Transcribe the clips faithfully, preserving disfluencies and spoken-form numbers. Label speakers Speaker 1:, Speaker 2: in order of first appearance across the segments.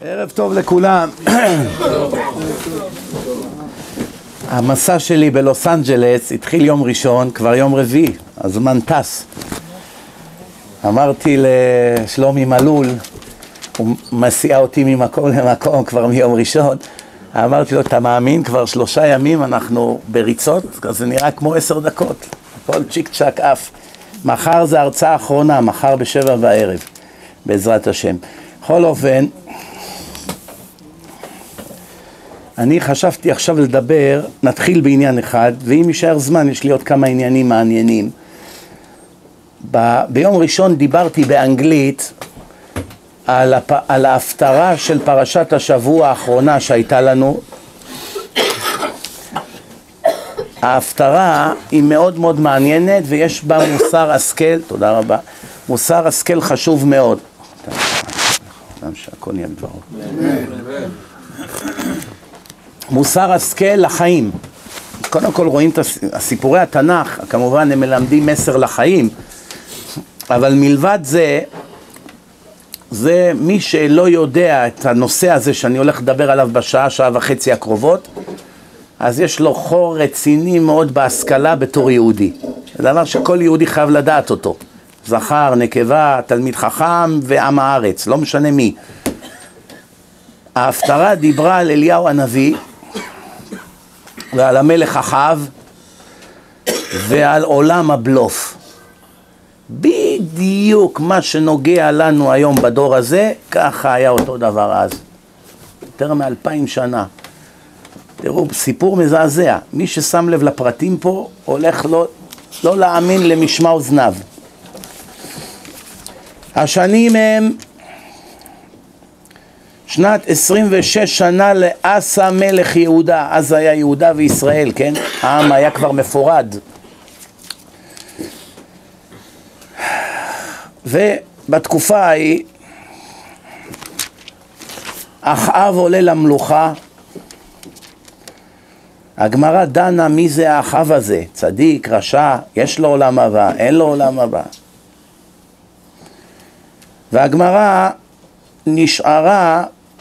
Speaker 1: ערב טוב לכולם. המסע שלי בלוס אנג'לס התחיל יום ראשון, כבר יום רביעי, הזמן טס. אמרתי לשלומי מלול, הוא מסיע אותי ממקום למקום כבר מיום ראשון, אמרתי לו, אתה מאמין? כבר שלושה ימים אנחנו בריצות, זה נראה כמו עשר דקות, הכל צ'יק צ'ק אף. מחר זה הרצאה האחרונה, מחר בשבע בערב, בעזרת השם. בכל אופן, אני חשבתי עכשיו לדבר, נתחיל בעניין אחד, ואם יישאר זמן יש לי עוד כמה עניינים מעניינים. ב- ביום ראשון דיברתי באנגלית על, הפ- על ההפטרה של פרשת השבוע האחרונה שהייתה לנו. ההפטרה היא מאוד מאוד מעניינת ויש בה מוסר השכל, תודה רבה, מוסר השכל חשוב מאוד. גם שהכל נהיה בדברו. מוסר השכל לחיים. קודם כל רואים את הסיפורי התנ"ך, כמובן הם מלמדים מסר לחיים, אבל מלבד זה, זה מי שלא יודע את הנושא הזה שאני הולך לדבר עליו בשעה, שעה וחצי הקרובות, אז יש לו חור רציני מאוד בהשכלה בתור יהודי. זה דבר שכל יהודי חייב לדעת אותו. זכר, נקבה, תלמיד חכם ועם הארץ, לא משנה מי. ההפטרה דיברה על אליהו הנביא ועל המלך אחאב ועל עולם הבלוף. בדיוק מה שנוגע לנו היום בדור הזה, ככה היה אותו דבר אז. יותר מאלפיים שנה. תראו, סיפור מזעזע. מי ששם לב לפרטים פה, הולך לא, לא להאמין למשמע אוזניו. השנים הם שנת עשרים ושש שנה לאסא מלך יהודה. אז היה יהודה וישראל, כן? העם היה כבר מפורד. ובתקופה ההיא אחאב עולה למלוכה. הגמרא דנה מי זה האחאב הזה, צדיק, רשע, יש לו עולם הבא, אין לו עולם הבא. והגמרא נשארה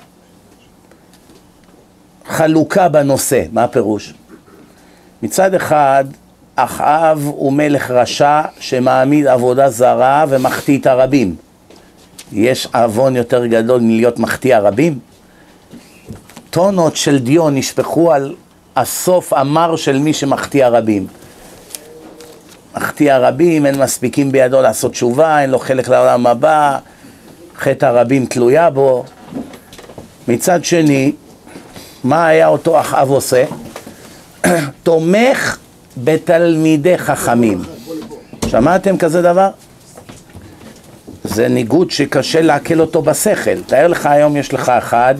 Speaker 1: חלוקה בנושא. מה הפירוש? מצד אחד, אחאב הוא מלך רשע שמעמיד עבודה זרה ומחטיא את הרבים. יש עוון יותר גדול מלהיות מחטיא הרבים? טונות של דיון נשפכו על הסוף המר של מי שמחטיא הרבים. מחטיא הרבים, אין מספיקים בידו לעשות תשובה, אין לו חלק לעולם הבא, חטא הרבים תלויה בו. מצד שני, מה היה אותו אחאב עושה? תומך בתלמידי חכמים. שמעתם כזה דבר? זה ניגוד שקשה להקל אותו בשכל. תאר לך היום יש לך אחד,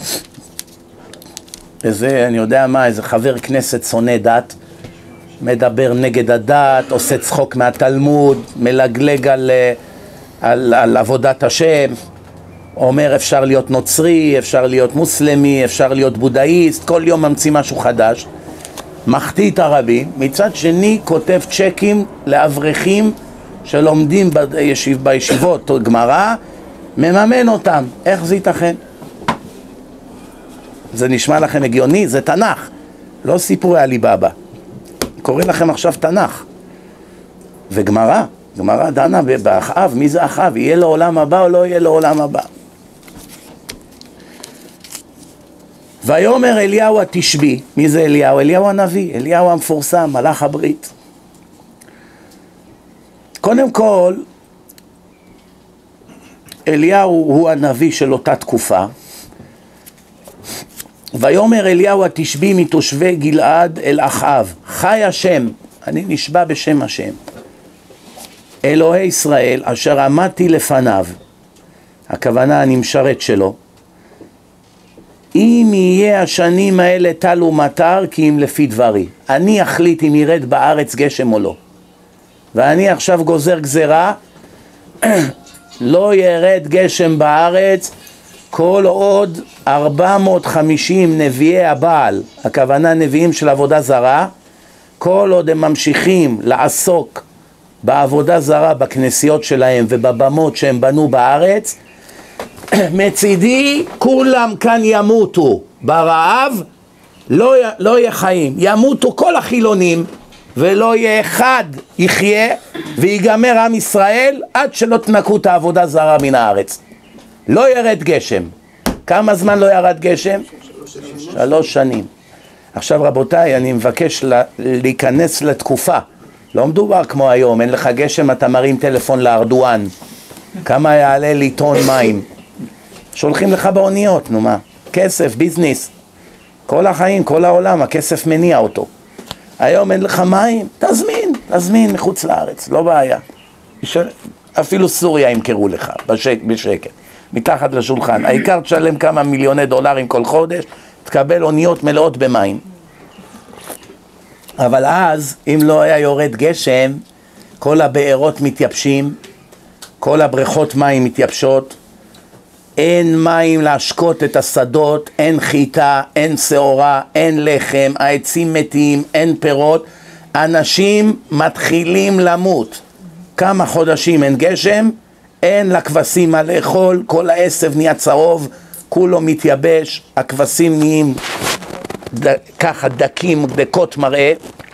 Speaker 1: איזה, אני יודע מה, איזה חבר כנסת שונא דת, מדבר נגד הדת, עושה צחוק מהתלמוד, מלגלג על, על, על עבודת השם, אומר אפשר להיות נוצרי, אפשר להיות מוסלמי, אפשר להיות בודהיסט, כל יום ממציא משהו חדש, מחטיא את הרבים. מצד שני כותב צ'קים לאברכים שלומדים בישיב, בישיבות גמרא, מממן אותם. איך זה ייתכן? זה נשמע לכם הגיוני? זה תנ"ך, לא סיפורי עלי בבא. קורא לכם עכשיו תנ"ך וגמרא. גמרא דנה באחאב, מי זה אחאב? יהיה לו עולם הבא או לא יהיה לו עולם הבא? ויאמר אליהו התשבי. מי זה אליהו? אליהו הנביא, אליהו המפורסם, מלאך הברית. קודם כל, אליהו הוא הנביא של אותה תקופה. ויאמר אליהו התשבי מתושבי גלעד אל אחאב, חי השם, אני נשבע בשם השם, אלוהי ישראל אשר עמדתי לפניו, הכוונה אני משרת שלו, אם יהיה השנים האלה טל ומטר כי אם לפי דברי, אני אחליט אם ירד בארץ גשם או לא, ואני עכשיו גוזר גזרה, לא ירד גשם בארץ כל עוד ארבע מאות וחמישים נביאי הבעל, הכוונה נביאים של עבודה זרה, כל עוד הם ממשיכים לעסוק בעבודה זרה בכנסיות שלהם ובבמות שהם בנו בארץ, מצידי כולם כאן ימותו ברעב, לא, לא יהיה חיים, ימותו כל החילונים ולא יהיה אחד יחיה ויגמר עם ישראל עד שלא תנקו את העבודה זרה מן הארץ. לא ירד גשם. כמה זמן לא ירד גשם? שלוש, שלוש שנים. עכשיו רבותיי, אני מבקש לה, להיכנס לתקופה. לא מדובר כמו היום, אין לך גשם, אתה מרים טלפון לארדואן. כמה יעלה ליטון מים? שולחים לך באוניות, נו מה? כסף, ביזנס. כל החיים, כל העולם, הכסף מניע אותו. היום אין לך מים, תזמין, תזמין מחוץ לארץ, לא בעיה. אפילו סוריה ימכרו לך, בשק, בשקט, מתחת לשולחן. העיקר תשלם כמה מיליוני דולרים כל חודש, תקבל אוניות מלאות במים. אבל אז, אם לא היה יורד גשם, כל הבארות מתייבשים, כל הבריכות מים מתייבשות, אין מים להשקות את השדות, אין חיטה, אין שעורה, אין לחם, העצים מתים, אין פירות, אנשים מתחילים למות. כמה חודשים אין גשם, אין לכבשים מה לאכול, כל העשב נהיה צהוב, כולו מתייבש, הכבשים נהיים ד... ככה דקים, דקות מראה.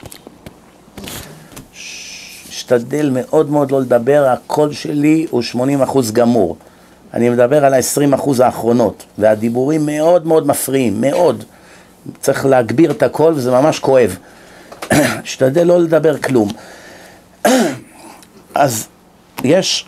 Speaker 1: אשתדל מאוד מאוד לא לדבר, הקול שלי הוא שמונים אחוז גמור. אני מדבר על ה-עשרים אחוז האחרונות, והדיבורים מאוד מאוד מפריעים, מאוד. צריך להגביר את הקול וזה ממש כואב. אשתדל לא לדבר כלום. אז יש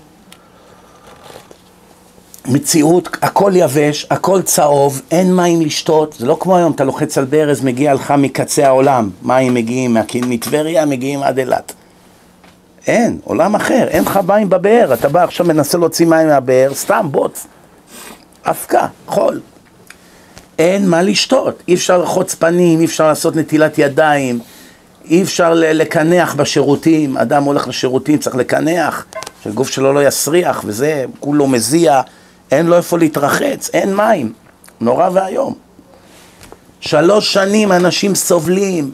Speaker 1: מציאות, הכל יבש, הכל צהוב, אין מים לשתות. זה לא כמו היום, אתה לוחץ על ברז, מגיע לך מקצה העולם. מים מגיעים מטבריה, מגיעים עד אילת. אין, עולם אחר, אין לך מים בבאר, אתה בא עכשיו מנסה להוציא מים מהבאר, סתם בוץ, אבקה, חול. אין מה לשתות, אי אפשר לחוץ פנים, אי אפשר לעשות נטילת ידיים, אי אפשר לקנח בשירותים, אדם הולך לשירותים, צריך לקנח, שהגוף שלו לא יסריח, וזה כולו מזיע, אין לו איפה להתרחץ, אין מים, נורא והיום. שלוש שנים אנשים סובלים,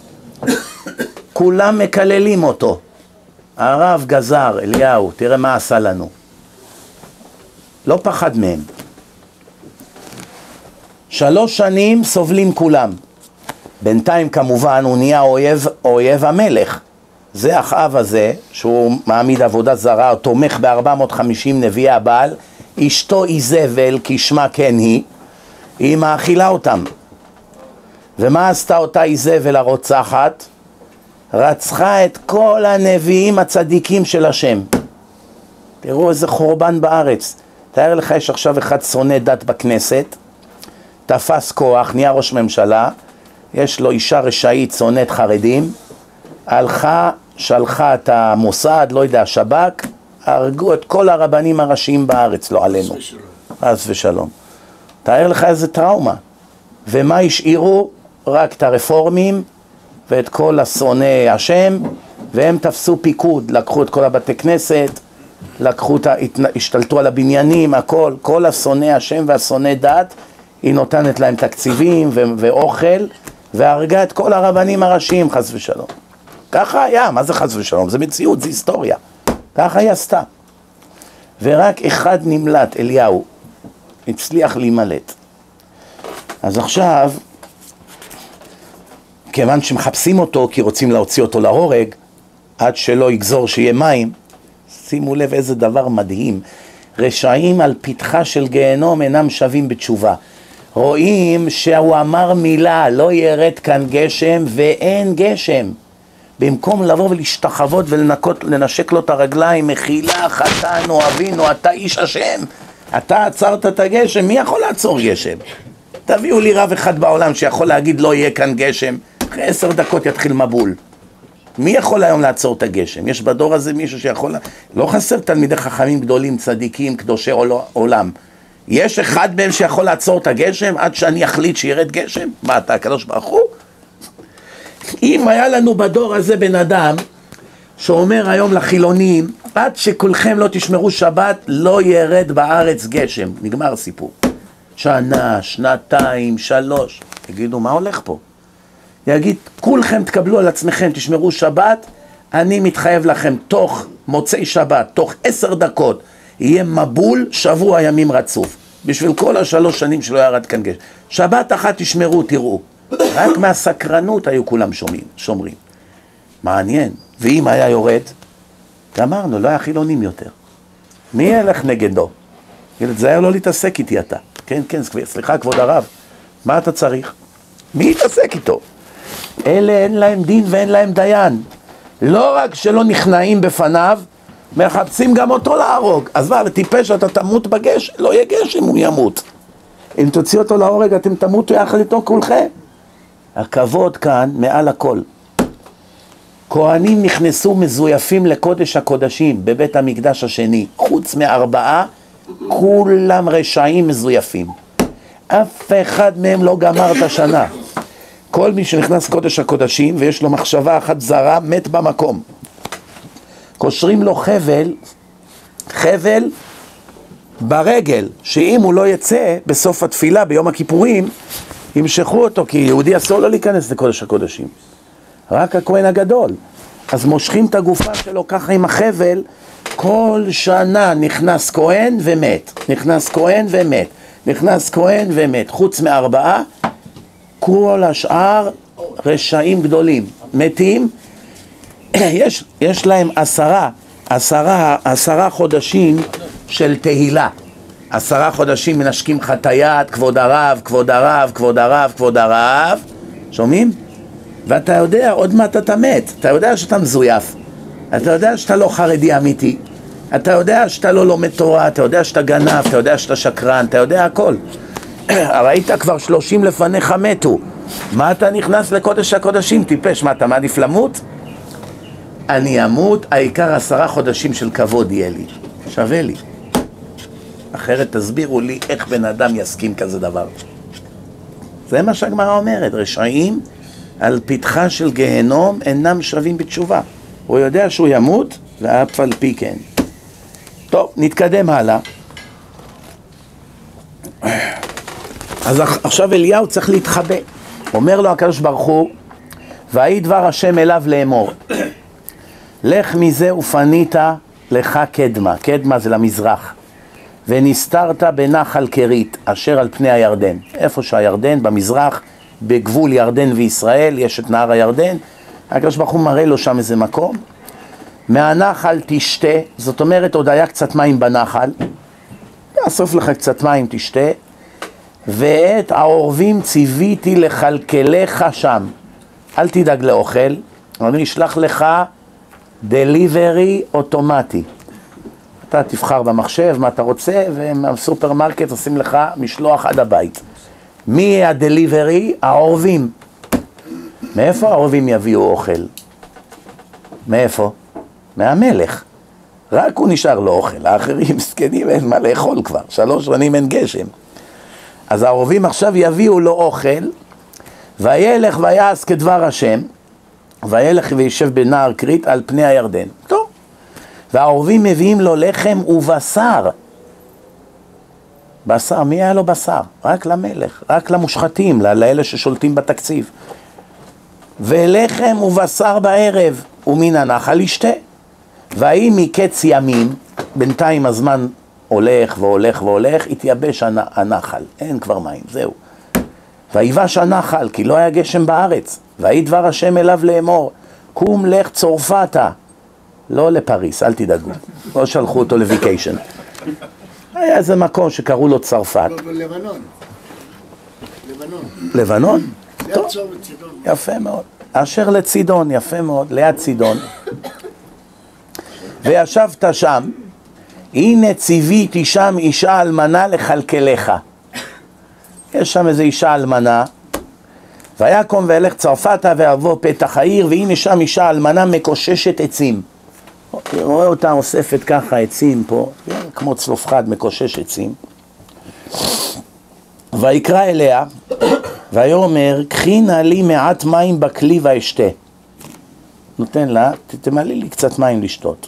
Speaker 1: כולם מקללים אותו. הרב גזר, אליהו, תראה מה עשה לנו. לא פחד מהם. שלוש שנים סובלים כולם. בינתיים כמובן הוא נהיה אויב, אויב המלך. זה אחאב הזה, שהוא מעמיד עבודה זרה, הוא תומך ב-ארבע מאות וחמישים נביאי הבעל, אשתו איזבל, כשמה כן היא, היא מאכילה אותם. ומה עשתה אותה איזבל הרוצחת? רצחה את כל הנביאים הצדיקים של השם. תראו איזה חורבן בארץ. תאר לך, יש עכשיו אחד שונא דת בכנסת, תפס כוח, נהיה ראש ממשלה, יש לו אישה רשאית, שונאת חרדים, הלכה, שלחה את המוסד, לא יודע, שב"כ, הרגו את כל הרבנים הראשיים בארץ, לא עלינו. חס ושלום. תאר לך איזה טראומה. ומה השאירו? רק את הרפורמים, ואת כל השונאי השם, והם תפסו פיקוד, לקחו את כל הבתי כנסת, לקחו את, השתלטו על הבניינים, הכל, כל השונאי השם והשונאי דת, היא נותנת להם תקציבים ו- ואוכל, והרגה את כל הרבנים הראשיים, חס ושלום. ככה היה, מה זה חס ושלום? זה מציאות, זה היסטוריה. ככה היא עשתה. ורק אחד נמלט, אליהו, הצליח להימלט. אז עכשיו, כיוון שמחפשים אותו, כי רוצים להוציא אותו להורג, עד שלא יגזור שיהיה מים, שימו לב איזה דבר מדהים. רשעים על פתחה של גיהנום אינם שווים בתשובה. רואים שהוא אמר מילה, לא ירד כאן גשם, ואין גשם. במקום לבוא ולהשתחוות ולנקות, לנשק לו את הרגליים, מחילה, חתן, אוהבינו, אתה איש השם. אתה עצרת את הגשם, מי יכול לעצור גשם? תביאו לי רב אחד בעולם שיכול להגיד לא יהיה כאן גשם, אחרי עשר דקות יתחיל מבול. מי יכול היום לעצור את הגשם? יש בדור הזה מישהו שיכול... לא חסר תלמידי חכמים גדולים, צדיקים, קדושי עולם. יש אחד מהם שיכול לעצור את הגשם עד שאני אחליט שירד גשם? מה, אתה הקדוש ברוך הוא? אם היה לנו בדור הזה בן אדם שאומר היום לחילונים, עד שכולכם לא תשמרו שבת, לא ירד בארץ גשם. נגמר הסיפור. שנה, שנתיים, שלוש. תגידו, מה הולך פה? יגיד, כולכם תקבלו על עצמכם, תשמרו שבת, אני מתחייב לכם, תוך מוצאי שבת, תוך עשר דקות, יהיה מבול שבוע ימים רצוף. בשביל כל השלוש שנים שלא ירד כאן גשם. שבת אחת תשמרו, תראו. רק מהסקרנות היו כולם שומעים, שומרים. מעניין. ואם היה יורד, גמרנו, לא היה חילונים יותר. מי ילך נגדו? זה היה לא להתעסק איתי אתה. כן, כן, סליחה, כבוד הרב. מה אתה צריך? מי יתעסק איתו? אלה אין להם דין ואין להם דיין. לא רק שלא נכנעים בפניו, מחפשים גם אותו להרוג. אז מה, טיפש, אתה תמות בגשם? לא יהיה גשם, הוא ימות. אם תוציא אותו להורג, אתם תמותו יחד איתו כולכם. הכבוד כאן מעל הכל. כהנים נכנסו מזויפים לקודש הקודשים בבית המקדש השני. חוץ מארבעה, כולם רשעים מזויפים. אף אחד מהם לא גמר את השנה. כל מי שנכנס קודש הקודשים ויש לו מחשבה אחת זרה, מת במקום. קושרים לו חבל, חבל ברגל, שאם הוא לא יצא בסוף התפילה ביום הכיפורים, ימשכו אותו, כי יהודי אסור לא להיכנס לקודש הקודשים. רק הכהן הגדול. אז מושכים את הגופה שלו ככה עם החבל, כל שנה נכנס כהן ומת, נכנס כהן ומת, נכנס כהן ומת, חוץ מארבעה, כל השאר רשעים גדולים, מתים. יש, יש להם עשרה, עשרה, עשרה חודשים של תהילה. עשרה חודשים מנשקים חטאיית, כבוד הרב, כבוד הרב, כבוד הרב, כבוד הרב. שומעים? ואתה יודע, עוד מעט אתה מת. אתה יודע שאתה מזויף. אתה יודע שאתה לא חרדי אמיתי. אתה יודע שאתה לא לומד תורה, אתה יודע שאתה גנב, אתה יודע שאתה שקרן, אתה יודע הכל. ראית כבר שלושים לפניך מתו. מה אתה נכנס לקודש הקודשים? טיפש, מה אתה מעדיף למות? אני אמות, העיקר עשרה חודשים של כבוד יהיה לי. שווה לי. אחרת תסבירו לי איך בן אדם יסכים כזה דבר. זה מה שהגמרא אומרת. רשעים על פתחה של גהנום אינם שווים בתשובה. הוא יודע שהוא ימות, ואף על פי כן. טוב, נתקדם הלאה. אז עכשיו אליהו צריך להתחבא. אומר לו הקדוש ברוך הוא, ויהי דבר השם אליו לאמור, לך מזה ופנית לך קדמה. קדמה זה למזרח. ונסתרת בנחל קרית, אשר על פני הירדן. איפה שהירדן, במזרח, בגבול ירדן וישראל, יש את נהר הירדן. הקדוש ברוך הוא מראה לו שם איזה מקום. מהנחל תשתה, זאת אומרת עוד היה קצת מים בנחל. יאסוף לך קצת מים, תשתה. ואת העורבים ציוויתי לכלכלך שם. אל תדאג לאוכל, אני אשלח לך דליברי אוטומטי. אתה תבחר במחשב מה אתה רוצה, ומהסופרמרקט עושים לך משלוח עד הבית. מי הדליברי? העורבים. מאיפה העורבים יביאו אוכל? מאיפה? מהמלך. רק הוא נשאר לו אוכל, האחרים מסכנים, אין מה לאכול כבר, שלוש שנים אין גשם. אז העורבים עכשיו יביאו לו אוכל, וילך ויעש כדבר השם, וילך וישב בנהר קרית על פני הירדן. טוב. והעורבים מביאים לו לחם ובשר. בשר, מי היה לו בשר? רק למלך, רק למושחתים, לאלה ששולטים בתקציב. ולחם ובשר בערב, ומן הנחל ישתה. והאם מקץ ימים, בינתיים הזמן הולך והולך והולך, התייבש הנחל, אין כבר מים, זהו. ויבש הנחל, כי לא היה גשם בארץ. ויהי דבר השם אליו לאמור, קום לך צרפתה. לא לפריס, אל תדאגו. לא שלחו אותו לויקיישן. היה איזה מקום שקראו לו צרפת.
Speaker 2: לבנון. לבנון.
Speaker 1: לבנון?
Speaker 2: ליד צור וצידון.
Speaker 1: יפה מאוד. אשר לצידון, יפה מאוד, ליד צידון. וישבת שם, הנה ציוויתי שם אישה אלמנה לכלכלך. יש שם איזו אישה אלמנה, ויקום וילך צרפתה ויבוא פתח העיר, והנה שם אישה אלמנה מקוששת עצים. רואה אותה אוספת ככה עצים פה, כמו צלופחד מקושש עצים. ויקרא אליה, ויאמר, קחי נא לי מעט מים בכלי ואשתה. נותן לה, תמלא לי קצת מים לשתות.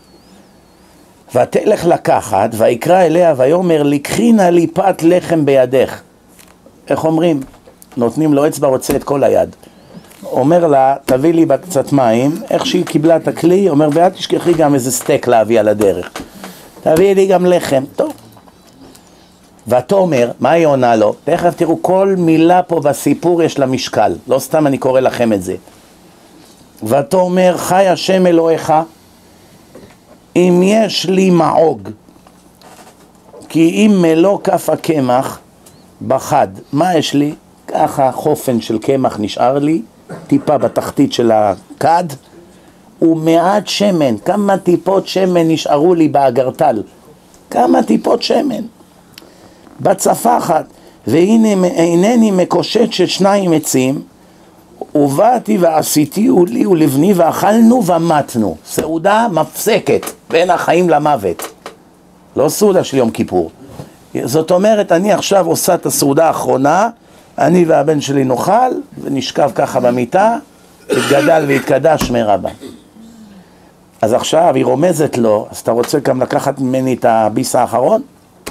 Speaker 1: ותלך לקחת, ויקרא אליה, ויאמר, לקחי נא לי פת לחם בידך. איך אומרים? נותנים לו אצבע, רוצה את כל היד. אומר לה, תביא לי קצת מים. איך שהיא קיבלה את הכלי, אומר, ואל תשכחי גם איזה סטייק להביא על הדרך. תביא לי גם לחם. טוב. ותאמר, מה היא עונה לו? תכף תראו, כל מילה פה בסיפור יש לה משקל, לא סתם אני קורא לכם את זה. ותאמר, חי השם אלוהיך, אם יש לי מעוג, כי אם מלוא כף הקמח בחד, מה יש לי? ככה חופן של קמח נשאר לי, טיפה בתחתית של הכד, ומעט שמן, כמה טיפות שמן נשארו לי באגרטל, כמה טיפות שמן, בצפחת, והנה אינני מקושט של שניים עצים, ובאתי ועשיתיהו לי ולבני ואכלנו ומתנו, סעודה מפסקת בין החיים למוות, לא סעודה של יום כיפור. זאת אומרת, אני עכשיו עושה את הסעודה האחרונה, אני והבן שלי נאכל ונשכב ככה במיטה, התגדל והתקדש מרבה. אז עכשיו היא רומזת לו, אז אתה רוצה גם לקחת ממני את הביס האחרון?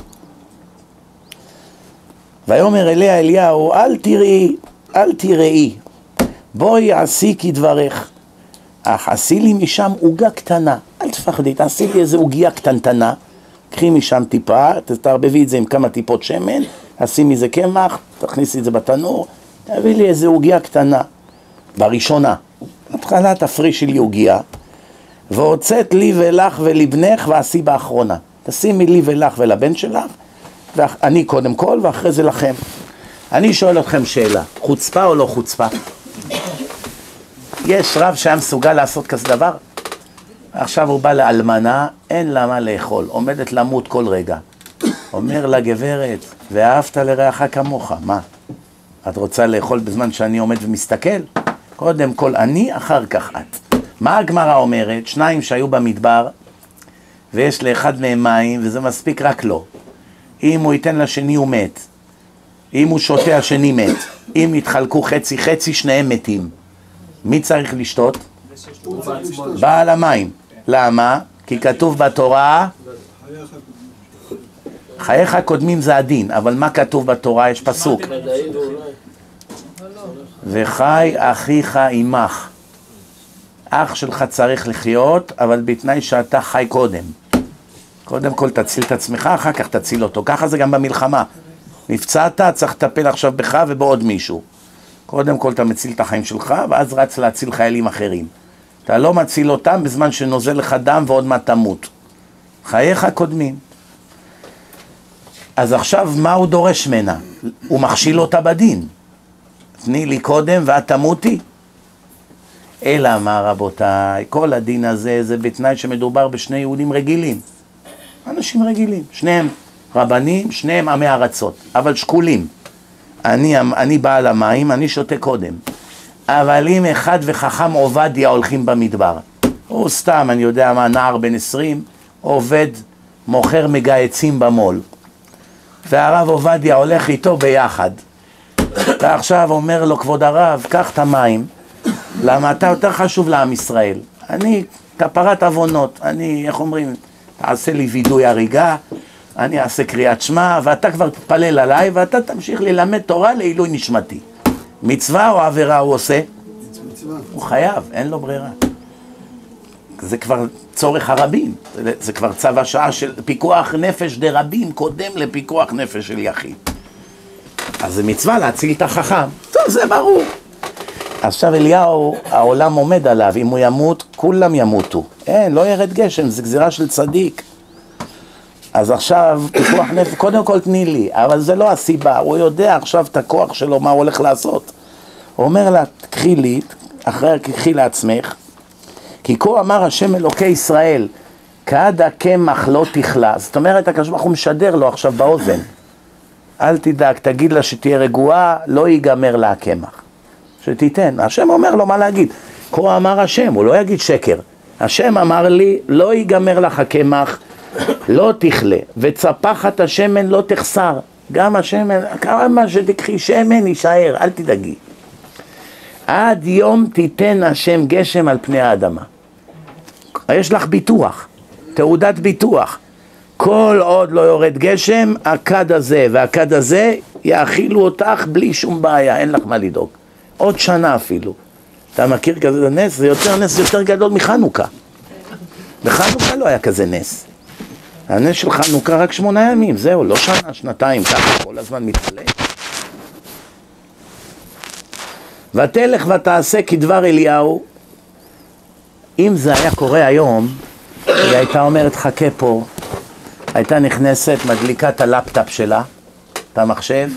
Speaker 1: ויאמר אליה אליהו, אל תראי, אל תראי, בואי עשי כדברך, אך עשי לי משם עוגה קטנה, אל תפחדי, תעשי לי איזה עוגיה קטנטנה, קחי משם טיפה, תערבבי את זה עם כמה טיפות שמן, עשי מזה קמח, תכניסי את זה בתנור, תביא לי איזה עוגיה קטנה, בראשונה, התחלה תפרישי לי עוגיה, והוצאת לי ולך ולבנך ועשי באחרונה, תשימי לי ולך ולבן שלך, ואני קודם כל ואחרי זה לכם. אני שואל אתכם שאלה, חוצפה או לא חוצפה? יש רב שהיה מסוגל לעשות כזה דבר? עכשיו הוא בא לאלמנה, אין לה מה לאכול, עומדת למות כל רגע. אומר לה גברת, ואהבת לרעך כמוך, מה? את רוצה לאכול בזמן שאני עומד ומסתכל? קודם כל אני, אחר כך את. מה הגמרא אומרת? שניים שהיו במדבר, ויש לאחד מהם מים, וזה מספיק רק לו. אם הוא ייתן לשני הוא מת, אם הוא שותה השני מת, אם יתחלקו חצי חצי שניהם מתים. מי צריך לשתות? בעל המים. למה? כי כתוב בתורה, חייך קודמים זה הדין, אבל מה כתוב בתורה? יש פסוק, וחי אחיך עמך. אח שלך צריך לחיות, אבל בתנאי שאתה חי קודם. קודם כל תציל את עצמך, אחר כך תציל אותו. ככה זה גם במלחמה. נפצעת, צריך לטפל עכשיו בך ובעוד מישהו. קודם כל אתה מציל את החיים שלך, ואז רץ להציל חיילים אחרים. אתה לא מציל אותם בזמן שנוזל לך דם ועוד מה תמות. חייך קודמים. אז עכשיו מה הוא דורש מנה? הוא מכשיל אותה בדין. תני לי קודם ואת תמותי. אלא מה רבותיי, כל הדין הזה זה בתנאי שמדובר בשני יהודים רגילים. אנשים רגילים, שניהם רבנים, שניהם עמי ארצות, אבל שקולים. אני, אני בעל המים, אני שותה קודם. אבל אם אחד וחכם עובדיה הולכים במדבר, הוא סתם, אני יודע מה, נער בן עשרים, עובד, מוכר מגייצים במול. והרב עובדיה הולך איתו ביחד. ועכשיו אומר לו, כבוד הרב, קח את המים, למה אתה יותר חשוב לעם ישראל. אני כפרת עוונות, אני, איך אומרים, תעשה לי וידוי הריגה, אני אעשה קריאת שמע, ואתה כבר תתפלל עליי, ואתה תמשיך ללמד תורה לעילוי נשמתי. מצווה או עבירה הוא עושה? מצווה. הוא חייב, אין לו ברירה. זה כבר צורך הרבים, זה, זה כבר צו השעה של פיקוח נפש דרבים, קודם לפיקוח נפש של יחיד. אז זה מצווה להציל את החכם. טוב, זה ברור. עכשיו אליהו, העולם עומד עליו, אם הוא ימות, כולם ימותו. אין, לא ירד גשם, זה גזירה של צדיק. אז עכשיו, פיקוח נפש, קודם כל תני לי, אבל זה לא הסיבה, הוא יודע עכשיו את הכוח שלו, מה הוא הולך לעשות. הוא אומר לה, קחי לי, אחרי קחי לעצמך, כי כה אמר השם אלוקי ישראל, כעד הקמח לא תכלה. זאת אומרת, הקדוש ברוך הוא משדר לו עכשיו באוזן. אל תדאג, תגיד לה שתהיה רגועה, לא ייגמר לה הקמח. שתיתן. השם אומר לו מה להגיד. כה אמר השם, הוא לא יגיד שקר. השם אמר לי, לא ייגמר לך הקמח, לא תכלה, וצפחת השמן לא תחסר. גם השמן, כמה שתקחי שמן יישאר, אל תדאגי. עד יום תיתן השם גשם על פני האדמה. יש לך ביטוח, תעודת ביטוח. כל עוד לא יורד גשם, הכד הזה והכד הזה יאכילו אותך בלי שום בעיה, אין לך מה לדאוג. עוד שנה אפילו. אתה מכיר כזה נס? זה יותר נס יותר גדול מחנוכה. בחנוכה לא היה כזה נס. הנס של חנוכה רק שמונה ימים, זהו, לא שנה, שנתיים, ככה כל הזמן מתעלה. ותלך ותעשה כדבר אליהו. אם זה היה קורה היום, היא הייתה אומרת חכה פה, הייתה נכנסת, מדליקה את הלפטאפ שלה, את המחשב,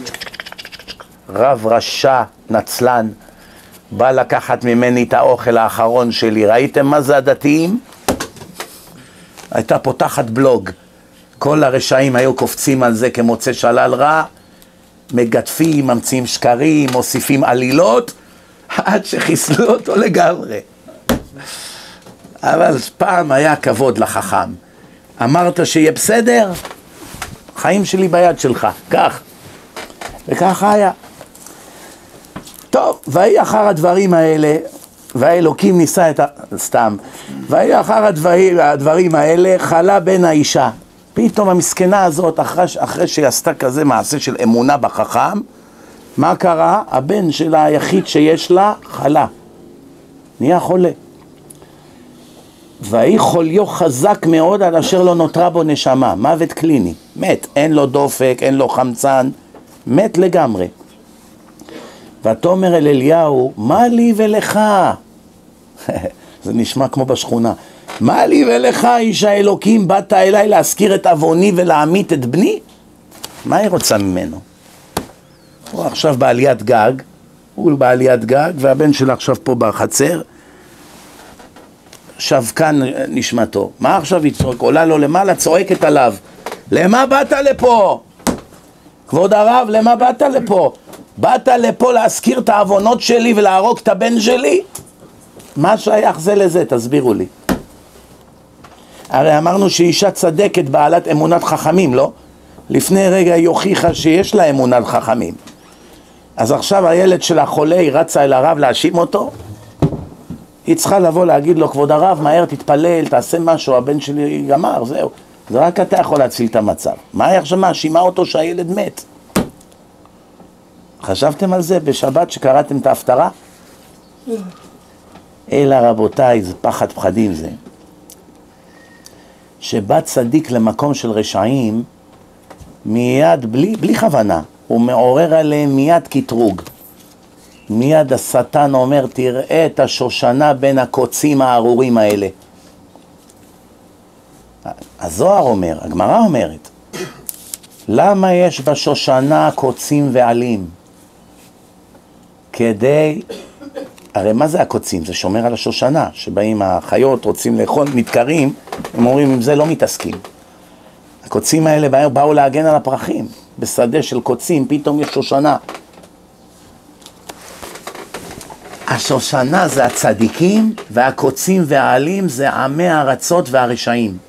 Speaker 1: רב רשע, נצלן, בא לקחת ממני את האוכל האחרון שלי, ראיתם מה זה הדתיים? הייתה פותחת בלוג, כל הרשעים היו קופצים על זה כמוצא שלל רע, מגדפים, ממציאים שקרים, מוסיפים עלילות, עד שחיסלו אותו לגמרי. אבל פעם היה כבוד לחכם. אמרת שיהיה בסדר? חיים שלי ביד שלך, כך. וככה היה. טוב, והיא אחר הדברים האלה, והאלוקים ניסה את ה... סתם. והיא אחר הדברים, הדברים האלה, חלה בין האישה. פתאום המסכנה הזאת, אחרי, אחרי שהיא עשתה כזה מעשה של אמונה בחכם, מה קרה? הבן שלה היחיד שיש לה, חלה. נהיה חולה. והיא חוליו חזק מאוד על אשר לא נותרה בו נשמה, מוות קליני, מת, אין לו דופק, אין לו חמצן, מת לגמרי. ותאמר אל אליהו, מה לי ולך? זה נשמע כמו בשכונה. מה לי ולך, איש האלוקים, באת אליי להזכיר את אבוני ולהמית את בני? מה היא רוצה ממנו? הוא עכשיו בעליית גג, הוא בעליית גג, והבן שלה עכשיו פה בחצר, שבקן נשמתו. מה עכשיו היא צועק? עולה לו למעלה, צועקת עליו. למה באת לפה? כבוד הרב, למה באת לפה? באת לפה להזכיר את העוונות שלי ולהרוג את הבן שלי? מה שייך זה לזה? תסבירו לי. הרי אמרנו שאישה צדקת בעלת אמונת חכמים, לא? לפני רגע היא הוכיחה שיש לה אמונת חכמים. אז עכשיו הילד שלה חולה, היא רצה אל הרב להאשים אותו? היא צריכה לבוא להגיד לו, כבוד הרב, מהר תתפלל, תעשה משהו, הבן שלי גמר, זהו. זה רק אתה יכול להציל את המצב. מה היא עכשיו מאשימה אותו שהילד מת? חשבתם על זה בשבת שקראתם את ההפטרה? אלא רבותיי, זה פחד פחדים זה. שבא צדיק למקום של רשעים, מיד, בלי, בלי כוונה, הוא מעורר עליהם מיד קטרוג. מיד השטן אומר, תראה את השושנה בין הקוצים הארורים האלה. הזוהר אומר, הגמרא אומרת, למה יש בשושנה קוצים ועלים? כדי, הרי מה זה הקוצים? זה שומר על השושנה, שבאים החיות, רוצים לאכול, מתקרים, הם אומרים, עם זה לא מתעסקים. הקוצים האלה באו להגן על הפרחים, בשדה של קוצים, פתאום יש שושנה. השושנה זה הצדיקים, והקוצים והעלים זה עמי הארצות והרשעים.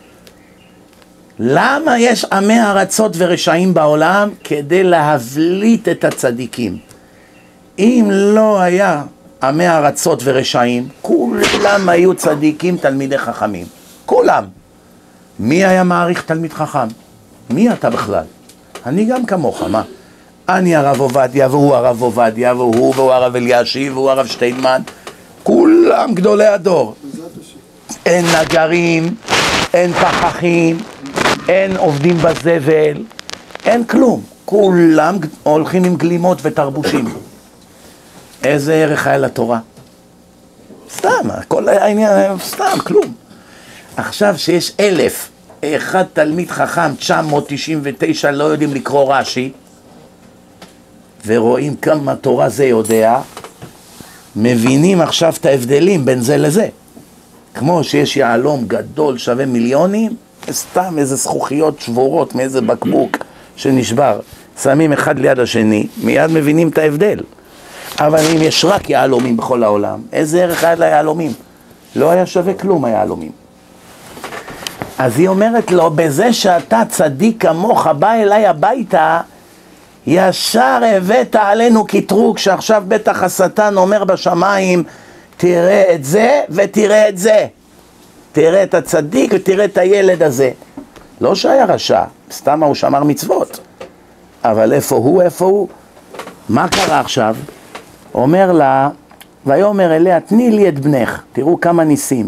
Speaker 1: למה יש עמי הארצות ורשעים בעולם? כדי להבליט את הצדיקים. אם לא היה עמי הארצות ורשעים, כולם היו צדיקים תלמידי חכמים. כולם. מי היה מעריך תלמיד חכם? מי אתה בכלל? אני גם כמוך, מה? אני הרב עובדיה, והוא הרב עובדיה, והוא והוא הרב אלישיב, והוא הרב שטיינמן. כולם גדולי הדור. אין נגרים, אין פחחים, אין עובדים בזבל, אין כלום. כולם הולכים עם גלימות ותרבושים. איזה ערך היה לתורה? סתם, כל העניין, סתם, כלום. עכשיו שיש אלף, אחד תלמיד חכם, תשע מאות תשעים ותשע, לא יודעים לקרוא רש"י, ורואים כמה תורה זה יודע, מבינים עכשיו את ההבדלים בין זה לזה. כמו שיש יעלום גדול שווה מיליונים, סתם איזה זכוכיות שבורות מאיזה בקבוק שנשבר, שמים אחד ליד השני, מיד מבינים את ההבדל. אבל אם יש רק יעלומים בכל העולם, איזה ערך היה ליעלומים? לא היה שווה כלום היעלומים. אז היא אומרת לו, בזה שאתה צדיק כמוך בא אליי הביתה, ישר הבאת עלינו קטרוג, שעכשיו בטח השטן אומר בשמיים, תראה את זה ותראה את זה. תראה את הצדיק ותראה את הילד הזה. לא שהיה רשע, סתם הוא שמר מצוות. אבל איפה הוא, איפה הוא? מה קרה עכשיו? אומר לה, ויאמר אליה, תני לי את בנך, תראו כמה ניסים.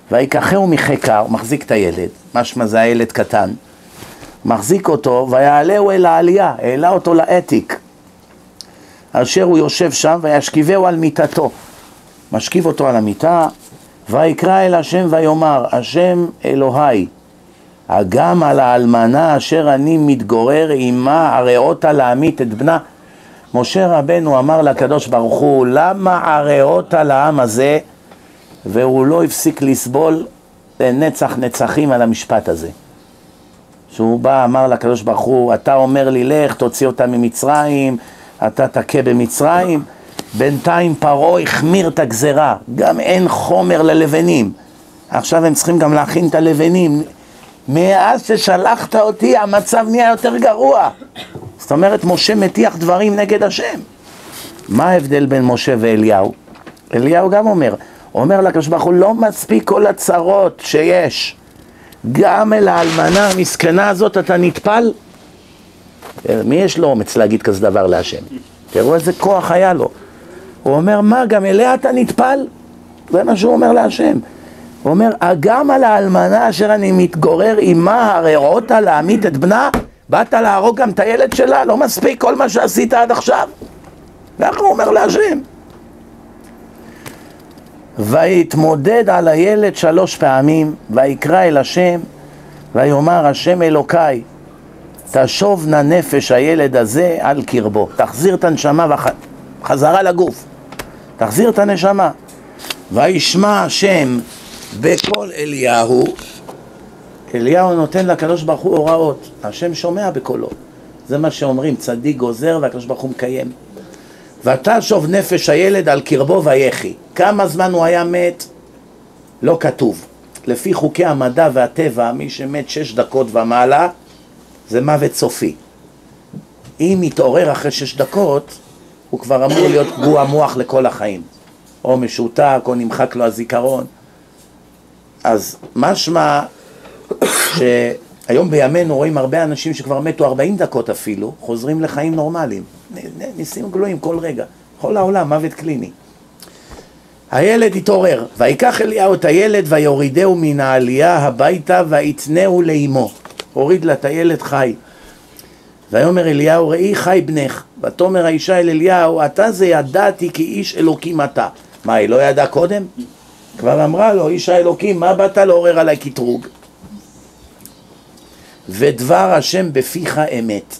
Speaker 1: ויקחהו מחיקה, הוא מחזיק את הילד, משמע זה הילד קטן, מחזיק אותו ויעלהו אל העלייה, העלה אותו לאתיק, אשר הוא יושב שם וישכיבהו על מיטתו, משכיב אותו על המיטה, ויקרא אל השם ויאמר, השם אלוהי, אגם על האלמנה אשר אני מתגורר עמה, הראותה להמית את בנה. משה רבנו אמר לקדוש ברוך הוא, למה הראותה לעם הזה? והוא לא הפסיק לסבול לנצח נצחים על המשפט הזה. שהוא בא, אמר לקדוש ברוך הוא, אתה אומר לי לך, תוציא אותה ממצרים, אתה תכה במצרים. בינתיים פרעה החמיר את הגזרה, גם אין חומר ללבנים. עכשיו הם צריכים גם להכין את הלבנים. מאז ששלחת אותי המצב נהיה יותר גרוע. זאת אומרת, משה מטיח דברים נגד השם. מה ההבדל בין משה ואליהו? אליהו גם אומר, אומר לקדוש ברוך הוא, לא מספיק כל הצרות שיש, גם אל האלמנה המסכנה הזאת אתה נטפל? מי יש לו אומץ להגיד כזה דבר להשם? תראו איזה כוח היה לו. הוא אומר, מה, גם אליה אתה נטפל? זה מה שהוא אומר להשם. הוא אומר, גם על האלמנה אשר אני מתגורר עמה, הראותה להמית את בנה? באת להרוג גם את הילד שלה? לא מספיק כל מה שעשית עד עכשיו? ואיך הוא אומר להשם? ויתמודד על הילד שלוש פעמים, ויקרא אל השם, ויאמר, השם אלוקי, תשוב נא נפש הילד הזה על קרבו. תחזיר את הנשמה וחזרה לגוף. תחזיר את הנשמה. וישמע השם בקול אליהו. אליהו נותן לקדוש ברוך הוא הוראות. השם שומע בקולו. זה מה שאומרים, צדיק גוזר והקדוש ברוך הוא מקיים. ותשוב נפש הילד על קרבו ויחי. כמה זמן הוא היה מת? לא כתוב. לפי חוקי המדע והטבע, מי שמת שש דקות ומעלה, זה מוות סופי. אם יתעורר אחרי שש דקות, הוא כבר אמור להיות פגוע מוח לכל החיים. או משותק, או נמחק לו הזיכרון. אז משמע שהיום בימינו רואים הרבה אנשים שכבר מתו ארבעים דקות אפילו, חוזרים לחיים נורמליים. ניסים גלויים כל רגע. כל העולם, מוות קליני. הילד התעורר, ויקח אליהו את הילד ויורידהו מן העלייה הביתה ויתנהו לאמו. הוריד לה את הילד חי. ויאמר אליהו, ראי חי בנך. ותאמר האישה אל אליהו, אתה זה ידעתי כי איש אלוקים אתה. מה, היא לא ידעה קודם? כבר אמרה לו, איש האלוקים, מה באת לעורר עליי קטרוג? ודבר השם בפיך אמת.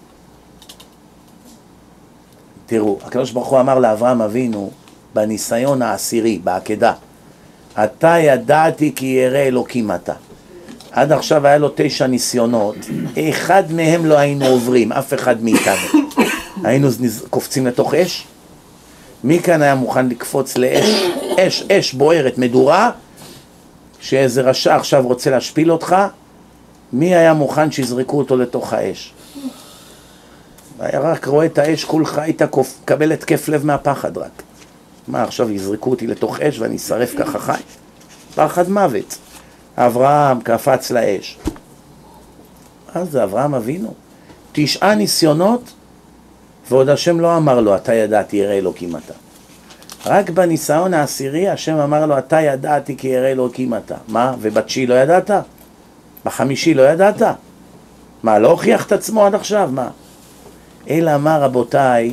Speaker 1: תראו, הקדוש ברוך הוא אמר לאברהם אבינו, בניסיון העשירי, בעקדה, אתה ידעתי כי ירא אלוקים אתה. עד עכשיו היה לו תשע ניסיונות, אחד מהם לא היינו עוברים, אף אחד מאיתנו. היינו קופצים לתוך אש? מי כאן היה מוכן לקפוץ לאש, אש, אש בוערת, מדורה, שאיזה רשע עכשיו רוצה להשפיל אותך? מי היה מוכן שיזרקו אותו לתוך האש? היה רק רואה את האש, כולך היית קבל התקף לב מהפחד רק. מה, עכשיו יזרקו אותי לתוך אש ואני אשרף ככה חי? פחד מוות. אברהם קפץ לאש. אז זה אברהם אבינו. תשעה ניסיונות, ועוד השם לא אמר לו, אתה ידעתי ירא אלוקים אתה. רק בניסיון העשירי, השם אמר לו, אתה ידעתי כי ירא אלוקים אתה. מה? ובתשיעי לא ידעת? בחמישי לא ידעת? מה, לא הוכיח את עצמו עד עכשיו? מה? אלא אמר, רבותיי,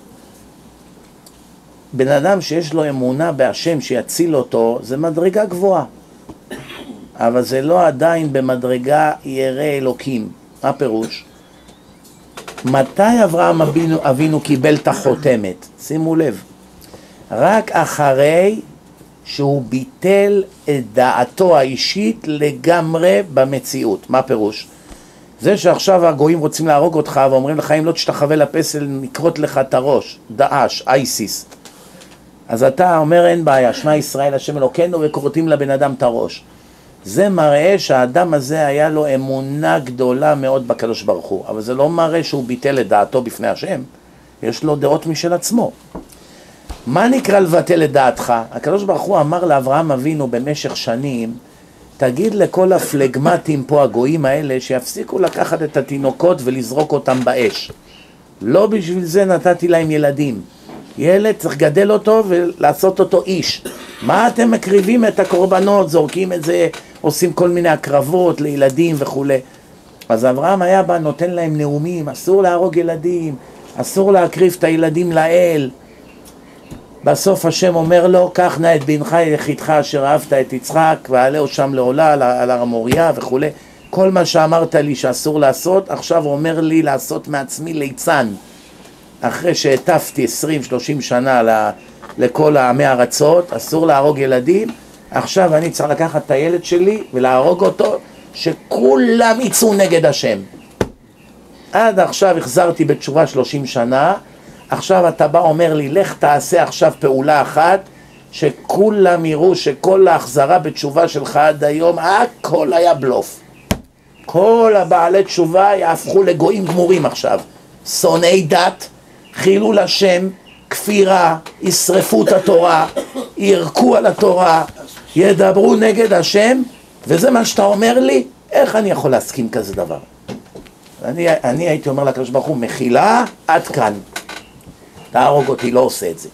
Speaker 1: בן אדם שיש לו אמונה בהשם שיציל אותו, זה מדרגה גבוהה. אבל זה לא עדיין במדרגה ירא אלוקים. מה פירוש? מתי אברהם אבינו, אבינו קיבל את החותמת? שימו לב. רק אחרי שהוא ביטל את דעתו האישית לגמרי במציאות. מה פירוש? זה שעכשיו הגויים רוצים להרוג אותך ואומרים לך, אם לא תשתחווה לפסל נקרות לך את הראש, דאעש, אייסיס. אז אתה אומר, אין בעיה, שמע ישראל השם אלוקינו, וכורתים לבן אדם את הראש. זה מראה שהאדם הזה היה לו אמונה גדולה מאוד בקדוש ברוך הוא, אבל זה לא מראה שהוא ביטל את דעתו בפני השם, יש לו דעות משל עצמו. מה נקרא לבטל את דעתך? הקדוש ברוך הוא אמר לאברהם אבינו במשך שנים, תגיד לכל הפלגמטים פה, הגויים האלה, שיפסיקו לקחת את התינוקות ולזרוק אותם באש. לא בשביל זה נתתי להם ילדים. ילד צריך לגדל אותו ולעשות אותו איש. מה אתם מקריבים את הקורבנות, זורקים את זה, עושים כל מיני הקרבות לילדים וכו'. אז אברהם היה בא, נותן להם נאומים, אסור להרוג ילדים, אסור להקריב את הילדים לאל. בסוף השם אומר לו, קח נא את בנך יחידך אשר אהבת את יצחק, ועלהו שם לעולה על הר מוריה וכו'. כל מה שאמרת לי שאסור לעשות, עכשיו הוא אומר לי לעשות מעצמי ליצן. אחרי שהטפתי עשרים שלושים שנה לכל העמי ארצות, אסור להרוג ילדים, עכשיו אני צריך לקחת את הילד שלי ולהרוג אותו, שכולם יצאו נגד השם. עד עכשיו החזרתי בתשובה שלושים שנה, עכשיו אתה בא אומר לי, לך תעשה עכשיו פעולה אחת, שכולם יראו שכל ההחזרה בתשובה שלך עד היום, הכל היה בלוף. כל הבעלי תשובה יהפכו לגויים גמורים עכשיו. שונאי דת, חילול השם, כפירה, ישרפו את התורה, ירקו על התורה, ידברו נגד השם, וזה מה שאתה אומר לי, איך אני יכול להסכים כזה דבר? אני, אני הייתי אומר לקדוש ברוך הוא, מחילה, עד כאן. תהרוג אותי, לא עושה את זה.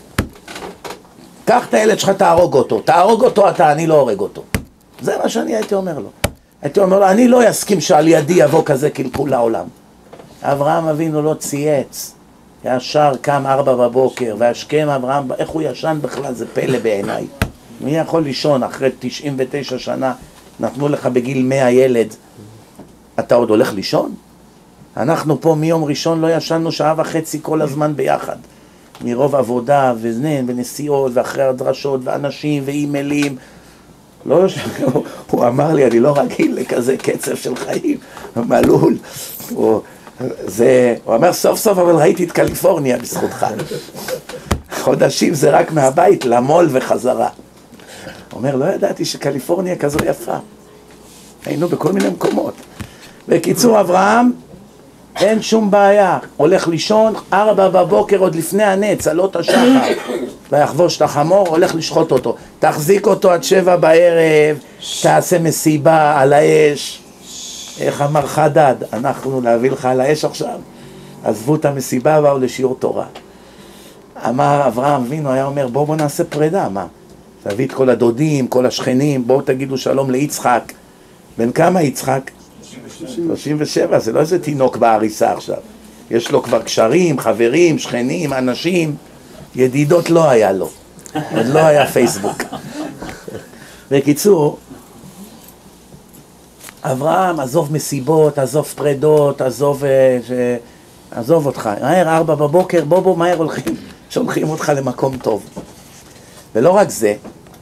Speaker 1: קח את הילד שלך, תהרוג אותו. תהרוג אותו אתה, אני לא הורג אותו. זה מה שאני הייתי אומר לו. הייתי אומר לו, אני לא אסכים שעל ידי יבוא כזה קלקול לעולם. אברהם אבינו לא צייץ. ישר קם ארבע בבוקר, והשכם אברהם, איך הוא ישן בכלל, זה פלא בעיניי. מי יכול לישון אחרי תשעים ותשע שנה, נתנו לך בגיל מאה ילד, אתה עוד הולך לישון? אנחנו פה מיום ראשון לא ישנו שעה וחצי כל הזמן ביחד. מרוב עבודה וזנן ונסיעות ואחרי הדרשות ואנשים ואימיילים. לא, הוא, הוא אמר לי, אני לא רגיל לכזה קצב של חיים, מלול. הוא, זה, הוא אמר, סוף סוף אבל ראיתי את קליפורניה בזכותך. חודשים זה רק מהבית למול וחזרה. הוא אומר, לא ידעתי שקליפורניה כזו יפה. היינו בכל מיני מקומות. בקיצור, אברהם, אין שום בעיה. הולך לישון, ארבע בבוקר עוד לפני הנץ, עלות השחר. ויחבוש את החמור, הולך לשחוט אותו. תחזיק אותו עד שבע בערב, תעשה מסיבה על האש. איך אמר חדד, אנחנו להביא לך על האש עכשיו. עזבו את המסיבה ובאו לשיעור תורה. אמר אברהם אבינו, היה אומר, בואו בוא נעשה פרידה, מה? תביא את כל הדודים, כל השכנים, בואו תגידו שלום ליצחק. בן כמה יצחק? שלושים ושבע, זה לא איזה תינוק בעריסה עכשיו. יש לו כבר קשרים, חברים, שכנים, אנשים. ידידות לא היה לו. עוד לא היה פייסבוק. בקיצור, אברהם, עזוב מסיבות, עזוב פרדות, עזוב, ש... עזוב אותך. מהר, ארבע בבוקר, בוא בוא, מהר הולכים, שולחים אותך למקום טוב. ולא רק זה,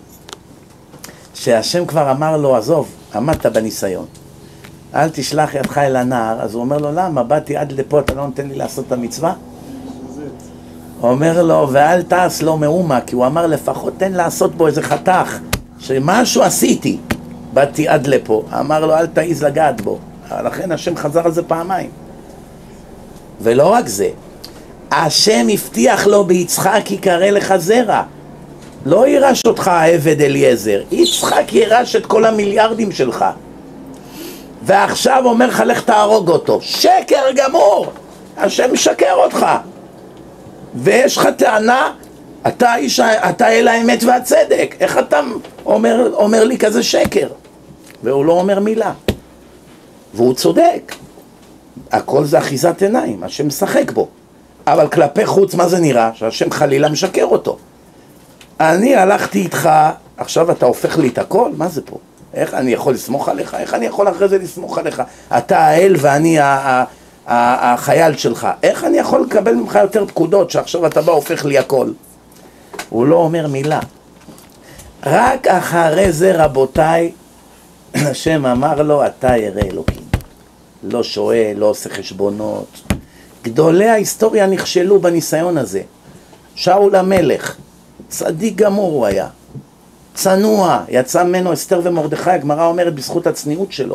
Speaker 1: שהשם כבר אמר לו, עזוב, עמדת בניסיון. אל תשלח ידך אל הנער, אז הוא אומר לו, למה? באתי עד לפה, אתה לא נותן לי לעשות את המצווה? הוא אומר לו, ואל תעש לו מאומה, כי הוא אמר, לפחות תן לעשות בו איזה חתך, שמשהו עשיתי. באתי עד לפה, אמר לו, אל תעיז לגעת בו. לכן השם חזר על זה פעמיים. ולא רק זה, השם הבטיח לו ביצחק יקרא לך זרע. לא יירש אותך העבד אליעזר, יצחק יירש את כל המיליארדים שלך. ועכשיו אומר לך, לך תהרוג אותו. שקר גמור, השם משקר אותך. ויש לך טענה, אתה איש, אתה אל האמת והצדק. איך אתה אומר, אומר לי כזה שקר? והוא לא אומר מילה. והוא צודק. הכל זה אחיזת עיניים, השם משחק בו. אבל כלפי חוץ, מה זה נראה? שהשם חלילה משקר אותו. אני הלכתי איתך, עכשיו אתה הופך לי את הכל? מה זה פה? איך אני יכול לסמוך עליך? איך אני יכול אחרי זה לסמוך עליך? אתה האל ואני החייל שלך. איך אני יכול לקבל ממך יותר פקודות שעכשיו אתה בא הופך לי הכל? הוא לא אומר מילה. רק אחרי זה, רבותיי, השם אמר לו, אתה ירא אלוקים. לא שואל, לא עושה חשבונות. גדולי ההיסטוריה נכשלו בניסיון הזה. שאול המלך, צדיק גמור הוא היה. צנוע, יצא ממנו אסתר ומרדכי, הגמרא אומרת בזכות הצניעות שלו.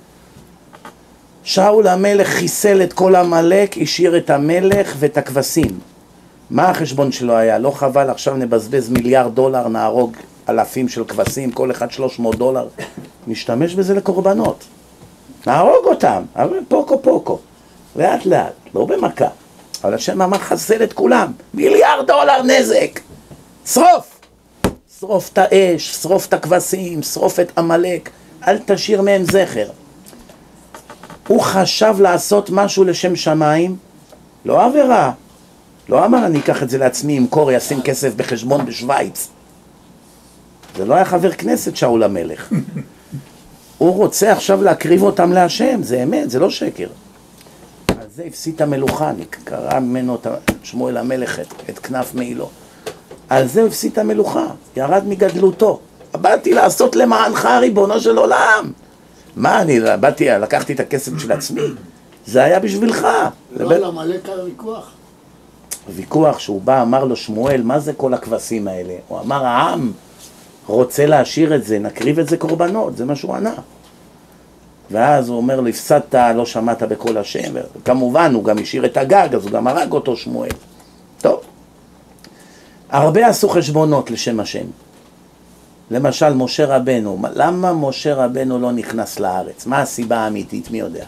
Speaker 1: שאול המלך חיסל את כל המלך, השאיר את המלך ואת הכבשים. מה החשבון שלו היה? לא חבל, עכשיו נבזבז מיליארד דולר, נהרוג אלפים של כבשים, כל אחד שלוש מאות דולר. נשתמש בזה לקורבנות. נהרוג אותם, אבל פוקו פוקו. לאט לאט, לא במכה. אבל השם אמר חסל את כולם, מיליארד דולר נזק, שרוף, שרוף את האש, שרוף את הכבשים, שרוף את עמלק, אל תשאיר מהם זכר. הוא חשב לעשות משהו לשם שמיים, לא עבירה, לא אמר אני אקח את זה לעצמי, אמכור, ישים כסף בחשבון בשוויץ. זה לא היה חבר כנסת שאול המלך. הוא רוצה עכשיו להקריב אותם להשם, זה אמת, זה לא שקר. על זה הפסיד המלוכה, קרא ממנו שמואל המלך את, את כנף מעילו. על זה הפסיד המלוכה, ירד מגדלותו. באתי לעשות למענך ריבונו של עולם. מה, אני באתי, לקחתי את הכסף של עצמי? זה היה בשבילך.
Speaker 2: לא, על עמלק היה ויכוח.
Speaker 1: ויכוח שהוא בא, אמר לו שמואל, מה זה כל הכבשים האלה? הוא אמר, העם רוצה להשאיר את זה, נקריב את זה קורבנות, זה מה שהוא ענה. ואז הוא אומר לו, הפסדת, לא שמעת בכל השם, וכמובן הוא גם השאיר את הגג, אז הוא גם הרג אותו שמואל. טוב, הרבה עשו חשבונות לשם השם. למשל, משה רבנו, למה משה רבנו לא נכנס לארץ? מה הסיבה האמיתית, מי יודע?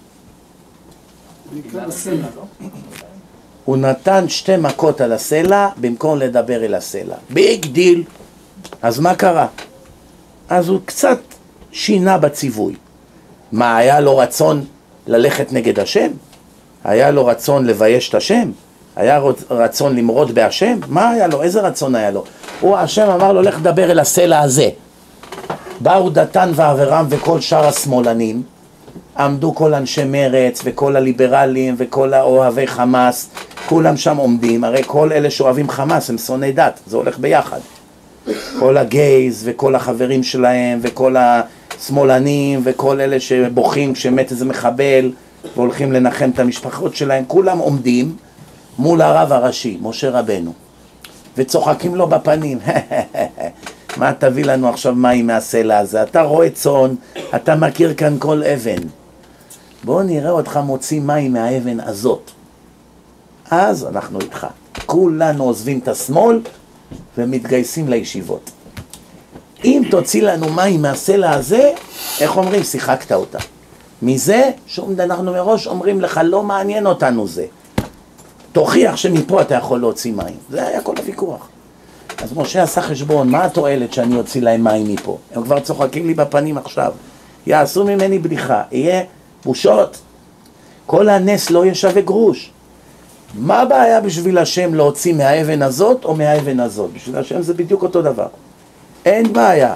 Speaker 1: הוא נתן שתי מכות על הסלע, במקום לדבר אל הסלע. ביג דיל. אז מה קרה? אז הוא קצת שינה בציווי. מה, היה לו רצון ללכת נגד השם? היה לו רצון לבייש את השם? היה רצון למרוד בהשם? מה היה לו? איזה רצון היה לו? הוא, השם אמר לו, לך לדבר אל הסלע הזה. באו דתן ואברהם וכל שאר השמאלנים, עמדו כל אנשי מרץ וכל הליברלים וכל האוהבי חמאס, כולם שם עומדים, הרי כל אלה שאוהבים חמאס הם שונאי דת, זה הולך ביחד. כל הגייז וכל החברים שלהם וכל השמאלנים וכל אלה שבוכים כשמת איזה מחבל והולכים לנחם את המשפחות שלהם, כולם עומדים מול הרב הראשי, משה רבנו, וצוחקים לו בפנים. מה תביא לנו עכשיו מים מהסלע הזה? אתה רואה צאן, אתה מכיר כאן כל אבן. בוא נראה אותך מוציא מים מהאבן הזאת. אז אנחנו איתך. כולנו עוזבים את השמאל ומתגייסים לישיבות. אם תוציא לנו מים מהסלע הזה, איך אומרים? שיחקת אותה. מזה, שום אנחנו מראש אומרים לך, לא מעניין אותנו זה. תוכיח שמפה אתה יכול להוציא מים. זה היה כל הוויכוח. אז משה עשה חשבון, מה התועלת שאני אוציא להם מים מפה? הם כבר צוחקים לי בפנים עכשיו. יעשו ממני בדיחה, יהיה בושות. כל הנס לא ישווה גרוש. מה הבעיה בשביל השם להוציא מהאבן הזאת או מהאבן הזאת? בשביל השם זה בדיוק אותו דבר. אין בעיה.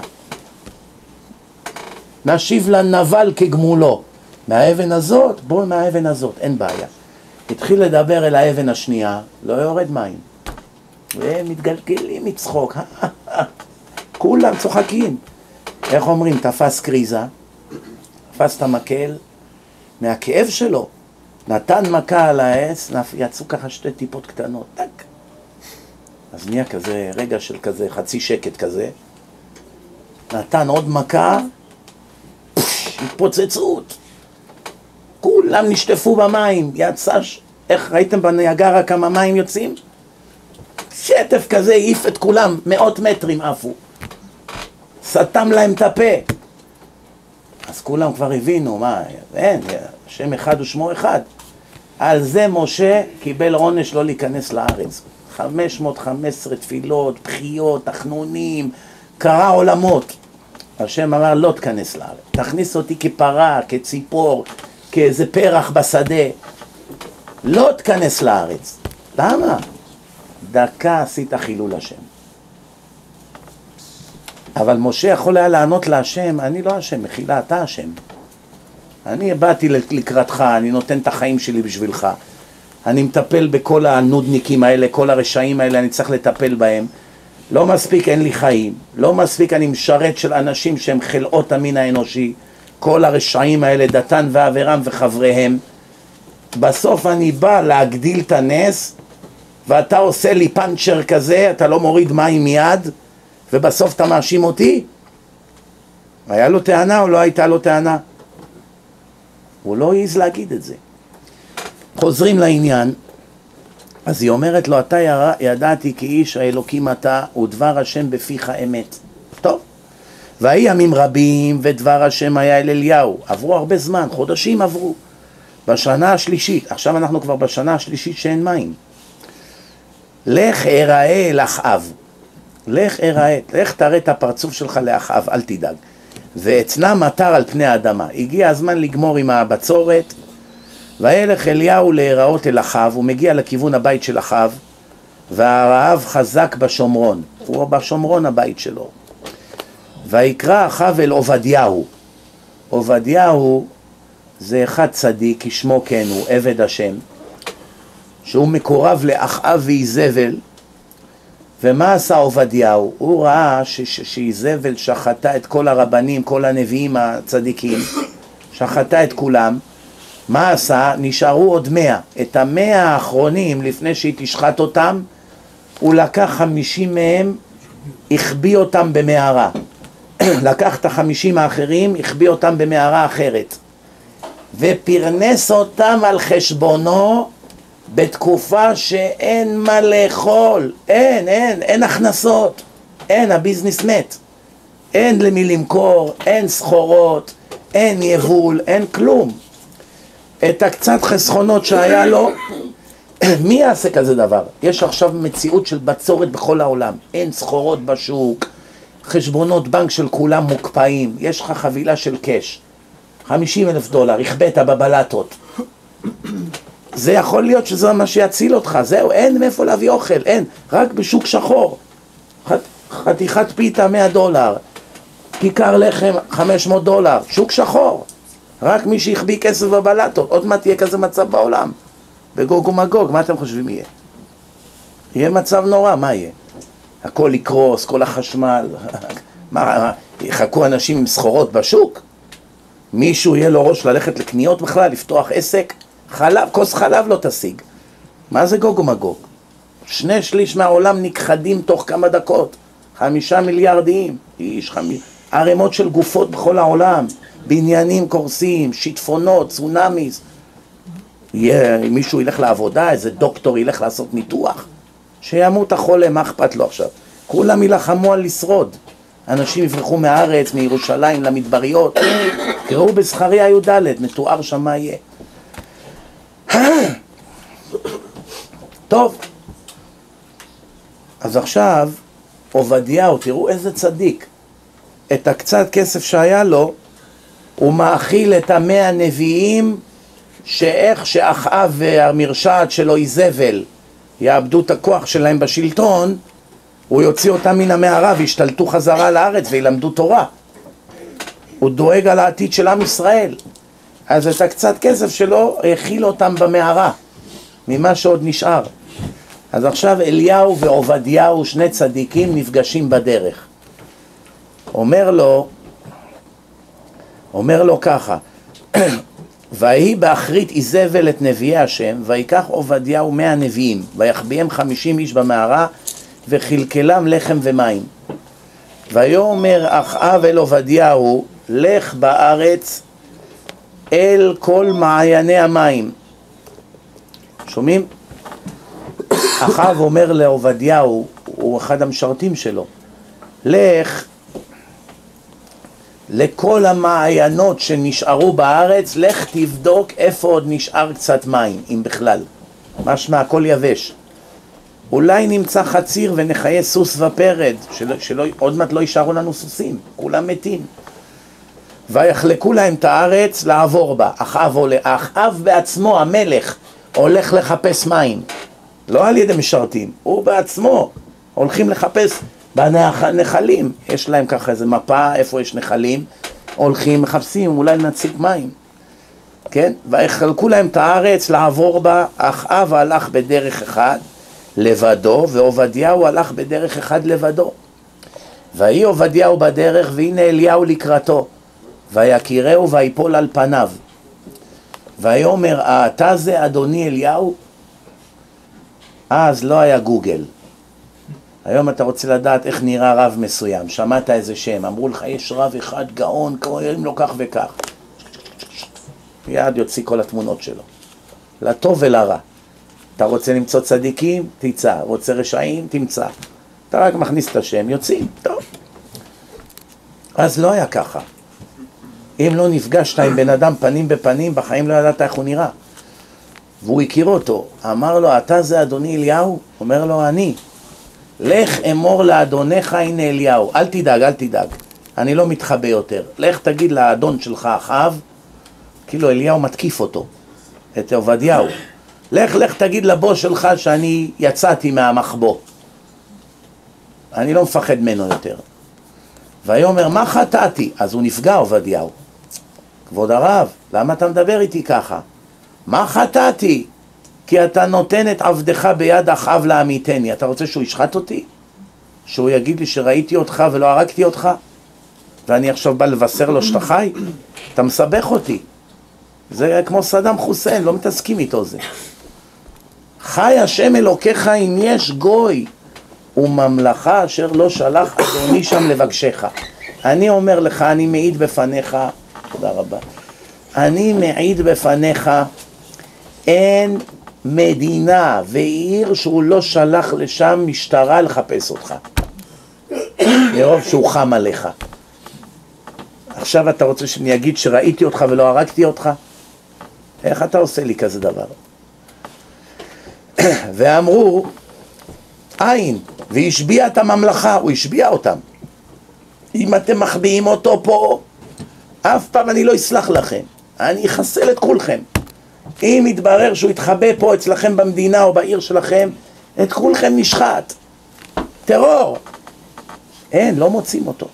Speaker 1: נשיב לנבל כגמולו. מהאבן הזאת, בוא מהאבן הזאת, אין בעיה. התחיל לדבר אל האבן השנייה, לא יורד מים. והם מתגלגלים מצחוק. כולם צוחקים. איך אומרים? תפס קריזה, תפס את המקל, מהכאב שלו, נתן מכה על העץ, יצאו ככה שתי טיפות קטנות, טק. אז נהיה כזה, רגע של כזה, חצי שקט כזה. נתן עוד מכה, פש, התפוצצות. כולם נשטפו במים, יצא, איך ראיתם בניאגרה כמה מים יוצאים? שטף כזה העיף את כולם, מאות מטרים עפו. סתם להם את הפה. אז כולם כבר הבינו, מה, אין, שם אחד ושמו אחד. על זה משה קיבל עונש לא להיכנס לארץ. חמש מאות וחמש עשרה תפילות, בחיות, תחנונים, קרה עולמות. השם אמר לא תכנס לארץ. תכניס אותי כפרה, כציפור, כאיזה פרח בשדה. לא תכנס לארץ. למה? דקה עשית חילול השם. אבל משה יכול היה לענות להשם, אני לא השם, מחילה, אתה השם. אני באתי לקראתך, אני נותן את החיים שלי בשבילך. אני מטפל בכל הנודניקים האלה, כל הרשעים האלה, אני צריך לטפל בהם. לא מספיק אין לי חיים, לא מספיק אני משרת של אנשים שהם חלאות המין האנושי, כל הרשעים האלה, דתן ואברהם וחבריהם. בסוף אני בא להגדיל את הנס, ואתה עושה לי פנצ'ר כזה, אתה לא מוריד מים מיד, ובסוף אתה מאשים אותי? היה לו טענה או לא הייתה לו טענה? הוא לא העז להגיד את זה. חוזרים לעניין, אז היא אומרת לו, אתה ידעתי כי איש האלוקים אתה, ודבר השם בפיך אמת. טוב. והיא ימים רבים, ודבר השם היה אל אליהו. עברו הרבה זמן, חודשים עברו. בשנה השלישית, עכשיו אנחנו כבר בשנה השלישית שאין מים. לך אראה אל אחאב, לך אראה, לך תראה את הפרצוף שלך לאחאב, אל תדאג. ואצנע מטר על פני האדמה. הגיע הזמן לגמור עם הבצורת, וילך אליהו להיראות אל אחאב, הוא מגיע לכיוון הבית של אחאב, והרעב חזק בשומרון, הוא בשומרון הבית שלו. ויקרא אחאב אל עובדיהו, עובדיהו זה אחד צדיק, כשמו כן הוא, עבד השם, שהוא מקורב לאחאב ואיזבל. ומה עשה עובדיהו? הוא ראה שאיזבל שחטה את כל הרבנים, כל הנביאים הצדיקים, שחטה את כולם. מה עשה? נשארו עוד מאה. את המאה האחרונים, לפני שהיא תשחט אותם, הוא לקח חמישים מהם, החביא אותם במערה. לקח את החמישים האחרים, החביא אותם במערה אחרת. ופרנס אותם על חשבונו בתקופה שאין מה לאכול. אין, אין, אין הכנסות. אין, הביזנס מת. אין למי למכור, אין סחורות, אין יבול, אין כלום. את הקצת חסכונות שהיה לו, מי יעשה כזה דבר? יש עכשיו מציאות של בצורת בכל העולם. אין סחורות בשוק, חשבונות בנק של כולם מוקפאים, יש לך חבילה של קש, חמישים אלף דולר, הכבאת בבלטות. זה יכול להיות שזה מה שיציל אותך, זהו, אין מאיפה להביא אוכל, אין, רק בשוק שחור. ח, חתיכת פיתה מאה דולר, כיכר לחם חמש מאות דולר, שוק שחור. רק מי שהחביא כסף בבלטות, עוד מעט יהיה כזה מצב בעולם. בגוג ומגוג, מה אתם חושבים יהיה? יהיה מצב נורא, מה יהיה? הכל יקרוס, כל החשמל, מה, יחכו אנשים עם סחורות בשוק? מישהו יהיה לו ראש ללכת לקניות בכלל, לפתוח עסק? חלב, כוס חלב לא תשיג. מה זה גוג ומגוג? שני שליש מהעולם נכחדים תוך כמה דקות, חמישה מיליארדים, איש חמי... ערימות של גופות בכל העולם, בניינים קורסים, שיטפונות, צונאמיס. יהיה, מישהו ילך לעבודה, איזה דוקטור ילך לעשות ניתוח, שימות החולה, מה אכפת לו עכשיו? כולם ילחמו על לשרוד. אנשים יברחו מהארץ, מירושלים למדבריות. קראו בזכריה י"ד, מתואר שם מה יהיה. טוב, אז עכשיו עובדיהו, תראו איזה צדיק. את הקצת כסף שהיה לו, הוא מאכיל את המאה נביאים, שאיך שאחאב והמרשעת שלו איזבל יאבדו את הכוח שלהם בשלטון, הוא יוציא אותם מן המערה וישתלטו חזרה לארץ וילמדו תורה. הוא דואג על העתיד של עם ישראל. אז את הקצת כסף שלו האכיל אותם במערה, ממה שעוד נשאר. אז עכשיו אליהו ועובדיהו, שני צדיקים, נפגשים בדרך. אומר לו, אומר לו ככה, ויהי באחרית איזבל את נביאי השם, ויקח עובדיהו מאה נביאים, ויחביאם חמישים איש במערה, וחלקלם לחם ומים. ויאמר אחאב אל עובדיהו, לך בארץ אל כל מעייני המים. שומעים? אחאב אומר לעובדיהו, הוא אחד המשרתים שלו, לך לכל המעיינות שנשארו בארץ, לך תבדוק איפה עוד נשאר קצת מים, אם בכלל. משמע, הכל יבש. אולי נמצא חציר ונחיה סוס ופרד, שלא, שלא, עוד מעט לא יישארו לנו סוסים, כולם מתים. ויחלקו להם את הארץ לעבור בה. אחאב עולה, אחאב בעצמו, המלך, הולך לחפש מים. לא על ידי משרתים, הוא בעצמו הולכים לחפש בנחלים. יש להם ככה איזה מפה, איפה יש נחלים, הולכים, מחפשים, אולי נציג מים. כן? ויחלקו להם את הארץ לעבור בה. אחאב הלך בדרך אחד לבדו, ועובדיהו הלך בדרך אחד לבדו. ויהי עובדיהו בדרך, והנה אליהו לקראתו, ויקירהו ויפול על פניו. ויאמר, אתה זה אדוני אליהו? אז לא היה גוגל. היום אתה רוצה לדעת איך נראה רב מסוים, שמעת איזה שם, אמרו לך יש רב אחד גאון, קוראים לו כך וכך. מיד יוציא כל התמונות שלו, לטוב ולרע. אתה רוצה למצוא צדיקים? תמצא. רוצה רשעים? תמצא. אתה רק מכניס את השם, יוצאים, טוב. אז לא היה ככה. אם לא נפגשת עם בן אדם פנים בפנים, בחיים לא ידעת איך הוא נראה. והוא הכיר אותו, אמר לו, אתה זה אדוני אליהו? אומר לו, אני. לך אמור לאדונך, הנה אליהו. אל תדאג, אל תדאג, אני לא מתחבא יותר. לך תגיד לאדון שלך אחאב, כאילו אליהו מתקיף אותו, את עובדיהו. לך, לך תגיד לבוס שלך שאני יצאתי מהמחבוא. אני לא מפחד ממנו יותר. ויאמר, מה חטאתי? אז הוא נפגע עובדיהו. כבוד הרב, למה אתה מדבר איתי ככה? מה חטאתי? כי אתה נותן את עבדך ביד אחאב לעמיתני. אתה רוצה שהוא ישחט אותי? שהוא יגיד לי שראיתי אותך ולא הרגתי אותך? ואני עכשיו בא לבשר לו שאתה חי? אתה מסבך אותי. זה כמו סדאם חוסיין, לא מתעסקים איתו זה. חי השם אלוקיך אם יש גוי וממלכה אשר לא שלח אדוני שם לבקשך. אני אומר לך, אני מעיד בפניך, תודה רבה, אני מעיד בפניך, אין מדינה ועיר שהוא לא שלח לשם משטרה לחפש אותך, מרוב שהוא חם עליך. עכשיו אתה רוצה שאני אגיד שראיתי אותך ולא הרגתי אותך? איך אתה עושה לי כזה דבר? ואמרו, אין, והשביע את הממלכה, הוא השביע אותם. אם אתם מחביאים אותו פה, אף פעם אני לא אסלח לכם, אני אחסל את כולכם. אם יתברר שהוא יתחבא פה אצלכם במדינה או בעיר שלכם, את כולכם נשחט. טרור. אין, לא מוצאים אותו.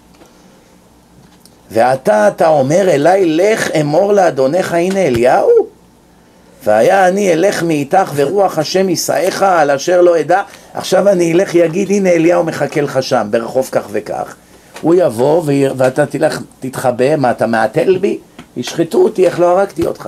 Speaker 1: ואתה, אתה אומר אליי, לך אמור לאדונך, הנה אליהו? והיה אני אלך מאיתך ורוח השם יישאך על אשר לא אדע. עכשיו אני אלך יגיד, הנה אליהו מחכה לך שם ברחוב כך וכך. הוא יבוא ואתה תלך תתחבא, מה אתה מעטל בי? ישחטו אותי, איך לא הרגתי אותך?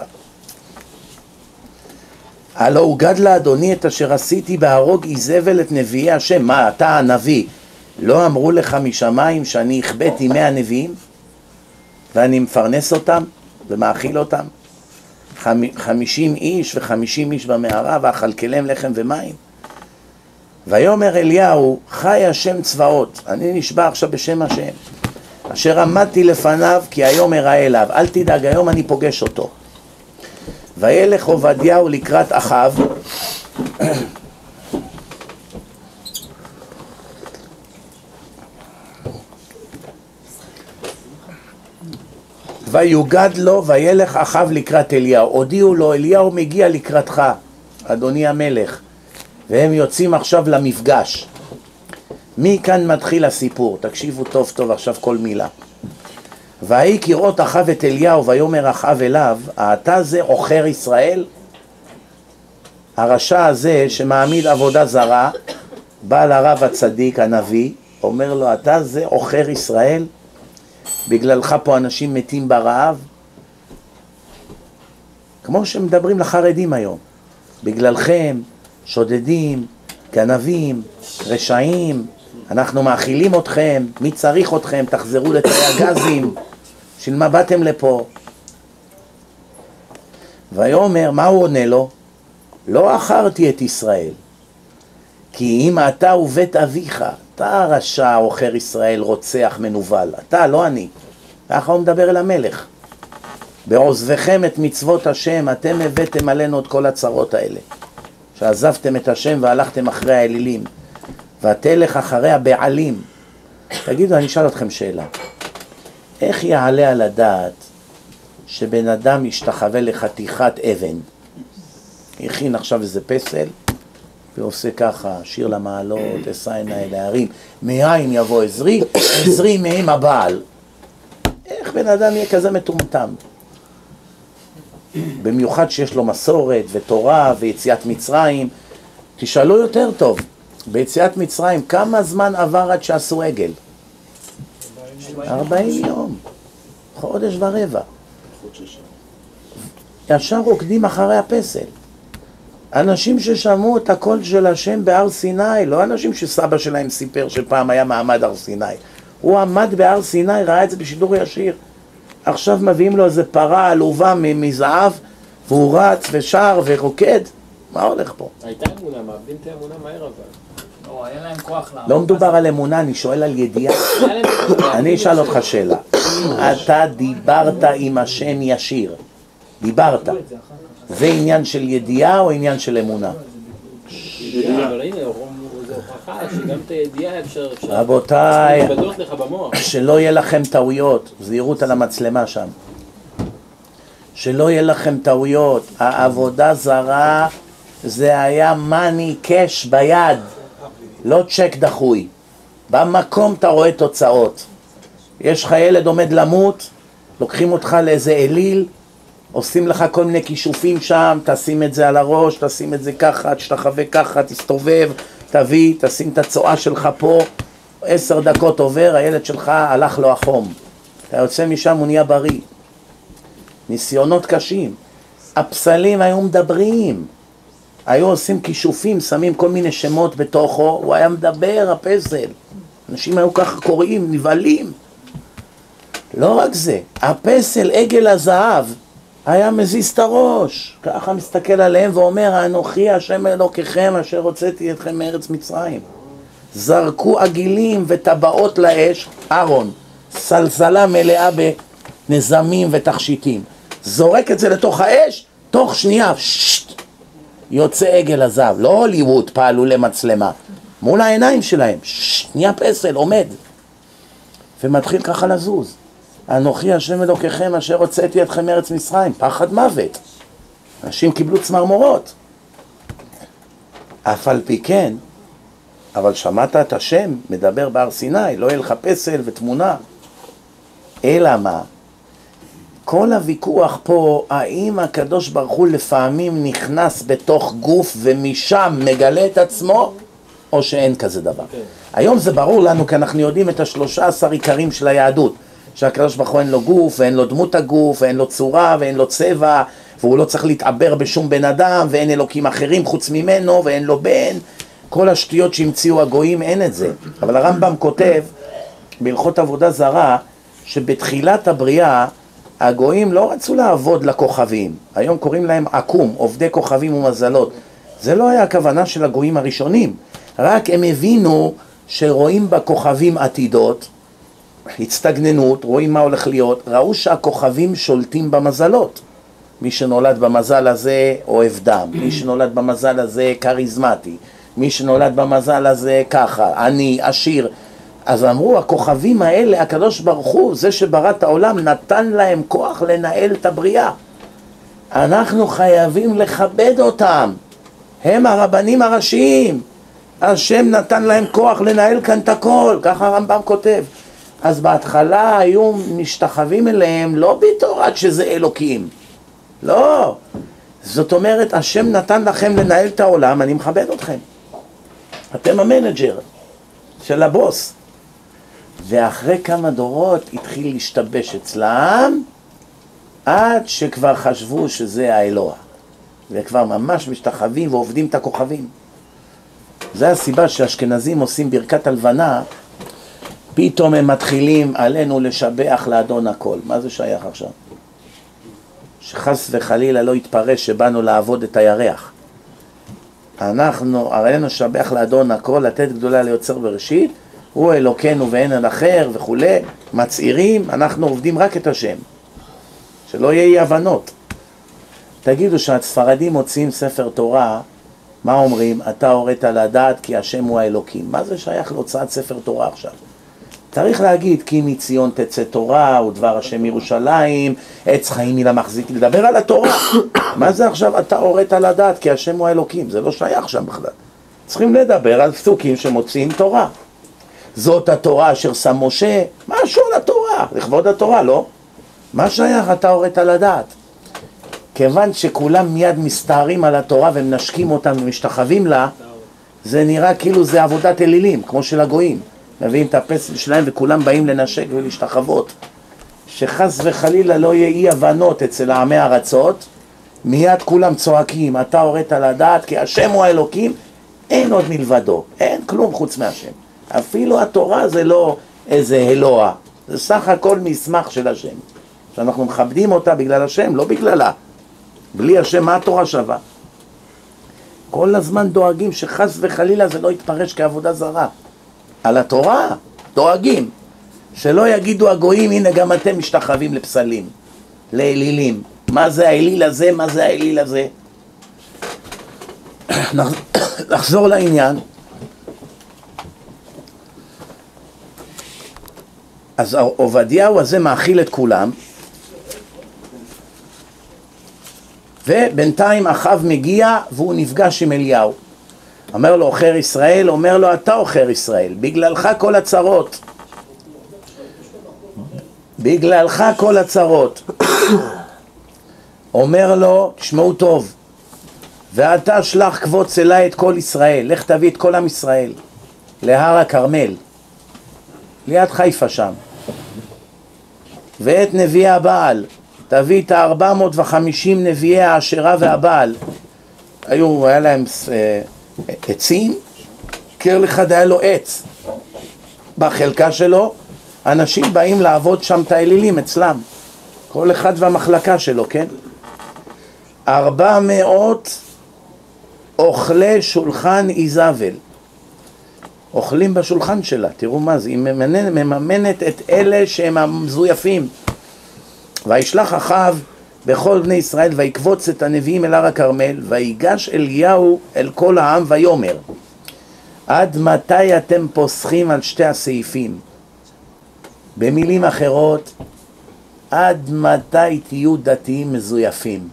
Speaker 1: הלא הוגד לאדוני את אשר עשיתי בהרוג איזבל את נביאי השם. מה, אתה הנביא, לא אמרו לך משמיים שאני הכבאתי מאה נביאים ואני מפרנס אותם ומאכיל אותם? חמישים איש וחמישים איש במערה ואכלכלם לחם ומים. ויאמר אליהו, חי השם צבאות, אני נשבע עכשיו בשם השם, אשר עמדתי לפניו כי היום אראה אליו. אל תדאג, היום אני פוגש אותו. וילך עובדיהו לקראת אחאב, ויוגד לו, וילך אחאב לקראת אליהו. הודיעו לו, אליהו מגיע לקראתך, אדוני המלך. והם יוצאים עכשיו למפגש. מכאן מתחיל הסיפור, תקשיבו טוב טוב עכשיו כל מילה. ויהי כראות אחאב את אליהו, ויאמר אחאב אליו, אתה זה עוכר ישראל? הרשע הזה שמעמיד עבודה זרה, בא לרב הצדיק הנביא, אומר לו, אתה זה עוכר ישראל? בגללך פה אנשים מתים ברעב? כמו שמדברים לחרדים היום, בגללכם שודדים, גנבים, רשעים, אנחנו מאכילים אתכם, מי צריך אתכם, תחזרו לתאי הגזים, של מה באתם לפה? ויאמר, מה הוא עונה לו? לא אחרתי את ישראל, כי אם אתה ובית אביך, אתה רשע עוכר ישראל, רוצח מנוול, אתה לא אני. ככה הוא מדבר אל המלך. בעוזבכם את מצוות השם, אתם הבאתם עלינו את כל הצרות האלה, שעזבתם את השם והלכתם אחרי האלילים, ותלך אחרי הבעלים. תגידו, אני אשאל אתכם שאלה, איך יעלה על הדעת שבן אדם ישתחווה לחתיכת אבן, הכין עכשיו איזה פסל ועושה ככה, שיר למעלות, אשא עיני להרים, מאין יבוא עזרי, עזרי מהם הבעל? איך בן אדם יהיה כזה מטומטם? במיוחד שיש לו מסורת ותורה ויציאת מצרים. תשאלו יותר טוב, ביציאת מצרים כמה זמן עבר עד שעשו עגל? ארבעים יום, חודש ורבע. ישר רוקדים אחרי הפסל. אנשים ששמעו את הקול של השם בהר סיני, לא אנשים שסבא שלהם סיפר שפעם היה מעמד הר סיני. הוא עמד בהר סיני, ראה את זה בשידור ישיר. עכשיו מביאים לו איזה פרה עלובה מזהב, והוא רץ ושר ורוקד. מה הולך פה?
Speaker 3: הייתה אמונה, מאבדים את האמונה מהר אבל. לא, היה להם כוח לעמוד.
Speaker 1: לא מדובר על אמונה, אני שואל על ידיעה. אני אשאל אותך שאלה. אתה דיברת עם השם ישיר. דיברת. זה עניין של ידיעה או עניין של אמונה?
Speaker 3: ידיעה, אבל הנה, זה הוכחה שגם את הידיעה אפשר...
Speaker 1: רבותיי,
Speaker 3: לבדות לך במוח.
Speaker 1: שלא יהיה לכם טעויות, זהירות על המצלמה שם. שלא יהיה לכם טעויות, העבודה זרה זה היה מאני קש ביד, לא צ'ק דחוי. במקום אתה רואה תוצאות. יש לך ילד עומד למות, לוקחים אותך לאיזה אליל, עושים לך כל מיני כישופים שם, תשים את זה על הראש, תשים את זה ככה, תשתחווה ככה, תסתובב, תביא, תשים את הצועה שלך פה, עשר דקות עובר, הילד שלך הלך לו החום. אתה יוצא משם, הוא נהיה בריא. ניסיונות קשים. הפסלים היו מדברים. היו עושים כישופים, שמים כל מיני שמות בתוכו, הוא היה מדבר, הפסל. אנשים היו ככה קוראים, נבהלים. לא רק זה, הפסל, עגל הזהב, היה מזיז את הראש. ככה מסתכל עליהם ואומר, אנוכי השם אלוקיכם אשר הוצאתי אתכם מארץ מצרים. זרקו עגילים וטבעות לאש, אהרון, סלסלה מלאה בנזמים ותכשיטים. זורק את זה לתוך האש, תוך שנייה, ששט, יוצא עגל הזהב. לא הוליווד פעלו למצלמה, מול העיניים שלהם, ששט, נהיה פסל, עומד. ומתחיל ככה לזוז. אנוכי השם אלוקיכם אשר הוצאתי אתכם מארץ מצרים, פחד מוות. אנשים קיבלו צמרמורות. אף על פי כן, אבל שמעת את השם מדבר בהר סיני, לא יהיה לך פסל ותמונה. אלא מה? כל הוויכוח פה, האם הקדוש ברוך הוא לפעמים נכנס בתוך גוף ומשם מגלה את עצמו, או שאין כזה דבר. Okay. היום זה ברור לנו, כי אנחנו יודעים את השלושה עשר עיקרים של היהדות, שהקדוש ברוך הוא אין לו גוף, ואין לו דמות הגוף, ואין לו צורה, ואין לו צבע, והוא לא צריך להתעבר בשום בן אדם, ואין אלוקים אחרים חוץ ממנו, ואין לו בן. כל השטויות שהמציאו הגויים, אין את זה. אבל הרמב"ם כותב, בהלכות עבודה זרה, שבתחילת הבריאה, הגויים לא רצו לעבוד לכוכבים. היום קוראים להם עקום, עובדי כוכבים ומזלות. זה לא היה הכוונה של הגויים הראשונים. רק הם הבינו שרואים בכוכבים עתידות, הצטגננות, רואים מה הולך להיות, ראו שהכוכבים שולטים במזלות. מי שנולד במזל הזה אוהב דם, מי שנולד במזל הזה קריזמטי, מי שנולד במזל הזה ככה, עני, עשיר. אז אמרו, הכוכבים האלה, הקדוש ברוך הוא, זה שברא את העולם, נתן להם כוח לנהל את הבריאה. אנחנו חייבים לכבד אותם. הם הרבנים הראשיים. השם נתן להם כוח לנהל כאן את הכל, ככה הרמב"ם כותב. אז בהתחלה היו משתחווים אליהם, לא בתור עד שזה אלוקים. לא. זאת אומרת, השם נתן לכם לנהל את העולם, אני מכבד אתכם. אתם המנג'ר של הבוס. ואחרי כמה דורות התחיל להשתבש אצלם, עד שכבר חשבו שזה האלוה. וכבר ממש משתחווים ועובדים את הכוכבים. זה הסיבה שהאשכנזים עושים ברכת הלבנה, פתאום הם מתחילים עלינו לשבח לאדון הכל. מה זה שייך עכשיו? שחס וחלילה לא יתפרש שבאנו לעבוד את הירח. אנחנו, עלינו לשבח לאדון הכל, לתת גדולה ליוצר בראשית, הוא אלוקנו ואין אל אחר וכו', מצעירים, אנחנו עובדים רק את השם. שלא יהיה אי הבנות. תגידו שהספרדים מוצאים ספר תורה, מה אומרים? אתה הורית לדעת כי השם הוא האלוקים. מה זה שייך להוצאת ספר תורה עכשיו? צריך להגיד כי מציון תצא תורה ודבר השם ירושלים, עץ חיים היא למחזיק, לדבר על התורה. מה זה עכשיו אתה הורית לדעת כי השם הוא האלוקים? זה לא שייך שם בכלל. צריכים לדבר על פסוקים שמוציאים תורה. זאת התורה אשר שם משה, משהו על התורה, לכבוד התורה, לא? מה שייך אתה הורית לדעת? כיוון שכולם מיד מסתערים על התורה ומנשקים אותם ומשתחווים לה, זה נראה כאילו זה עבודת אלילים, כמו של הגויים. מביאים את הפסל שלהם וכולם באים לנשק ולהשתחוות. שחס וחלילה לא יהיה אי הבנות אצל העמי ארצות, מיד כולם צועקים, אתה הורית לדעת כי השם הוא האלוקים, אין עוד מלבדו, אין כלום חוץ מהשם. אפילו התורה זה לא איזה אלוה, זה סך הכל מסמך של השם. שאנחנו מכבדים אותה בגלל השם, לא בגללה. בלי השם מה התורה שווה? כל הזמן דואגים שחס וחלילה זה לא יתפרש כעבודה זרה. על התורה דואגים. שלא יגידו הגויים, הנה גם אתם משתחווים לפסלים, לאלילים. מה זה האליל הזה? מה זה האליל הזה? נחזור לעניין. אז עובדיהו הזה מאכיל את כולם, ובינתיים אחאב מגיע והוא נפגש עם אליהו. אומר לו עוכר ישראל, אומר לו אתה עוכר ישראל, בגללך כל הצרות, בגללך כל הצרות. אומר לו, תשמעו טוב, ואתה שלח קבוץ אליי את כל ישראל, לך תביא את כל עם ישראל להר הכרמל, ליד חיפה שם, ואת נביאי הבעל, תביא את ה-ארבע מאות וחמישים נביאי האשרה והבעל. היו, היה להם אה, עצים, קר אחד היה לו עץ בחלקה שלו, אנשים באים לעבוד שם את האלילים אצלם, כל אחד והמחלקה שלו, כן? ארבע מאות אוכלי שולחן איזבל, אוכלים בשולחן שלה, תראו מה זה, היא מממנת, מממנת את אלה שהם המזויפים. וישלח אחאב בכל בני ישראל ויקבוץ את הנביאים אל הר הכרמל, ויגש אליהו אל כל העם ויאמר, עד מתי אתם פוסחים על שתי הסעיפים? במילים אחרות, עד מתי תהיו דתיים מזויפים?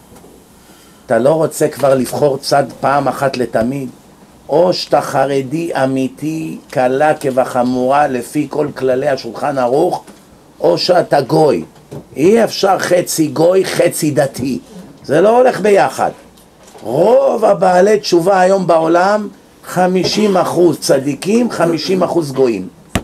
Speaker 1: אתה לא רוצה כבר לבחור צד פעם אחת לתמיד? או שאתה חרדי אמיתי, קלה כבחמורה לפי כל כללי השולחן ערוך, או שאתה גוי. אי אפשר חצי גוי, חצי דתי. זה לא הולך ביחד. רוב הבעלי תשובה היום בעולם, חמישים אחוז צדיקים, חמישים אחוז גויים.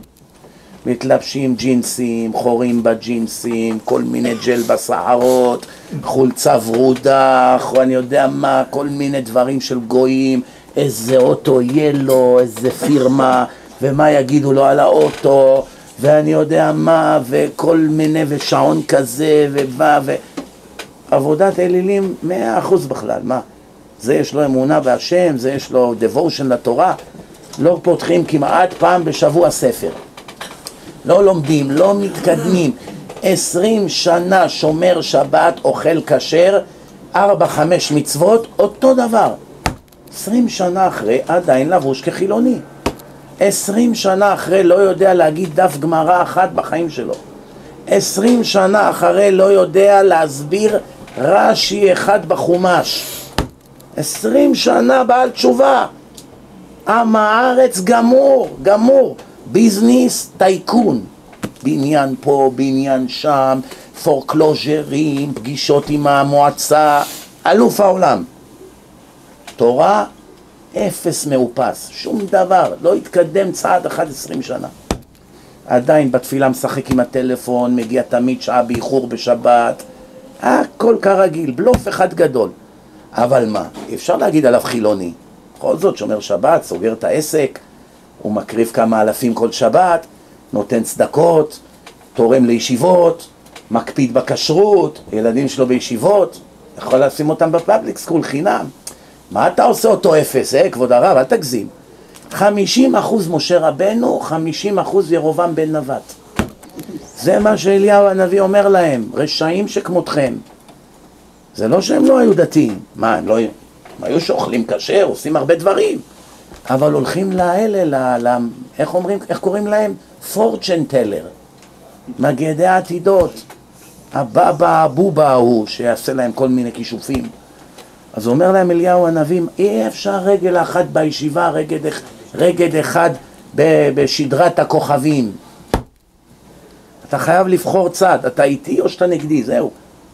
Speaker 1: מתלבשים ג'ינסים, חורים בג'ינסים, כל מיני ג'ל בשערות, חולצה ורודה, אני יודע מה, כל מיני דברים של גויים, איזה אוטו יהיה לו, איזה פירמה, ומה יגידו לו על האוטו, ואני יודע מה, וכל מיני, ושעון כזה, ובא, ו... עבודת אלילים מאה אחוז בכלל, מה? זה יש לו אמונה בהשם, זה יש לו devotion לתורה, לא פותחים כמעט פעם בשבוע ספר. לא לומדים, לא מתקדמים. עשרים שנה שומר שבת, אוכל כשר, ארבע, חמש מצוות, אותו דבר. עשרים שנה אחרי עדיין לבוש כחילוני. עשרים שנה אחרי לא יודע להגיד דף גמרא אחת בחיים שלו. עשרים שנה אחרי לא יודע להסביר רש"י אחד בחומש. עשרים שנה בעל תשובה. עם הארץ גמור, גמור. ביזניס טייקון, בניין פה, בניין שם, פורקלוז'רים, פגישות עם המועצה, אלוף העולם. תורה, אפס מאופס, שום דבר, לא התקדם צעד אחד עשרים שנה. עדיין בתפילה משחק עם הטלפון, מגיע תמיד שעה באיחור בשבת, הכל כרגיל, בלוף אחד גדול. אבל מה, אפשר להגיד עליו חילוני. בכל זאת שומר שבת, סוגר את העסק, הוא מקריב כמה אלפים כל שבת, נותן צדקות, תורם לישיבות, מקפיד בכשרות, ילדים שלו בישיבות, יכול לשים אותם בפאבליק סקול חינם. מה אתה עושה אותו אפס, אה, כבוד הרב, אל תגזים. חמישים אחוז משה רבנו, חמישים אחוז ירובעם בן נבט. זה מה שאליהו הנביא אומר להם, רשעים שכמותכם. זה לא שהם לא היו דתיים, מה, הם לא היו, הם היו שאוכלים כשר, עושים הרבה דברים. אבל הולכים לאלה, ל, ל, איך אומרים, איך קוראים להם? fortune teller, מגדי העתידות, הבבא הבובה ההוא שיעשה להם כל מיני כישופים. אז אומר להם אליהו הנביא, אי אפשר רגל אחת בישיבה, רגל, רגל אחד בשדרת הכוכבים. אתה חייב לבחור צד, אתה איתי או שאתה נגדי, זהו.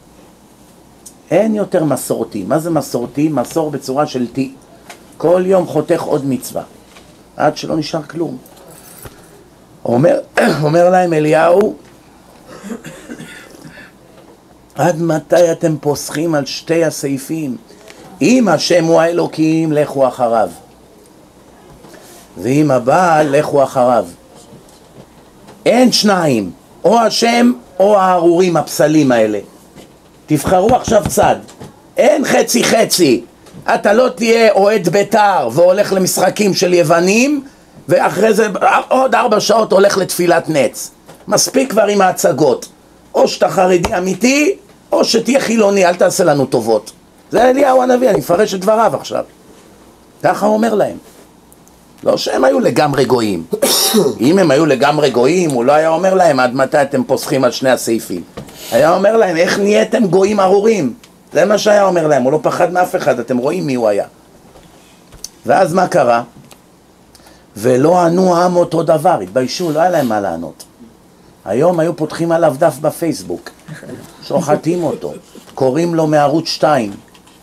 Speaker 1: אין יותר מסורתי. מה זה מסורתי? מסור בצורה של תי. כל יום חותך עוד מצווה, עד שלא נשאר כלום. אומר, אומר להם אליהו, עד מתי אתם פוסחים על שתי הסעיפים? אם השם הוא האלוקים, לכו אחריו. ואם הבעל, לכו אחריו. אין שניים, או השם או הארורים הפסלים האלה. תבחרו עכשיו צד. אין חצי חצי. אתה לא תהיה אוהד בית"ר והולך למשחקים של יוונים, ואחרי זה עוד ארבע שעות הולך לתפילת נץ. מספיק כבר עם ההצגות. או שאתה חרדי אמיתי, או שתהיה חילוני, אל תעשה לנו טובות. זה אליהו הנביא, אני מפרש את דבריו עכשיו. ככה הוא אומר להם. לא שהם היו לגמרי גויים. אם הם היו לגמרי גויים, הוא לא היה אומר להם עד מתי אתם פוסחים על שני הסעיפים. היה אומר להם, איך נהייתם גויים ארורים? זה מה שהיה אומר להם, הוא לא פחד מאף אחד, אתם רואים מי הוא היה. ואז מה קרה? ולא ענו עם אותו דבר, התביישו, לא היה להם מה לענות. היום היו פותחים עליו דף בפייסבוק, שוחטים אותו, קוראים לו מערוץ שתיים.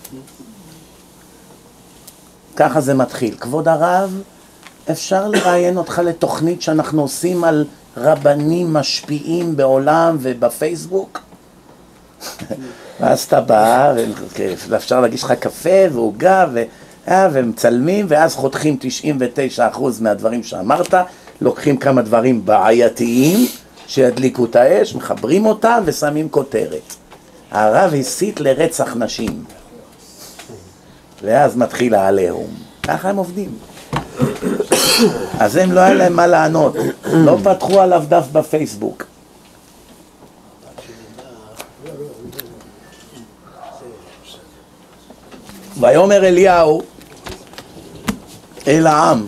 Speaker 1: ככה זה מתחיל. כבוד הרב, אפשר לראיין אותך לתוכנית שאנחנו עושים על רבנים משפיעים בעולם ובפייסבוק? ואז אתה בא, ואפשר להגיש לך קפה ועוגה, ומצלמים, ואז חותכים תשעים ותשעה אחוז מהדברים שאמרת, לוקחים כמה דברים בעייתיים, שידליקו את האש, מחברים אותם ושמים כותרת. הרב הסית לרצח נשים. ואז מתחיל העליהום. ככה הם עובדים. אז הם לא היה להם מה לענות. לא פתחו עליו דף בפייסבוק. ויאמר אליהו אל העם.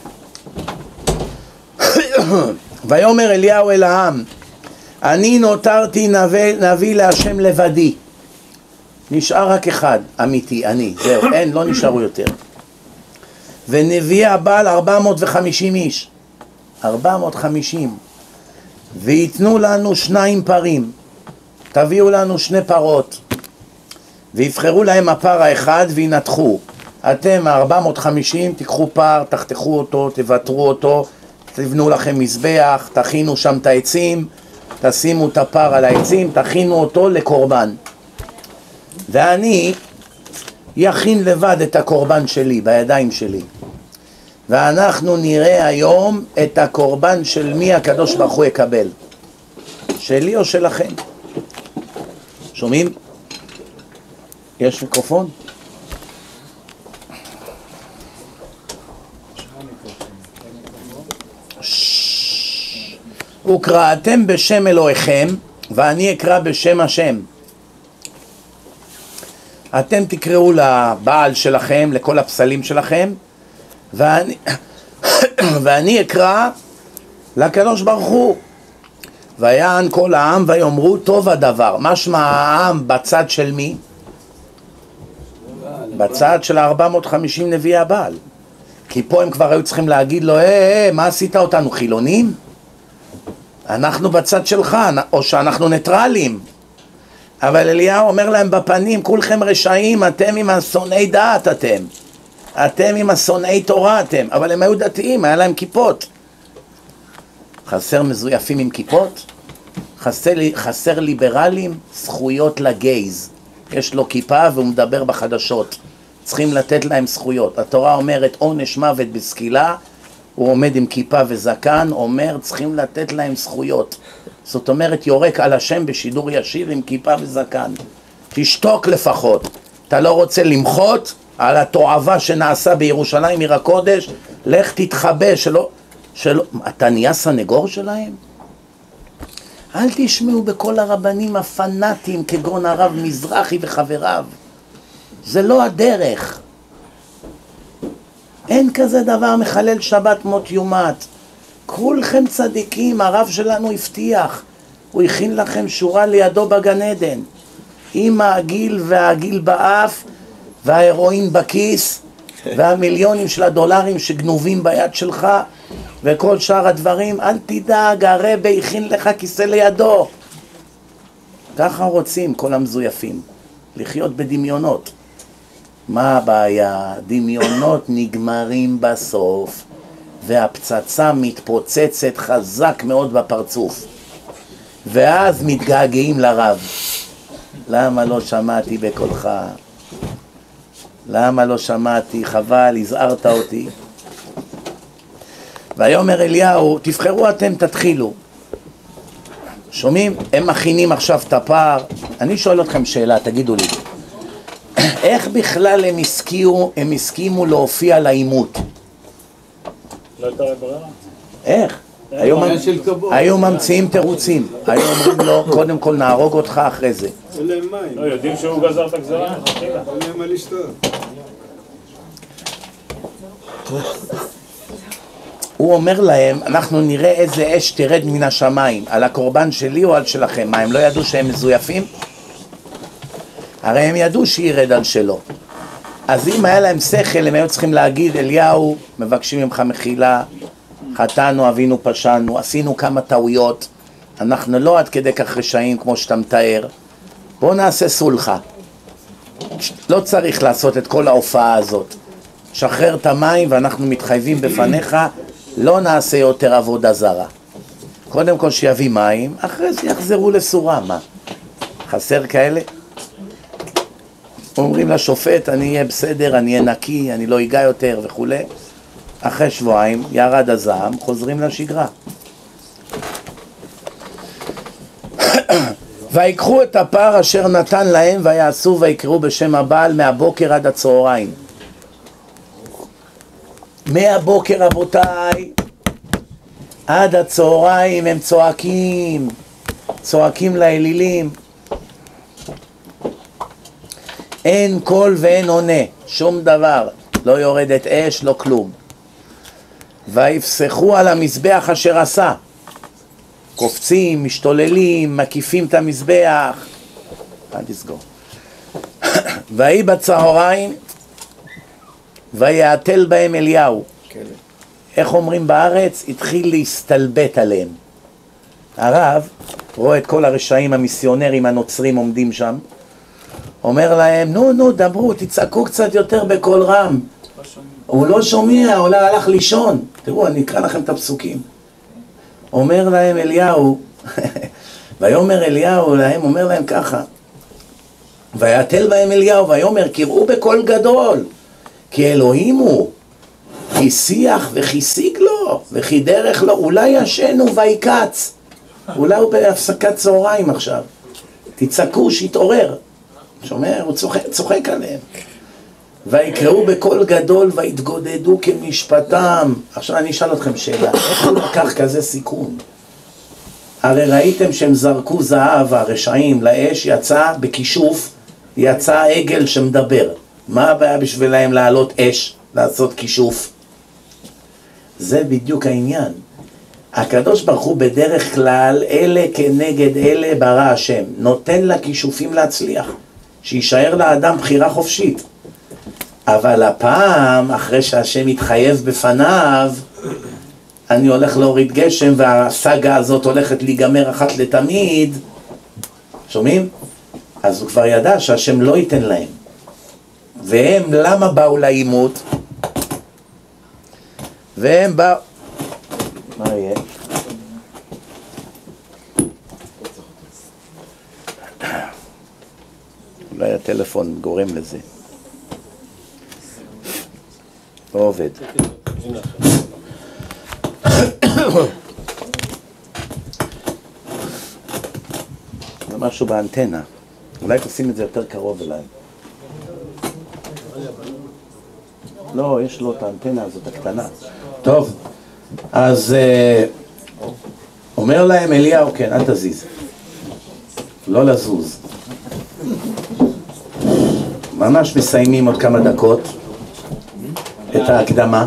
Speaker 1: ויאמר אליהו אל העם, אני נותרתי נביא, נביא להשם לבדי. נשאר רק אחד, אמיתי, אני, זהו, אין, לא נשארו יותר. ונביא הבעל ארבע מאות וחמישים איש, ארבע מאות וחמישים, ויתנו לנו שניים פרים, תביאו לנו שני פרות, ויבחרו להם הפר האחד וינתחו. אתם ארבע מאות וחמישים, תיקחו פר, תחתכו אותו, תוותרו אותו, תבנו לכם מזבח, תכינו שם את העצים, תשימו את הפר על העצים, תכינו אותו לקורבן. ואני יכין לבד את הקורבן שלי, בידיים שלי. ואנחנו נראה היום את הקורבן של מי הקדוש ברוך הוא יקבל. שלי או שלכם? שומעים? יש מיקרופון? וקראתם בשם אלוהיכם, ואני אקרא בשם השם. אתם תקראו לבעל שלכם, לכל הפסלים שלכם, ואני, ואני אקרא לקדוש ברוך הוא. ויען כל העם ויאמרו טוב הדבר. משמע העם בצד של מי? בצד של ארבע מאות וחמישים נביאי הבעל. כי פה הם כבר היו צריכים להגיד לו, אה, אה, מה עשית אותנו, חילונים? אנחנו בצד שלך, או שאנחנו ניטרלים. אבל אליהו אומר להם בפנים, כולכם רשעים, אתם עם השונאי דעת אתם. אתם עם השונאי תורה אתם. אבל הם היו דתיים, היה להם כיפות. חסר מזויפים עם כיפות? חסר, חסר ליברלים? זכויות לגייז. יש לו כיפה והוא מדבר בחדשות. צריכים לתת להם זכויות. התורה אומרת עונש מוות בסקילה, הוא עומד עם כיפה וזקן, אומר צריכים לתת להם זכויות. זאת אומרת יורק על השם בשידור ישיר עם כיפה וזקן. תשתוק לפחות. אתה לא רוצה למחות על התועבה שנעשה בירושלים עיר הקודש, לך תתחבא שלא, שלא, אתה נהיה סנגור שלהם? אל תשמעו בכל הרבנים הפנאטים כגון הרב מזרחי וחבריו. זה לא הדרך. אין כזה דבר מחלל שבת מות יומת. כולכם צדיקים, הרב שלנו הבטיח. הוא הכין לכם שורה לידו בגן עדן. עם העגיל והעגיל באף וההירואין בכיס והמיליונים של הדולרים שגנובים ביד שלך וכל שאר הדברים, אל תדאג, הרבי הכין לך כיסא לידו. ככה רוצים כל המזויפים, לחיות בדמיונות. מה הבעיה? דמיונות נגמרים בסוף והפצצה מתפוצצת חזק מאוד בפרצוף, ואז מתגעגעים לרב. למה לא שמעתי בקולך? למה לא שמעתי? חבל, הזהרת אותי. ויאמר אליהו, תבחרו אתם, תתחילו. שומעים? הם מכינים עכשיו את הפער. אני שואל אתכם שאלה, תגידו לי. איך בכלל הם הסכימו, הם הסכימו להופיע לעימות?
Speaker 3: לא הייתה ברירה.
Speaker 1: איך? היום, היום ממציאים תירוצים, היום אומרים לו, קודם כל נהרוג אותך אחרי זה.
Speaker 4: אין להם מים.
Speaker 3: לא, יודעים שהוא גזר את הגזרה.
Speaker 4: אין להם מה לשתות.
Speaker 1: הוא אומר להם, אנחנו נראה איזה אש תרד מן השמיים, על הקורבן שלי או על שלכם. מה, הם לא ידעו שהם מזויפים? הרי הם ידעו שירד על שלו. אז אם היה להם שכל, הם היו צריכים להגיד, אליהו, מבקשים ממך מחילה, חטאנו, אבינו, פשענו, עשינו כמה טעויות, אנחנו לא עד כדי כך רשעים כמו שאתה מתאר, בוא נעשה סולחה. לא צריך לעשות את כל ההופעה הזאת. שחרר את המים ואנחנו מתחייבים בפניך, לא נעשה יותר עבודה זרה. קודם כל שיביא מים, אחרי זה יחזרו לסורה. מה? חסר כאלה? אומרים לשופט, אני אהיה בסדר, אני אהיה נקי, אני לא אגע יותר וכו'. אחרי שבועיים ירד הזעם, חוזרים לשגרה. ויקחו את הפר אשר נתן להם ויעשו ויקראו בשם הבעל מהבוקר עד הצהריים. מהבוקר רבותיי עד הצהריים הם צועקים, צועקים לאלילים. אין קול ואין עונה, שום דבר, לא יורדת אש, לא כלום. ויפסחו על המזבח אשר עשה, קופצים, משתוללים, מקיפים את המזבח. אל תסגור. ויהי בצהריים ויעתל בהם אליהו. איך אומרים בארץ? התחיל להסתלבט עליהם. הרב רואה את כל הרשעים המיסיונרים הנוצרים עומדים שם, אומר להם, נו נו דברו, תצעקו קצת יותר בקול רם. הוא לא שומע, אולי הלך לישון. תראו, אני אקרא לכם את הפסוקים. אומר להם אליהו, ויאמר אליהו להם, אומר להם ככה, ויעתל בהם אליהו, ויאמר, קראו בקול גדול, כי אלוהים הוא, כי שיח וכי שיג לו, וכי דרך לו, אולי ישנו ויקץ, אולי הוא בהפסקת צהריים עכשיו, תצעקו שיתעורר. שומע? הוא צוחק, צוחק עליהם. ויקראו בקול גדול והתגודדו כמשפטם. עכשיו אני אשאל אתכם שאלה, איך הוא לקח כזה סיכון? הרי ראיתם שהם זרקו זהב, הרשעים, לאש, יצא בכישוף, יצא עגל שמדבר. מה הבעיה בשבילהם לעלות אש, לעשות כישוף? זה בדיוק העניין. הקדוש ברוך הוא בדרך כלל, אלה כנגד אלה ברא השם, נותן לכישופים להצליח, שישאר לאדם בחירה חופשית. אבל הפעם, אחרי שהשם יתחייב בפניו, אני הולך להוריד גשם והסגה הזאת הולכת להיגמר אחת לתמיד, שומעים? אז הוא כבר ידע שהשם לא ייתן להם. והם למה באו לעימות? והם באו... מה יהיה? אולי הטלפון גורם לזה. לא עובד. זה משהו באנטנה. אולי תשים את זה יותר קרוב אליי. לא, יש לו את האנטנה הזאת הקטנה. טוב, אז אומר להם אליהו, כן, אל תזיז. לא לזוז. ממש מסיימים עוד כמה דקות את ההקדמה.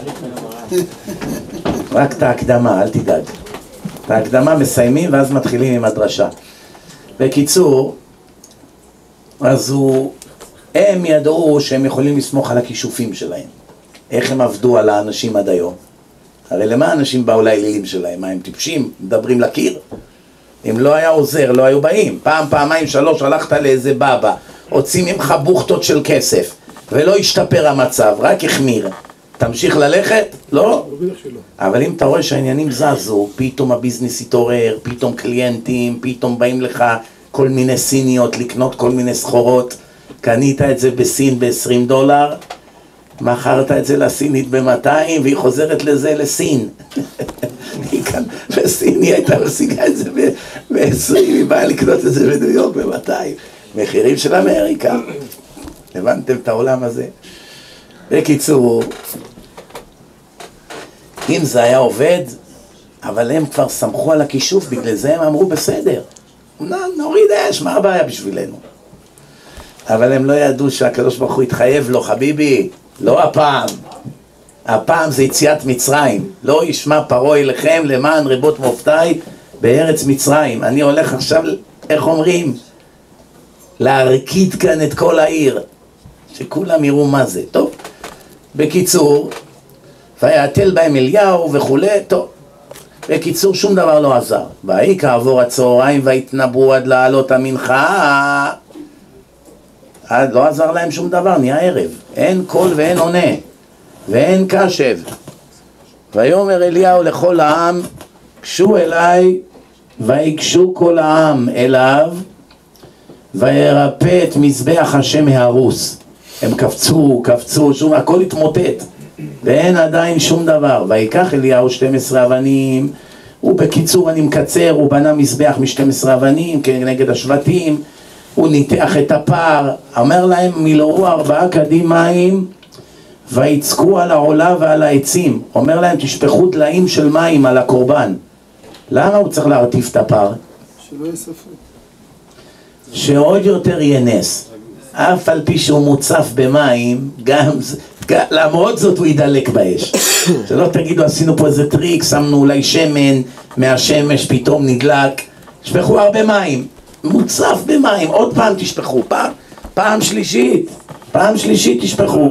Speaker 1: רק את ההקדמה, אל תדאג. את ההקדמה מסיימים ואז מתחילים עם הדרשה. בקיצור, אז הוא, הם ידעו שהם יכולים לסמוך על הכישופים שלהם. איך הם עבדו על האנשים עד היום? הרי למה האנשים באו לאלילים שלהם? מה, הם טיפשים? מדברים לקיר? אם לא היה עוזר, לא היו באים. פעם, פעמיים, שלוש, הלכת לאיזה בבא, הוציא ממך בוכתות של כסף, ולא השתפר המצב, רק החמיר. תמשיך ללכת? לא. אבל אם אתה רואה שהעניינים זזו, פתאום הביזנס יתעורר, פתאום קליינטים, פתאום באים לך כל מיני סיניות לקנות כל מיני סחורות, קנית את זה בסין ב-עשרים דולר, מכרת את זה לסינית ב-מאתיים והיא חוזרת לזה לסין. היא כאן בסין, היא הייתה משיגה את זה ב-עשרים, היא באה לקנות את זה בניו יורק ב-מאתיים. מחירים של אמריקה. הבנתם את העולם הזה? בקיצור, אם זה היה עובד, אבל הם כבר סמכו על הכישוף, בגלל זה הם אמרו בסדר, נוריד אש, מה הבעיה בשבילנו? אבל הם לא ידעו שהקדוש ברוך הוא התחייב לו, חביבי, לא הפעם. הפעם זה יציאת מצרים. לא ישמע פרעה אליכם למען רבות מופתיי בארץ מצרים. אני הולך עכשיו, איך אומרים? להרקיד כאן את כל העיר. שכולם יראו מה זה. טוב, בקיצור, ויעתל בהם אליהו וכולי, טוב. בקיצור, שום דבר לא עזר. ויהי כעבור הצהריים והתנבאו עד לעלות המנחה. עד לא עזר להם שום דבר, נהיה ערב. אין קול ואין עונה, ואין קשב. ויאמר אליהו לכל העם, קשו אליי, ויקשו כל העם אליו, וירפא את מזבח השם מהרוס. הם קפצו, קפצו, שום, הכל התמוטט, ואין עדיין שום דבר. ויקח אליהו שתים עשרה אבנים, ובקיצור אני מקצר, הוא בנה מזבח משתים עשרה אבנים כנגד השבטים, הוא ניתח את הפר, אומר להם מילאו ארבעה קדים מים ויצקו על העולה ועל העצים. אומר להם תשפכו דליים של מים על הקורבן. למה הוא צריך להרטיף את הפר?
Speaker 4: שלא יהיה ספק.
Speaker 1: שעוד יותר ינס. אף על פי שהוא מוצף במים, גם, גם למרות זאת הוא ידלק באש. שלא תגידו עשינו פה איזה טריק, שמנו אולי שמן מהשמש פתאום נדלק. תשפכו הרבה מים, מוצף במים, עוד פעם תשפכו, פעם, פעם שלישית, פעם שלישית תשפכו.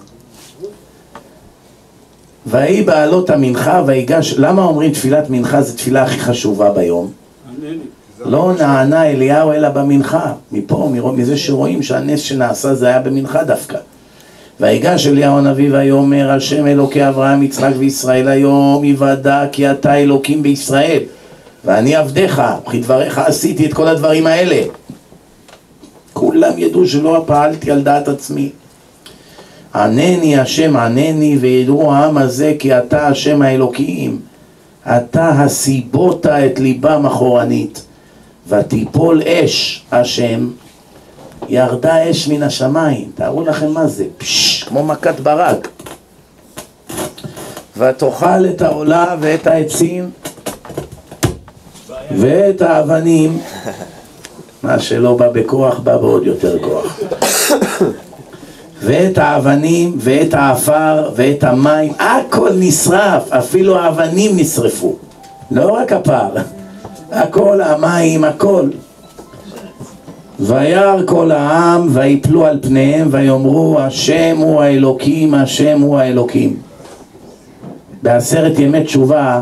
Speaker 1: ויהי בעלות המנחה ויגש. למה אומרים תפילת מנחה זה תפילה הכי חשובה ביום? לא נענה אליהו אלא במנחה. מפה, מזה שרואים שהנס שנעשה זה היה במנחה דווקא. ויגש אליהו הנביא ויאמר השם אלוקי אברהם יצחק וישראל היום יוודע כי אתה אלוקים בישראל ואני עבדך, וכדבריך עשיתי את כל הדברים האלה. כולם ידעו שלא פעלתי על דעת עצמי. ענני השם ענני, וידעו העם הזה כי אתה השם האלוקים, אתה הסיבות את ליבם אחורנית. ותיפול אש השם, ירדה אש מן השמיים. תארו לכם מה זה, פש, כמו מכת ברק. ותאכל את העולה ואת העצים ואת האבנים. מה שלא בא בכוח בא בעוד יותר כוח. ואת האבנים ואת האפר ואת המים, הכל נשרף, אפילו האבנים נשרפו, לא רק הפר, הכל, המים, הכל. וירא כל העם ויפלו על פניהם ויאמרו השם הוא האלוקים, השם הוא האלוקים. בעשרת ימי תשובה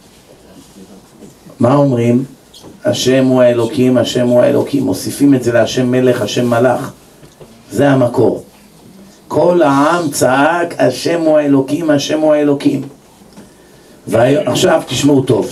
Speaker 1: מה אומרים? השם הוא האלוקים, השם הוא האלוקים. מוסיפים את זה להשם מלך, השם מלך. זה המקור. כל העם צעק השם הוא האלוקים, השם הוא האלוקים. ועכשיו תשמעו טוב.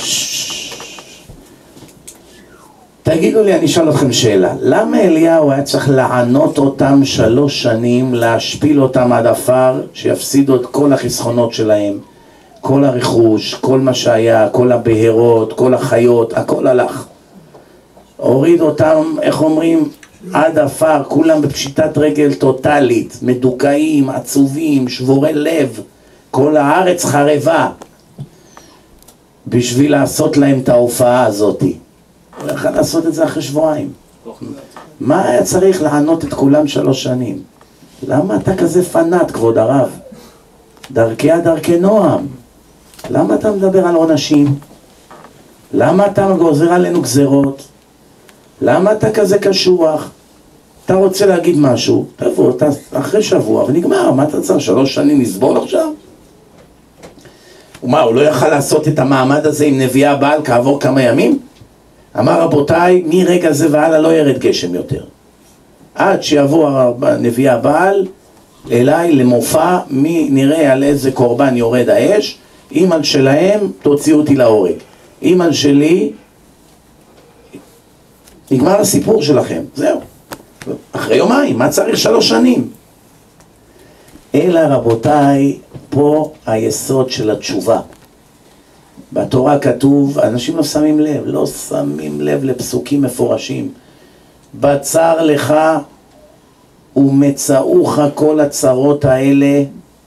Speaker 1: תגידו לי, אני אשאל אתכם שאלה. למה אליהו היה צריך לענות אותם שלוש שנים, להשפיל אותם עד עפר, שיפסידו את כל החסכונות שלהם, כל הרכוש, כל מה שהיה, כל הבהרות, כל החיות, הכל הלך. הוריד אותם, איך אומרים, עד עפר, כולם בפשיטת רגל טוטלית, מדוכאים, עצובים, שבורי לב, כל הארץ חרבה, בשביל לעשות להם את ההופעה הזאת. הוא יכול לעשות את זה אחרי שבועיים. מה היה צריך לענות את כולם שלוש שנים? למה אתה כזה פנאט, כבוד הרב? דרכיה דרכי נועם. למה אתה מדבר על עונשים? למה אתה גוזר עלינו גזרות? למה אתה כזה קשוח? אתה רוצה להגיד משהו, תבוא, אתה אחרי שבוע ונגמר. מה אתה צריך? שלוש שנים לסבול עכשיו? ומה, הוא לא יכל לעשות את המעמד הזה עם נביאי הבעל כעבור כמה ימים? אמר רבותיי, מרגע זה והלאה לא ירד גשם יותר. עד שיבוא נביאי הבעל אליי למופע, מי נראה על איזה קורבן יורד האש, אם על שלהם תוציאו אותי להורג. אם על שלי, נגמר הסיפור שלכם, זהו. אחרי יומיים, מה צריך שלוש שנים? אלא רבותיי, פה היסוד של התשובה. בתורה כתוב, אנשים לא שמים לב, לא שמים לב לפסוקים מפורשים. בצר לך ומצאוך כל הצרות האלה,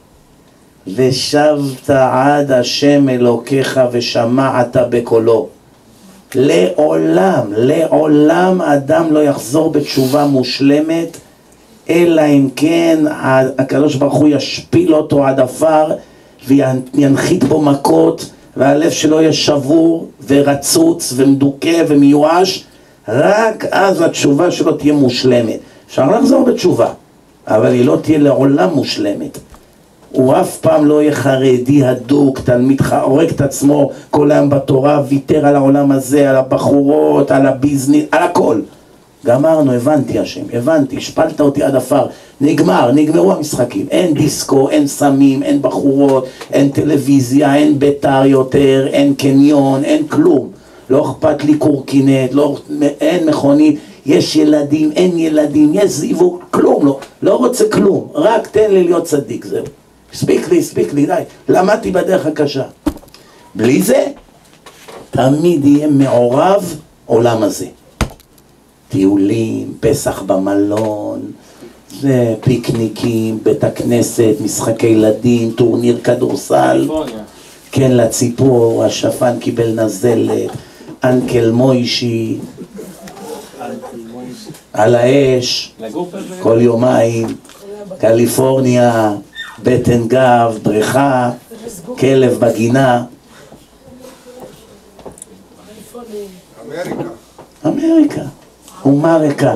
Speaker 1: ושבת עד השם אלוקיך ושמעת בקולו. לעולם, לעולם אדם לא יחזור בתשובה מושלמת, אלא אם כן הקדוש ברוך הוא ישפיל אותו עד עפר וינחית בו מכות, והלב שלו יהיה שבור ורצוץ ומדוכא ומיואש. רק אז התשובה שלו תהיה מושלמת. אפשר לחזור בתשובה, אבל היא לא תהיה לעולם מושלמת. הוא אף פעם לא יהיה חרדי הדוק, תלמיד הורג את עצמו כל היום בתורה, ויתר על העולם הזה, על הבחורות, על הביזנס, על הכל. גמרנו, הבנתי השם, הבנתי, השפלת אותי עד עפר, נגמר, נגמרו המשחקים. אין דיסקו, אין סמים, אין בחורות, אין טלוויזיה, אין ביתר יותר, אין קניון, אין כלום. לא אכפת לי קורקינט, לא, אין מכונית, יש ילדים, אין ילדים, יש זיווג, כלום, לא, לא רוצה כלום, רק תן לי להיות צדיק, זהו. הספיק לי, הספיק לי, די, למדתי בדרך הקשה. בלי זה, תמיד יהיה מעורב עולם הזה. טיולים, פסח במלון, זה פיקניקים, בית הכנסת, משחקי ילדים, טורניר כדורסל. כן, לציפור, השפן קיבל נזלת, אנקל מוישי, על האש, כל יומיים, קליפורניה, בטן גב, בריכה, כלב בגינה.
Speaker 4: אמריקה.
Speaker 1: אמריקה, אומריקה.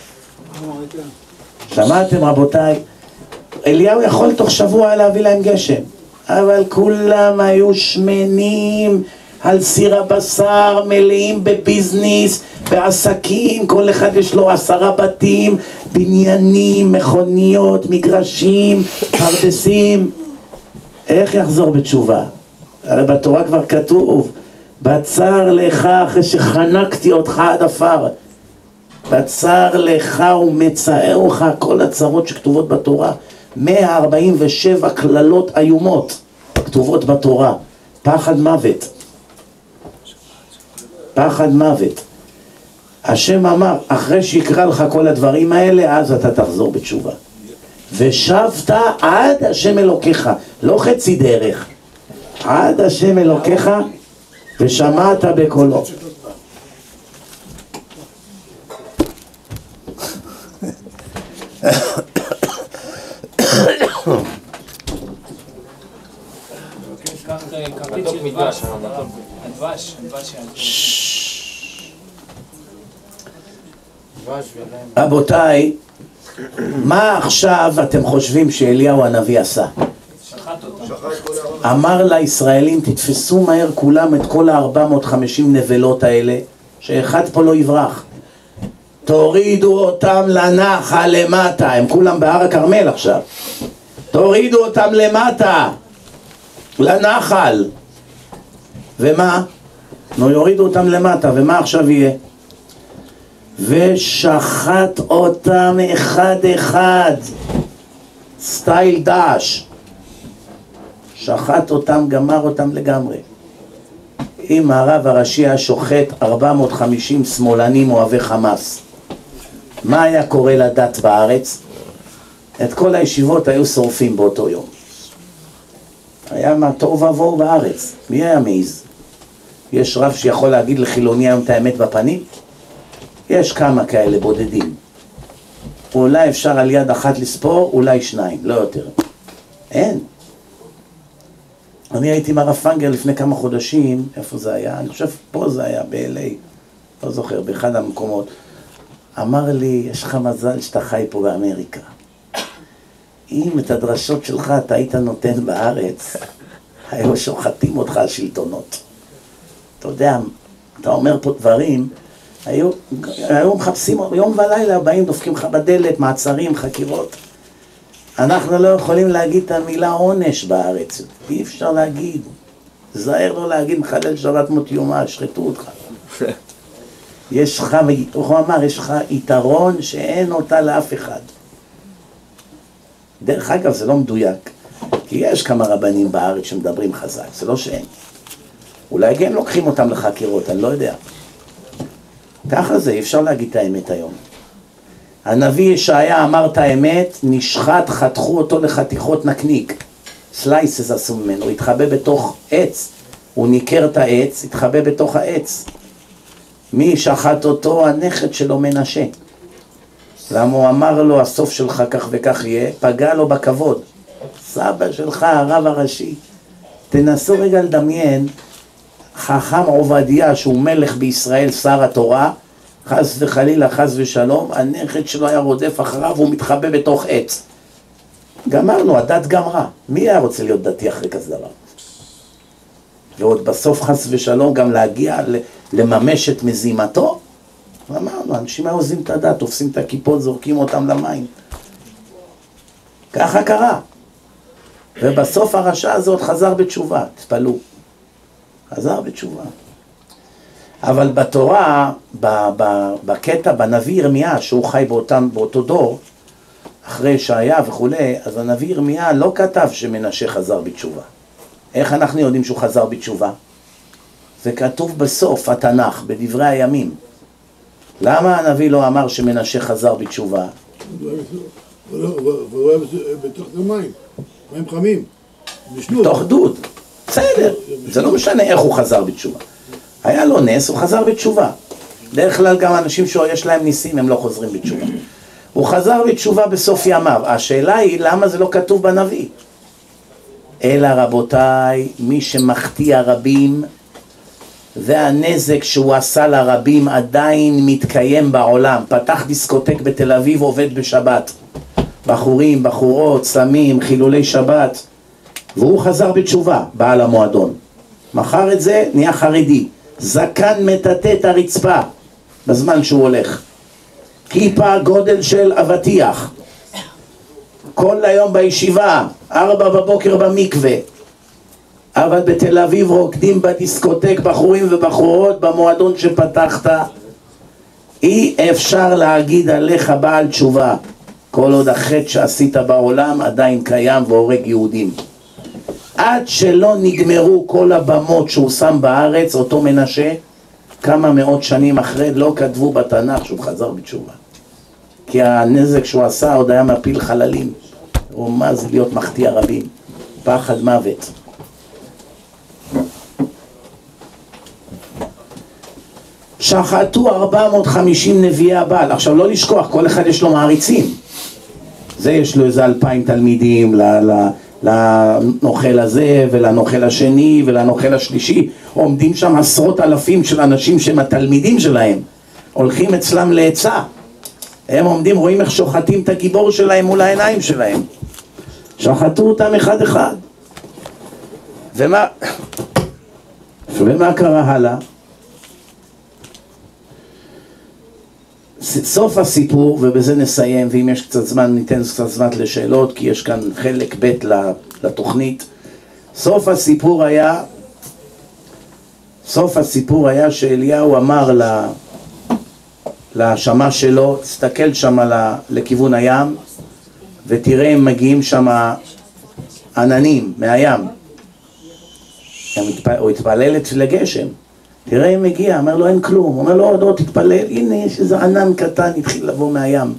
Speaker 1: שמעתם רבותיי? אליהו יכול תוך שבוע להביא להם גשם, אבל כולם היו שמנים על סיר הבשר, מלאים בביזנס, בעסקים, כל אחד יש לו עשרה בתים, בניינים, מכוניות, מגרשים, פרדסים. איך יחזור בתשובה? הרי בתורה כבר כתוב, בצר לך אחרי שחנקתי אותך עד עפר, בצר לך ומצער לך, כל הצרות שכתובות בתורה, מאה ארבעים ושבע כללות איומות כתובות בתורה. פחד מוות, פחד מוות. השם אמר, אחרי שיקרא לך כל הדברים האלה, אז אתה תחזור בתשובה. ושבת עד השם אלוקיך, לא חצי דרך, עד השם אלוקיך ושמעת בקולו. רבותיי, מה עכשיו אתם חושבים שאליהו הנביא עשה? אמר לישראלים, תתפסו מהר כולם את כל ה-ארבע מאות וחמישים נבלות האלה, שאחד פה לא יברח, תורידו אותם לנחל למטה. הם כולם בהר הכרמל עכשיו. תורידו אותם למטה לנחל. ומה? נו, יורידו אותם למטה, ומה עכשיו יהיה? ושחט אותם אחד אחד, סטייל דש, שחט אותם, גמר אותם לגמרי. אם הרב הראשי היה שוחט ארבע מאות וחמישים שמאלנים אוהבי חמאס, מה היה קורה לדת בארץ? את כל הישיבות היו שורפים באותו יום. היה מה טוב ועבור בארץ. מי היה מעיז? יש רב שיכול להגיד לחילוני היום את האמת בפנים? יש כמה כאלה בודדים. אולי אפשר על יד אחת לספור, אולי שניים, לא יותר. אין. אני הייתי עם הרב פנגר לפני כמה חודשים, איפה זה היה? אני חושב פה זה היה, ב-אל איי, לא זוכר, באחד המקומות. אמר לי, יש לך מזל שאתה חי פה באמריקה. אם את הדרשות שלך אתה היית נותן בארץ, היו שוחטים אותך על שלטונות. אתה יודע, אתה אומר פה דברים, היו, היו מחפשים, יום ולילה באים, דופקים לך בדלת, מעצרים, חקירות. אנחנו לא יכולים להגיד את המילה עונש בארץ, אי אפשר להגיד. זהר לא להגיד, מחלל שבת מות יומה, שחטו אותך. יש לך, הוא אמר, יש לך יתרון שאין אותה לאף אחד. דרך אגב, זה לא מדויק, כי יש כמה רבנים בארץ שמדברים חזק, זה לא שאין. אולי גם לוקחים אותם לחקירות, אני לא יודע. ככה זה, אי אפשר להגיד את האמת היום. הנביא ישעיה אמר את האמת, נשחט, חתכו אותו לחתיכות נקניק. סלייסס עשו ממנו, הוא התחבא בתוך עץ. הוא ניקר את העץ, התחבא בתוך העץ. מי שחט אותו? הנכד שלו מנשה. למה הוא אמר לו, הסוף שלך כך וכך יהיה, פגע לו בכבוד. סבא שלך, הרב הראשי. תנסו רגע לדמיין, חכם עובדיה, שהוא מלך בישראל, שר התורה, חס וחלילה, חס ושלום, הנכד שלו היה רודף אחריו, הוא מתחבא בתוך עץ. גמרנו, הדת גמרה. מי היה רוצה להיות דתי אחרי כזה דבר? ועוד בסוף חס ושלום גם להגיע לממש את מזימתו? אמרנו, אנשים היו עוזים את הדת, תופסים את הכיפות, זורקים אותם למים. ככה קרה. ובסוף הרשע הזה עוד חזר בתשובה, תפלו. חזר בתשובה. אבל בתורה, בקטע, בנביא ירמיה, שהוא חי באותם, באותו דור, אחרי שהיה וכו', אז הנביא ירמיה לא כתב שמנשה חזר בתשובה. איך אנחנו יודעים שהוא חזר בתשובה? זה כתוב בסוף התנ"ך, בדברי הימים. למה הנביא לא אמר שמנשה חזר בתשובה?
Speaker 2: הוא היה בתוך המים, מים חמים.
Speaker 1: בתוך דוד. בסדר, זה לא משנה איך הוא חזר בתשובה. היה לו נס, הוא חזר בתשובה. דרך כלל גם אנשים שיש להם ניסים הם לא חוזרים בתשובה. הוא חזר בתשובה בסוף ימיו. השאלה היא למה זה לא כתוב בנביא. אלא רבותיי, מי שמחטיא רבים והנזק שהוא עשה לרבים עדיין מתקיים בעולם. פתח דיסקוטק בתל אביב, עובד בשבת. בחורים, בחורות, סמים, חילולי שבת. והוא חזר בתשובה, בעל המועדון. מחר את זה, נהיה חרדי. זקן מטאטא את הרצפה בזמן שהוא הולך. כיפה גודל של אבטיח. כל היום בישיבה, ארבע בבוקר במקווה. אבל בתל אביב רוקדים בדיסקוטק בחורים ובחורות במועדון שפתחת. אי אפשר להגיד עליך בעל תשובה. כל עוד החטא שעשית בעולם עדיין קיים והורג יהודים. עד שלא נגמרו כל הבמות שהוא שם בארץ, אותו מנשה, כמה מאות שנים אחרי לא כתבו בתנ"ך שהוא חזר בתשובה. כי הנזק שהוא עשה עוד היה מפיל חללים. הוא מה זה להיות מחטיא רבים. פחד מוות. שחטו ארבע מאות וחמישים נביאי הבעל. עכשיו לא לשכוח, כל אחד יש לו מעריצים. זה יש לו איזה אלפיים תלמידים, ל... ל לנוכל הזה ולנוכל השני ולנוכל השלישי. עומדים שם עשרות אלפים של אנשים שהם התלמידים שלהם, הולכים אצלם לעצה. הם עומדים, רואים איך שוחטים את הגיבור שלהם מול העיניים שלהם. שחטו אותם אחד אחד. ומה ומה קרה הלאה? סוף הסיפור, ובזה נסיים, ואם יש קצת זמן ניתן קצת זמן לשאלות, כי יש כאן חלק ב' לתוכנית. סוף הסיפור היה, סוף הסיפור היה שאליהו אמר לשמש שלו, תסתכל שם לכיוון הים, ותראה הם מגיעים שם עננים מהים. הוא התפלל לגשם. תראה אם מגיע, אומר לו אין כלום, אומר לו עוד עוד תתפלל, הנה יש איזה ענן קטן התחיל לבוא מהים.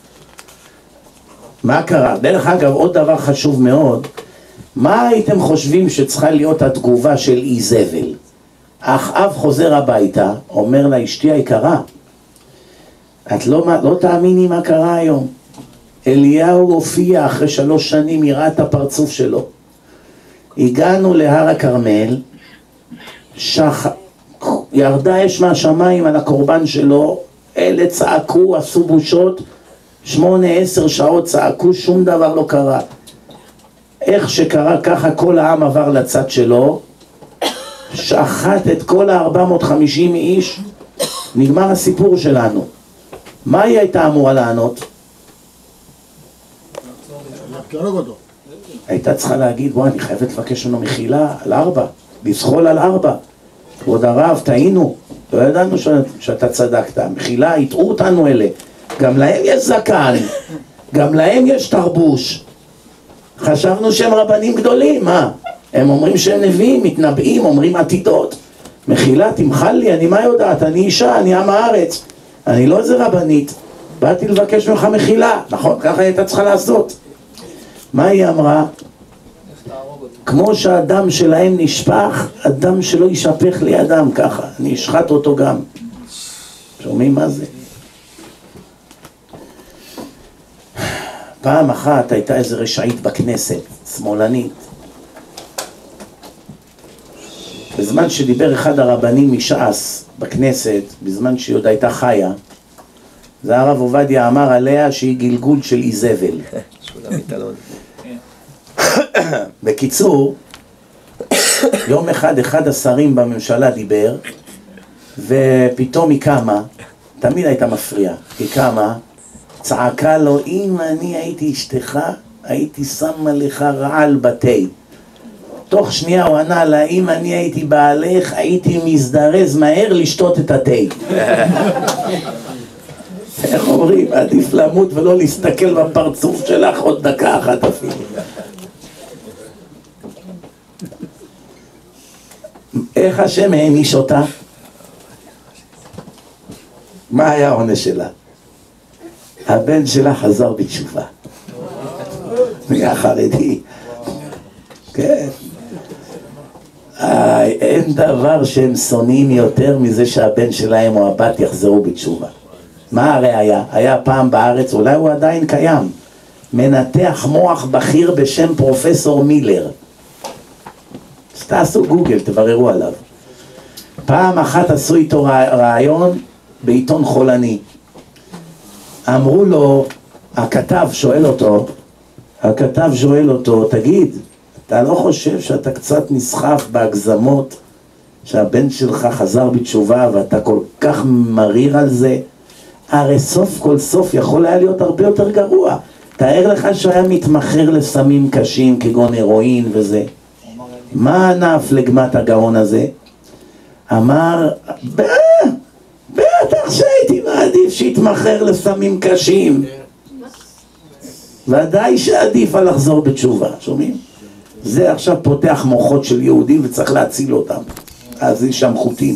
Speaker 1: מה קרה? דרך אגב עוד דבר חשוב מאוד, מה הייתם חושבים שצריכה להיות התגובה של איזבל? אחאב חוזר הביתה, אומר לה אשתי היקרה, את לא, לא תאמיני מה קרה היום. אליהו הופיע אחרי שלוש שנים, יראה את הפרצוף שלו. הגענו להר הכרמל, שח... ירדה אש מהשמיים על הקורבן שלו, אלה צעקו, עשו בושות, שמונה עשר שעות צעקו, שום דבר לא קרה. איך שקרה ככה כל העם עבר לצד שלו, שחט את כל ה-ארבע מאות וחמישים איש, נגמר הסיפור שלנו. מה היא הייתה אמורה לענות? הייתה צריכה להגיד, בוא אני חייבת לבקש לנו מחילה על ארבע, לזחול על ארבע. כבוד הרב, טעינו, לא ידענו שאתה צדקת, מחילה, יטעו אותנו אלה, גם להם יש זקן, גם להם יש תרבוש, חשבנו שהם רבנים גדולים, מה? הם אומרים שהם נביאים, מתנבאים, אומרים עתידות, מחילה, תמחל לי, אני מה יודעת, אני אישה, אני עם הארץ, אני לא איזה רבנית, באתי לבקש ממך מחילה, נכון? ככה הייתה צריכה לעשות. מה היא אמרה? כמו שהדם שלהם נשפך, הדם שלו יישפך לידם ככה, אני אשחט אותו גם. שומעים מה זה? פעם אחת הייתה איזה רשעית בכנסת, שמאלנית. בזמן שדיבר אחד הרבנים מש"ס בכנסת, בזמן שהיא עוד הייתה חיה, זה הרב עובדיה אמר עליה שהיא גלגול של איזבל. בקיצור, יום אחד אחד השרים בממשלה דיבר, ופתאום היא קמה, תמיד הייתה מפריעה, היא קמה, צעקה לו, אם אני הייתי אשתך, הייתי שמה לך רעל בתי. תוך שנייה הוא ענה לה, אם אני הייתי בעלך, הייתי מזדרז מהר לשתות את התי. איך אומרים, עדיף למות ולא להסתכל בפרצוף שלך עוד דקה אחת אפילו. איך השם העניש אותה? מה היה העונש שלה? הבן שלה חזר בתשובה. נהיה חרדי. כן. אין דבר שהם שונאים יותר מזה שהבן שלהם או הבת יחזרו בתשובה. מה הרי היה? היה פעם בארץ, אולי הוא עדיין קיים, מנתח מוח בכיר בשם פרופסור מילר. אז תעשו גוגל, תבררו עליו. פעם אחת עשו איתו רעיון בעיתון חולני. אמרו לו, הכתב שואל אותו, הכתב שואל אותו, תגיד, אתה לא חושב שאתה קצת נסחף בהגזמות שהבן שלך חזר בתשובה ואתה כל כך מריר על זה? הרי סוף כל סוף יכול היה להיות הרבה יותר גרוע. תאר לך שהיה מתמחר לסמים קשים כגון הרואין וזה. מה ענף לגמת הגאון הזה? אמר, בטח שהייתי מעדיף שיתמחר לסמים קשים. ודאי שעדיף על לחזור בתשובה, שומעים? זה עכשיו פותח מוחות של יהודים וצריך להציל אותם. אז יש שם חוטים.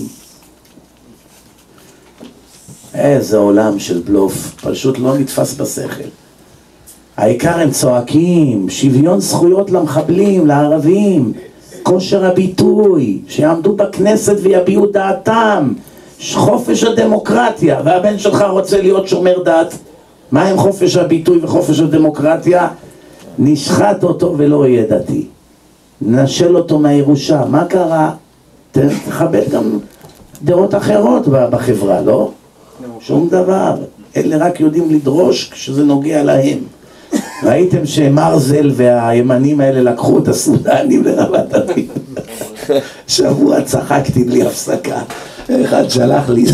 Speaker 1: איזה עולם של בלוף, פשוט לא נתפס בשכל. העיקר הם צועקים, שוויון זכויות למחבלים, לערבים, כושר הביטוי, שיעמדו בכנסת ויביעו דעתם, חופש הדמוקרטיה, והבן שלך רוצה להיות שומר דת. מה עם חופש הביטוי וחופש הדמוקרטיה? נשחט אותו ולא יהיה דתי. נשל אותו מהירושה. מה קרה? תכבד גם דעות אחרות בחברה, לא? שום דבר. אלה רק יודעים לדרוש כשזה נוגע להם. ראיתם שמרזל והימנים האלה לקחו את הסודנים לרמת אביב. שבוע צחקתי בלי הפסקה. אחד שלח לי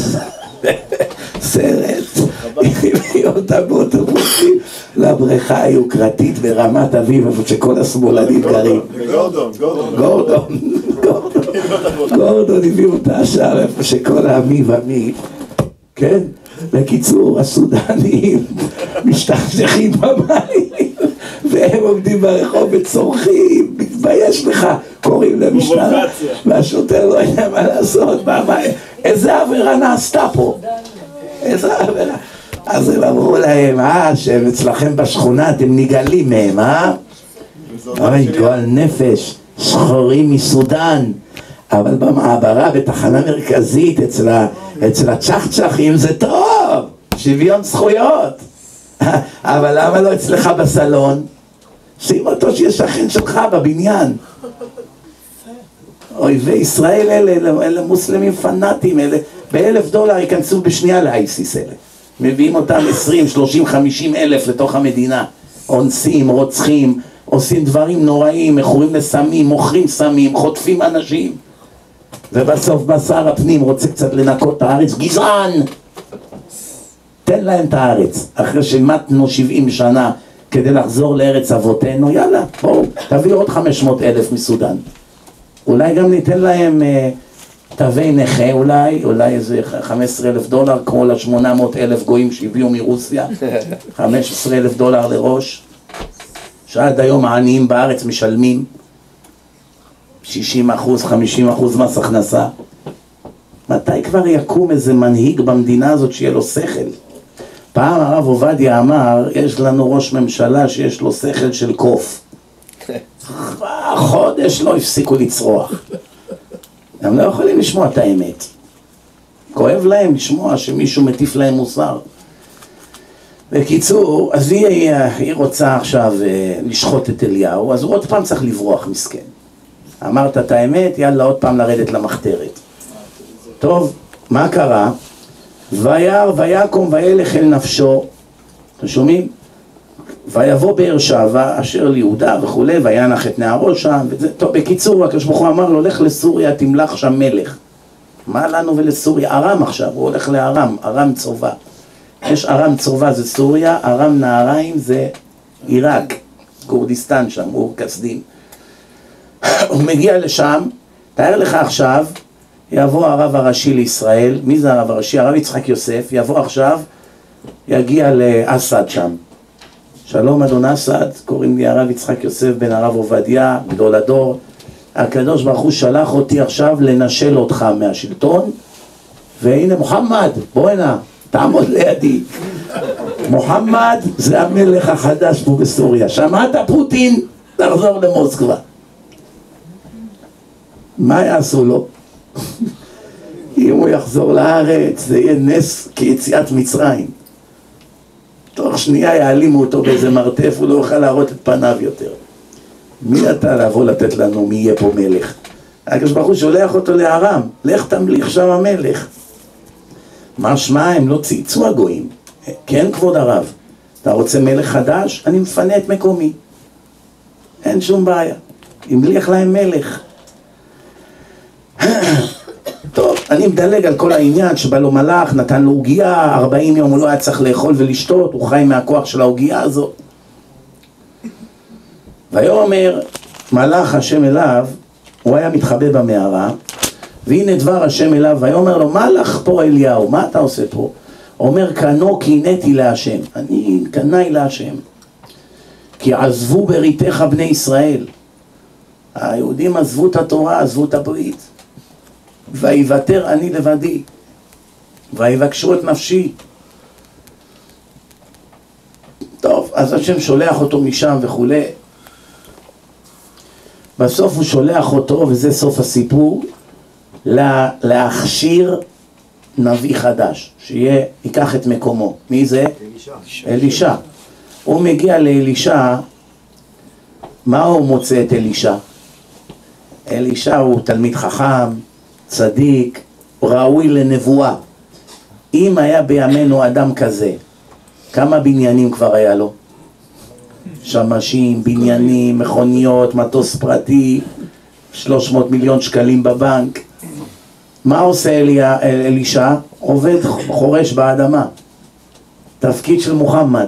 Speaker 1: סרט, הביא אותה באוטובוסים לבריכה היוקרתית ברמת אביב, איפה שכל השמאלנים גרים.
Speaker 4: גורדון, גורדון.
Speaker 1: גורדון, גורדון. גורדון הביאו אותה שם, איפה שכל העמי ועמי. כן? בקיצור, הסודנים משתחשכים במים, והם עומדים ברחוב וצורכים, מתבייש לך, קוראים למשטרה, והשוטר לא יודע מה לעשות, איזה עבירה נעשתה פה? איזה עבירה? אז הם אמרו להם, אה, שהם אצלכם בשכונה, אתם נגלים מהם, אה? אוי, גועל נפש, שחורים מסודן, אבל במעברה, בתחנה מרכזית, אצל, ה, אצל הצ'חצ'חים זה טוב, שוויון זכויות. אבל למה לא אצלך בסלון? שים אותו שיהיה שכן שלך בבניין. אויבי ישראל אלה, אלה, אלה מוסלמים פנאטים, אלה באלף דולר ייכנסו בשנייה לאייסיס אלה. מביאים אותם עשרים, שלושים, חמישים אלף לתוך המדינה. אונסים, רוצחים, עושים דברים נוראים, מכורים לסמים, מוכרים סמים, חוטפים אנשים. ובסוף בא שר הפנים, רוצה קצת לנקות את הארץ, גזען! תן להם את הארץ, אחרי שמתנו שבעים שנה כדי לחזור לארץ אבותינו, יאללה, בואו, תביא עוד חמש מאות אלף מסודן. אולי גם ניתן להם אה, תווי נכה, אולי, אולי איזה חמישה עשר אלף דולר, כמו ל-שמונה מאות אלף גויים שהביאו מרוסיה, חמישה עשר אלף דולר לראש, שעד היום העניים בארץ משלמים שישים אחוז, חמישים אחוז מס הכנסה. מתי כבר יקום איזה מנהיג במדינה הזאת שיהיה לו שכל? פעם הרב עובדיה אמר, יש לנו ראש ממשלה שיש לו שכל של קוף. חודש לא הפסיקו לצרוח. הם לא יכולים לשמוע את האמת. כואב להם לשמוע שמישהו מטיף להם מוסר. בקיצור, אז היא, היא רוצה עכשיו לשחוט את אליהו, אז הוא עוד פעם צריך לברוח מסכן. אמרת את האמת, יאללה עוד פעם לרדת למחתרת. טוב, מה קרה? וירא ויקום וילך אל נפשו. אתם שומעים? ויבוא באר שבע אשר ליהודה וכולי, וינח את נערו שם, וזה, טוב, בקיצור, הקדוש ברוך הוא אמר לו, לך לסוריה, תמלך שם מלך. מה לנו ולסוריה? ארם עכשיו, הוא הולך לארם, ארם צרובה. יש ארם צרובה זה סוריה, ארם נהריים זה עיראק, כורדיסטן שם, אור כסדים. הוא מגיע לשם, תאר לך עכשיו, יבוא הרב הראשי לישראל, מי זה הרב הראשי? הרב יצחק יוסף, יבוא עכשיו, יגיע לאסד שם. שלום אדון אסד, קוראים לי הרב יצחק יוסף בן הרב עובדיה, גדול הדור. הקדוש ברוך הוא שלח אותי עכשיו לנשל אותך מהשלטון, והנה מוחמד, בוא הנה, תעמוד לידי. מוחמד זה המלך החדש פה בסוריה. שמעת פוטין? תחזור למוסקבה. מה יעשו לו? אם הוא יחזור לארץ, זה יהיה נס כיציאת מצרים. תוך שנייה יעלימו אותו באיזה מרתף, הוא לא יוכל להראות את פניו יותר. מי אתה לבוא לתת לנו מי יהיה פה מלך? הקדוש ברוך הוא שולח אותו לארם, לך תמליך שם המלך. משמע הם לא צייצו הגויים. כן כבוד הרב, אתה רוצה מלך חדש? אני מפנה את מקומי. אין שום בעיה. המליך להם מלך. טוב, אני מדלג על כל העניין שבא לו מלאך, נתן לו עוגיה, ארבעים יום הוא לא היה צריך לאכול ולשתות, הוא חי מהכוח של העוגיה הזאת. ויאמר מלאך השם אליו, הוא היה מתחבא במערה, והנה דבר השם אליו, ויאמר לו, מה לך פה אליהו? מה אתה עושה פה? אומר, קנו קינאתי להשם. אני קנאי להשם. כי עזבו בריתך בני ישראל. היהודים עזבו את התורה, עזבו את הברית. ויוותר אני לבדי. ויבקשו את נפשי. טוב, אז השם שולח אותו משם וכולי. בסוף הוא שולח אותו, וזה סוף הסיפור, לה, להכשיר נביא חדש, שיהיה, ייקח את מקומו. מי זה? אלישע. אלישע. הוא מגיע לאלישע, מה הוא מוצא את אלישע? אלישע הוא תלמיד חכם, צדיק, ראוי לנבואה. אם היה בימינו אדם כזה, כמה בניינים כבר היה לו? שמשים, בניינים, מכוניות, מטוס פרטי, שלוש מאות מיליון שקלים בבנק. מה עושה אליה, אלישע? עובד חורש באדמה. תפקיד של מוחמד.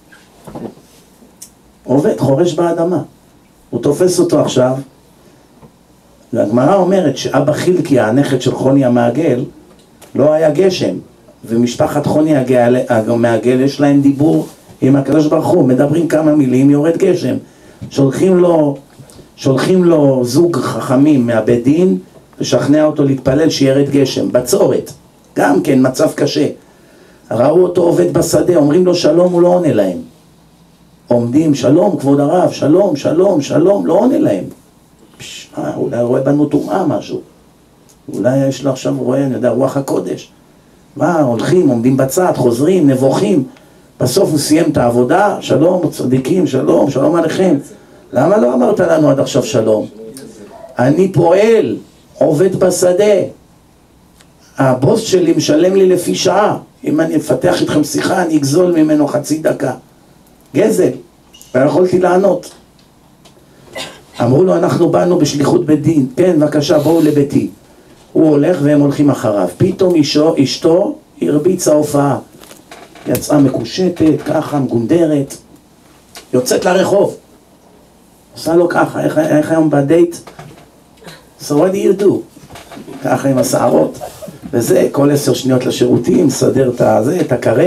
Speaker 1: עובד חורש באדמה. הוא תופס אותו עכשיו. והגמרא אומרת שאבא חילקי, הנכד של חוני המעגל, לא היה גשם. ומשפחת חוני המעגל יש להם דיבור עם הקדוש ברוך הוא, מדברים כמה מילים, יורד גשם. שולחים לו, שולחים לו זוג חכמים מהבית דין, לשכנע אותו להתפלל שירד גשם, בצורת, גם כן מצב קשה. ראו אותו עובד בשדה, אומרים לו שלום, הוא לא עונה להם. עומדים, שלום כבוד הרב, שלום, שלום, שלום, לא עונה להם. פש, אה, אולי רואה בנו טומאה משהו. אולי יש לו עכשיו רואה, אני יודע, רוח הקודש. מה, הולכים, עומדים בצד, חוזרים, נבוכים. בסוף הוא סיים את העבודה, שלום, צדיקים, שלום, שלום עליכם. למה לא אמרת לנו עד עכשיו שלום? אני פועל, עובד בשדה. הבוס שלי משלם לי לפי שעה. אם אני אפתח איתכם שיחה, אני אגזול ממנו חצי דקה. גזל. ויכולתי לענות. אמרו לו, אנחנו באנו בשליחות בית דין. כן, בבקשה, בואו לביתי. הוא הולך והם הולכים אחריו. פתאום אשתו, אשתו הרביצה הופעה. יצאה מקושטת, ככה, מגונדרת. יוצאת לרחוב. עושה לו ככה, איך, איך היום בדייט? So what do you do? ככה עם השערות. וזה, כל עשר שניות לשירותים, סדר את הזה, את הקרה,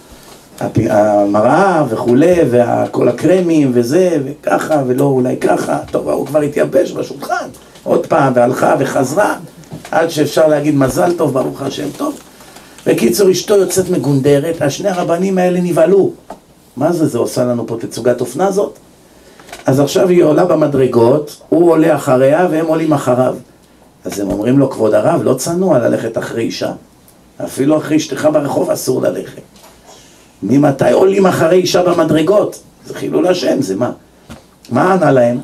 Speaker 1: המראה וכולי, וכל הקרמים וזה, וככה, ולא אולי ככה. טוב, הוא כבר התייבש בשולחן. עוד פעם, והלכה וחזרה, עד שאפשר להגיד מזל טוב, ברוך השם טוב. בקיצור, אשתו יוצאת מגונדרת, השני הרבנים האלה נבהלו. מה זה, זה עושה לנו פה תצוגת אופנה זאת? אז עכשיו היא עולה במדרגות, הוא עולה אחריה והם עולים אחריו. אז הם אומרים לו, כבוד הרב, לא צנוע ללכת אחרי אישה. אפילו אחרי אשתך ברחוב אסור ללכת. ממתי עולים אחרי אישה במדרגות? זה חילול השם, זה מה? מה ענה להם?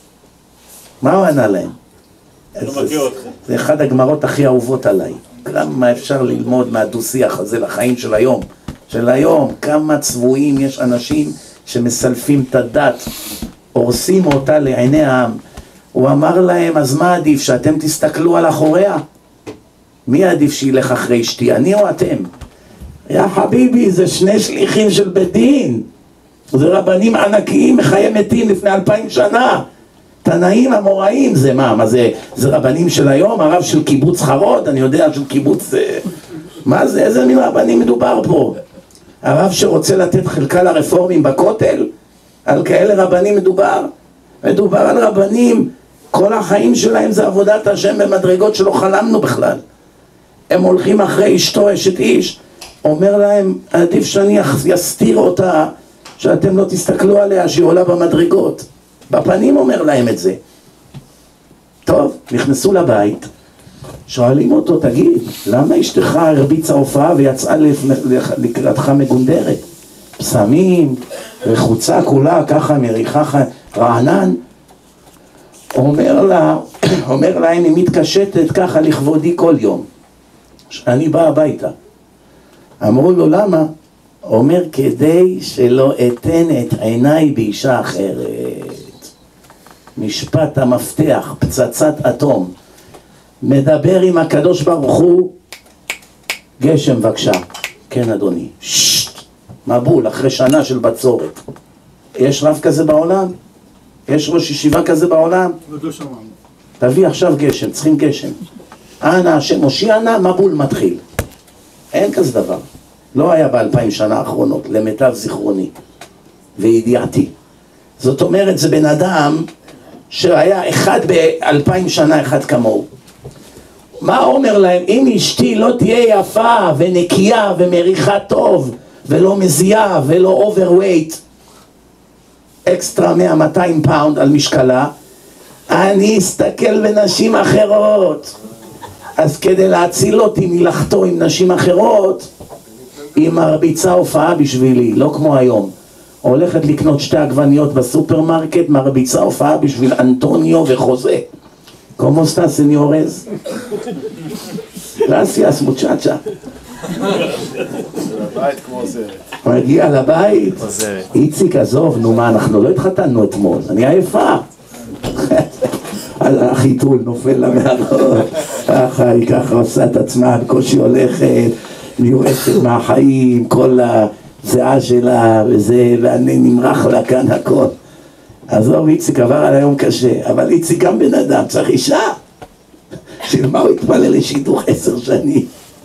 Speaker 1: מה הוא ענה להם? זה, זה אחד הגמרות הכי אהובות עליי. כמה אפשר ללמוד מהדו-שיח הזה לחיים של היום. של היום, כמה צבועים יש אנשים שמסלפים את הדת, הורסים אותה לעיני העם. הוא אמר להם, אז מה עדיף, שאתם תסתכלו על אחוריה? מי עדיף שילך אחרי אשתי, אני או אתם? יא חביבי, זה שני שליחים של בית דין. זה רבנים ענקיים, מחיי מתים לפני אלפיים שנה. תנאים המוראים, זה מה? מה זה? זה רבנים של היום? הרב של קיבוץ חרוד? אני יודע של קיבוץ... מה זה? איזה מין רבנים מדובר פה? הרב שרוצה לתת חלקה לרפורמים בכותל? על כאלה רבנים מדובר? מדובר על רבנים, כל החיים שלהם זה עבודת השם במדרגות שלא חלמנו בכלל. הם הולכים אחרי אשתו, אשת איש, אומר להם, עדיף שאני אסתיר אותה, שאתם לא תסתכלו עליה, שהיא עולה במדרגות. בפנים אומר להם את זה. טוב, נכנסו לבית, שואלים אותו, תגיד, למה אשתך הרביצה הופעה ויצאה לקראתך מגונדרת? פסמים, רחוצה כולה, ככה מריחה רענן. אומר לה, אומר לה, אני מתקשטת ככה לכבודי כל יום. אני בא הביתה. אמרו לו, למה? אומר, כדי שלא אתן את עיניי באישה אחרת. משפט המפתח, פצצת אטום. מדבר עם הקדוש ברוך הוא, גשם בבקשה. כן אדוני. ששט, מבול, אחרי שנה של בצורת. יש רב כזה בעולם? יש ראש ישיבה כזה בעולם?
Speaker 2: עוד לא שמענו.
Speaker 1: תביא עכשיו גשם, צריכים גשם. אנא השם הושיע נא, מבול מתחיל. אין כזה דבר. לא היה באלפיים שנה האחרונות, למיטב זיכרוני וידיעתי. זאת אומרת, זה בן אדם שהיה אחד באלפיים שנה, אחד כמוהו. מה אומר להם? אם אשתי לא תהיה יפה ונקייה ומריחה טוב ולא מזיעה ולא אוברווייט, אקסטרה מאה מאתיים פאונד על משקלה, אני אסתכל בנשים אחרות. אז כדי להציל אותי מלחתו עם נשים אחרות, היא מרביצה הופעה בשבילי, לא כמו היום. הולכת לקנות שתי עגבניות בסופרמרקט, מרביצה הופעה בשביל אנטוניו וחוזה. ¿Cómo estás, señores? Gracias, muchacha.
Speaker 4: לבית כמו עוזרת.
Speaker 1: מגיע לבית, איציק, עזוב, נו מה, אנחנו לא התחתנו אתמול, אני עייפה. החיתול נופל לה מהראש, ככה היא ככה עושה את עצמה, בקושי הולכת, מיואשת מהחיים, כל הזיעה שלה וזה, ואני נמרח לה כאן הכל. עזוב, איציק עבר על היום קשה, אבל איציק גם בן אדם, צריך אישה. של מה הוא התפלל לשידוך עשר שנים?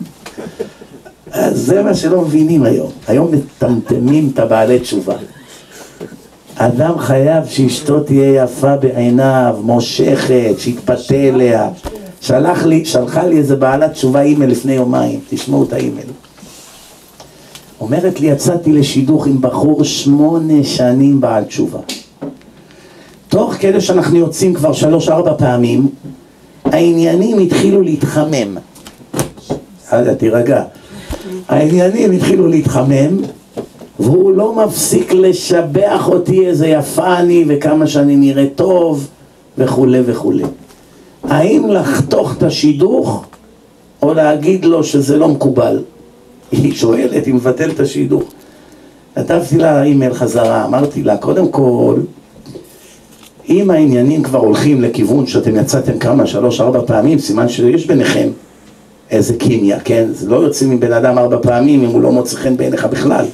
Speaker 1: אז זה מה שלא מבינים היום. היום מטמטמים את הבעלי תשובה. אדם חייב שאשתו תהיה יפה בעיניו, מושכת, שיתפתה אליה. שלח לי, שלחה לי איזה בעלת תשובה אימייל לפני יומיים, תשמעו את האימייל. אומרת לי, יצאתי לשידוך עם בחור שמונה שנים בעל תשובה. תוך כדי שאנחנו יוצאים כבר שלוש ארבע פעמים, העניינים התחילו להתחמם. הלאה, תירגע. העניינים התחילו להתחמם, והוא לא מפסיק לשבח אותי איזה יפה אני וכמה שאני נראה טוב וכו' וכו'. האם לחתוך את השידוך או להגיד לו שזה לא מקובל? היא שואלת, היא מבטל את השידוך. כתבתי לה אימייל חזרה, אמרתי לה, קודם כל, אם העניינים כבר הולכים לכיוון שאתם יצאתם כמה, שלוש, ארבע פעמים, סימן שיש ביניכם איזה כימיה, כן? זה לא יוצאים מבן אדם ארבע פעמים אם הוא לא מוצא חן בעיניך בכלל.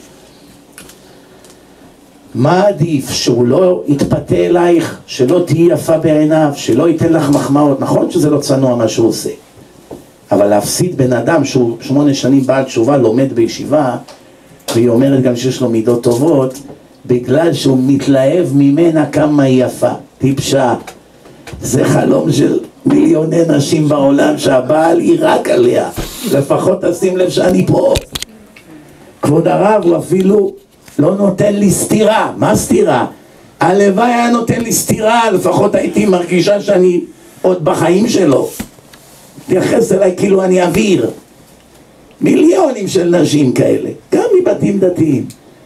Speaker 1: מה עדיף? שהוא לא יתפתה אלייך, שלא תהי יפה בעיניו, שלא ייתן לך מחמאות. נכון שזה לא צנוע מה שהוא עושה, אבל להפסיד בן אדם שהוא שמונה שנים בעל תשובה, לומד בישיבה, והיא אומרת גם שיש לו מידות טובות, בגלל שהוא מתלהב ממנה כמה היא יפה. טיפשה. זה חלום של מיליוני נשים בעולם שהבעל יירק עליה. לפחות תשים לב שאני פה. כבוד הרב הוא אפילו לא נותן לי סתירה. מה סתירה? הלוואי היה נותן לי סתירה, לפחות הייתי מרגישה שאני עוד בחיים שלו. תייחס אליי כאילו אני אוויר. מיליונים של נשים כאלה, גם מבתים דתיים.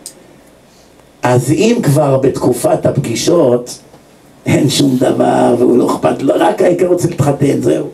Speaker 1: אז אם כבר בתקופת הפגישות אין שום דבר והוא לא אכפת לו, רק העיקר רוצה להתחתן, זהו.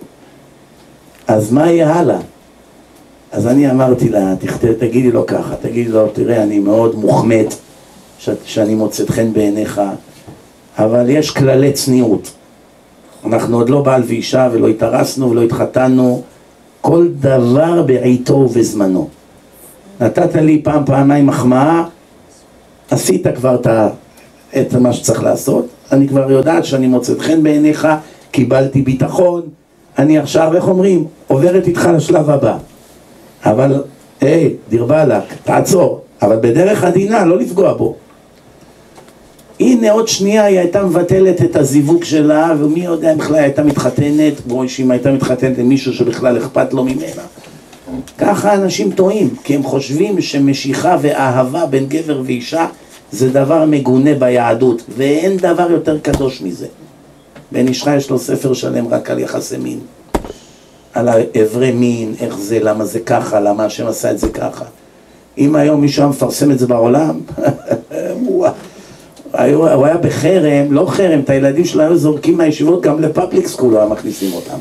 Speaker 1: אז מה יהיה הלאה? אז אני אמרתי לה, תכתב, תגידי לו ככה, תגידי לו, תראה, אני מאוד מוחמד ש... שאני מוצאת חן בעיניך, אבל יש כללי צניעות. אנחנו עוד לא בעל ואישה ולא התארסנו ולא התחתנו, כל דבר בעיתו ובזמנו. נתת לי פעם פעמיים מחמאה, עשית כבר את, את מה שצריך לעשות, אני כבר יודעת שאני מוצאת חן בעיניך, קיבלתי ביטחון, אני עכשיו, איך אומרים, עוברת איתך לשלב הבא. אבל, היי, דיר באלק, תעצור, אבל בדרך עדינה, לא לפגוע בו. הנה עוד שנייה היא הייתה מבטלת את הזיווג שלה, ומי יודע אם בכלל הייתה מתחתנת, או שאם הייתה מתחתנת עם מישהו שבכלל אכפת לו ממנה. ככה אנשים טועים, כי הם חושבים שמשיכה ואהבה בין גבר ואישה זה דבר מגונה ביהדות, ואין דבר יותר קדוש מזה. בן איש חי יש לו ספר שלם רק על יחסי מין, על האיברי מין, איך זה, למה זה ככה, למה השם עשה את זה ככה. אם היום מישהו מפרסם את זה בעולם, הוא היה בחרם, לא חרם, את הילדים שלו היו זורקים מהישיבות, גם לפאבליק סקול לא מכניסים אותם.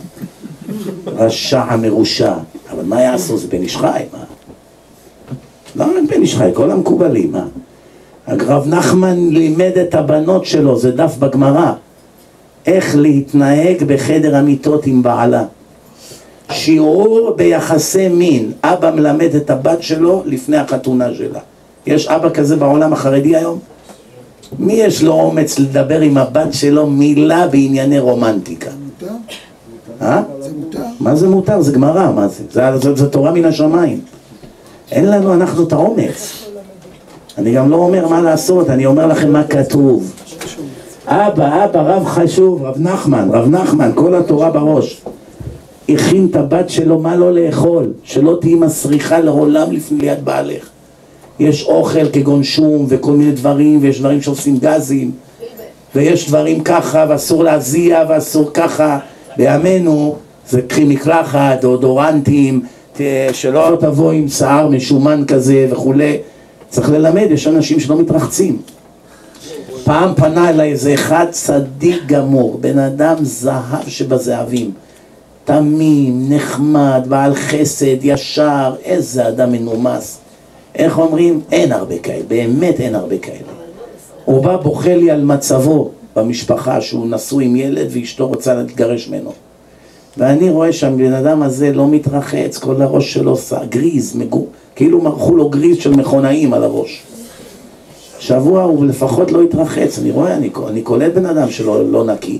Speaker 1: רשע המרושע. אבל מה יעשו? זה בן איש חי, מה? לא רק בן איש חי, כל המקובלים, מה? הרב נחמן לימד את הבנות שלו, זה דף בגמרא, איך להתנהג בחדר המיטות עם בעלה. שיעור ביחסי מין, אבא מלמד את הבת שלו לפני החתונה שלה. יש אבא כזה בעולם החרדי היום? מי יש לו אומץ לדבר עם הבת שלו מילה בענייני רומנטיקה?
Speaker 2: מותר?
Speaker 1: אה?
Speaker 2: זה מותר?
Speaker 1: מה זה מותר? זה גמרא, מה זה? זה, זה, זה תורה מן השמיים. אין לנו, אנחנו את האומץ. אני גם לא אומר מה לעשות, אני אומר לכם מה כתוב. אבא, אבא, רב חשוב, רב נחמן, רב נחמן, כל התורה בראש. הכין את הבת שלו מה לא לאכול, שלא תהי מסריחה לעולם לפני ליד בעלך. יש אוכל כגון שום וכל מיני דברים, ויש דברים שעושים גזים, ויש דברים ככה, ואסור להזיע, ואסור ככה. בימינו זה קחי מקלחת, דאודורנטים, שלא תבוא עם שיער משומן כזה וכולי. צריך ללמד, יש אנשים שלא מתרחצים. פעם פנה אליי איזה אחד צדיק גמור, בן אדם זהב שבזהבים, תמים, נחמד, בעל חסד, ישר, איזה אדם מנומס. איך אומרים? אין הרבה כאלה, באמת אין הרבה כאלה. הוא בא בוכה לי על מצבו במשפחה, שהוא נשוי עם ילד ואשתו רוצה להתגרש ממנו. ואני רואה שם בן אדם הזה לא מתרחץ, כל הראש שלו גריז, מגו, כאילו מרחו לו גריז של מכונאים על הראש. שבוע הוא לפחות לא התרחץ, אני רואה, אני, אני קולט בן אדם שלא לא נקי.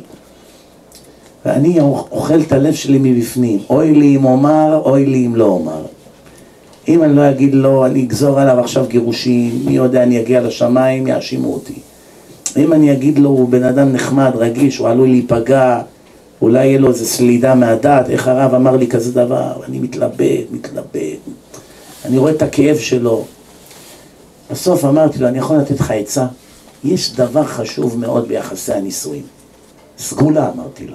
Speaker 1: ואני אוכל את הלב שלי מבפנים, אוי לי אם אומר, אוי לי אם לא אומר. אם אני לא אגיד לו, אני אגזור עליו עכשיו גירושים, מי יודע, אני אגיע לשמיים, יאשימו אותי. אם אני אגיד לו, הוא בן אדם נחמד, רגיש, הוא עלול להיפגע, אולי יהיה לו איזה סלידה מהדעת, איך הרב אמר לי כזה דבר, אני מתלבט, מתלבט, אני רואה את הכאב שלו. בסוף אמרתי לו, אני יכול לתת לך עצה? יש דבר חשוב מאוד ביחסי הנישואים. סגולה, אמרתי לו.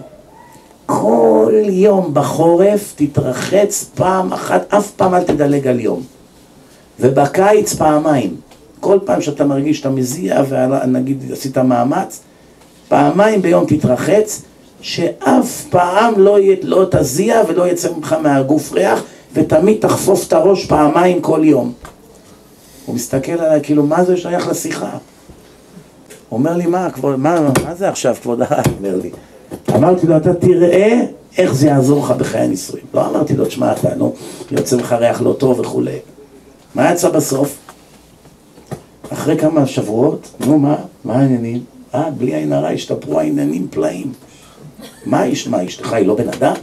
Speaker 1: כל יום בחורף תתרחץ פעם אחת, אף פעם אל תדלג על יום. ובקיץ פעמיים. כל פעם שאתה מרגיש שאתה מזיע, ונגיד עשית מאמץ, פעמיים ביום תתרחץ, שאף פעם לא, י... לא תזיע ולא יצא ממך מהגוף ריח, ותמיד תחפוף את הראש פעמיים כל יום. הוא מסתכל עליי, כאילו, מה זה שייך לשיחה? הוא אומר לי, מה, כבוד, מה, מה זה עכשיו, כבוד הרב? אומר לי. אמרתי לו, אתה תראה איך זה יעזור לך בחיי הנישואים. לא אמרתי לו, תשמע, אתה, נו, יוצא לך ריח לא טוב וכו'. מה יצא בסוף? אחרי כמה שבועות, נו, מה? מה העניינים? אה, בלי עין הרע, השתפרו העניינים פלאים. מה יש, מה, אשתך היא לא בן אדם?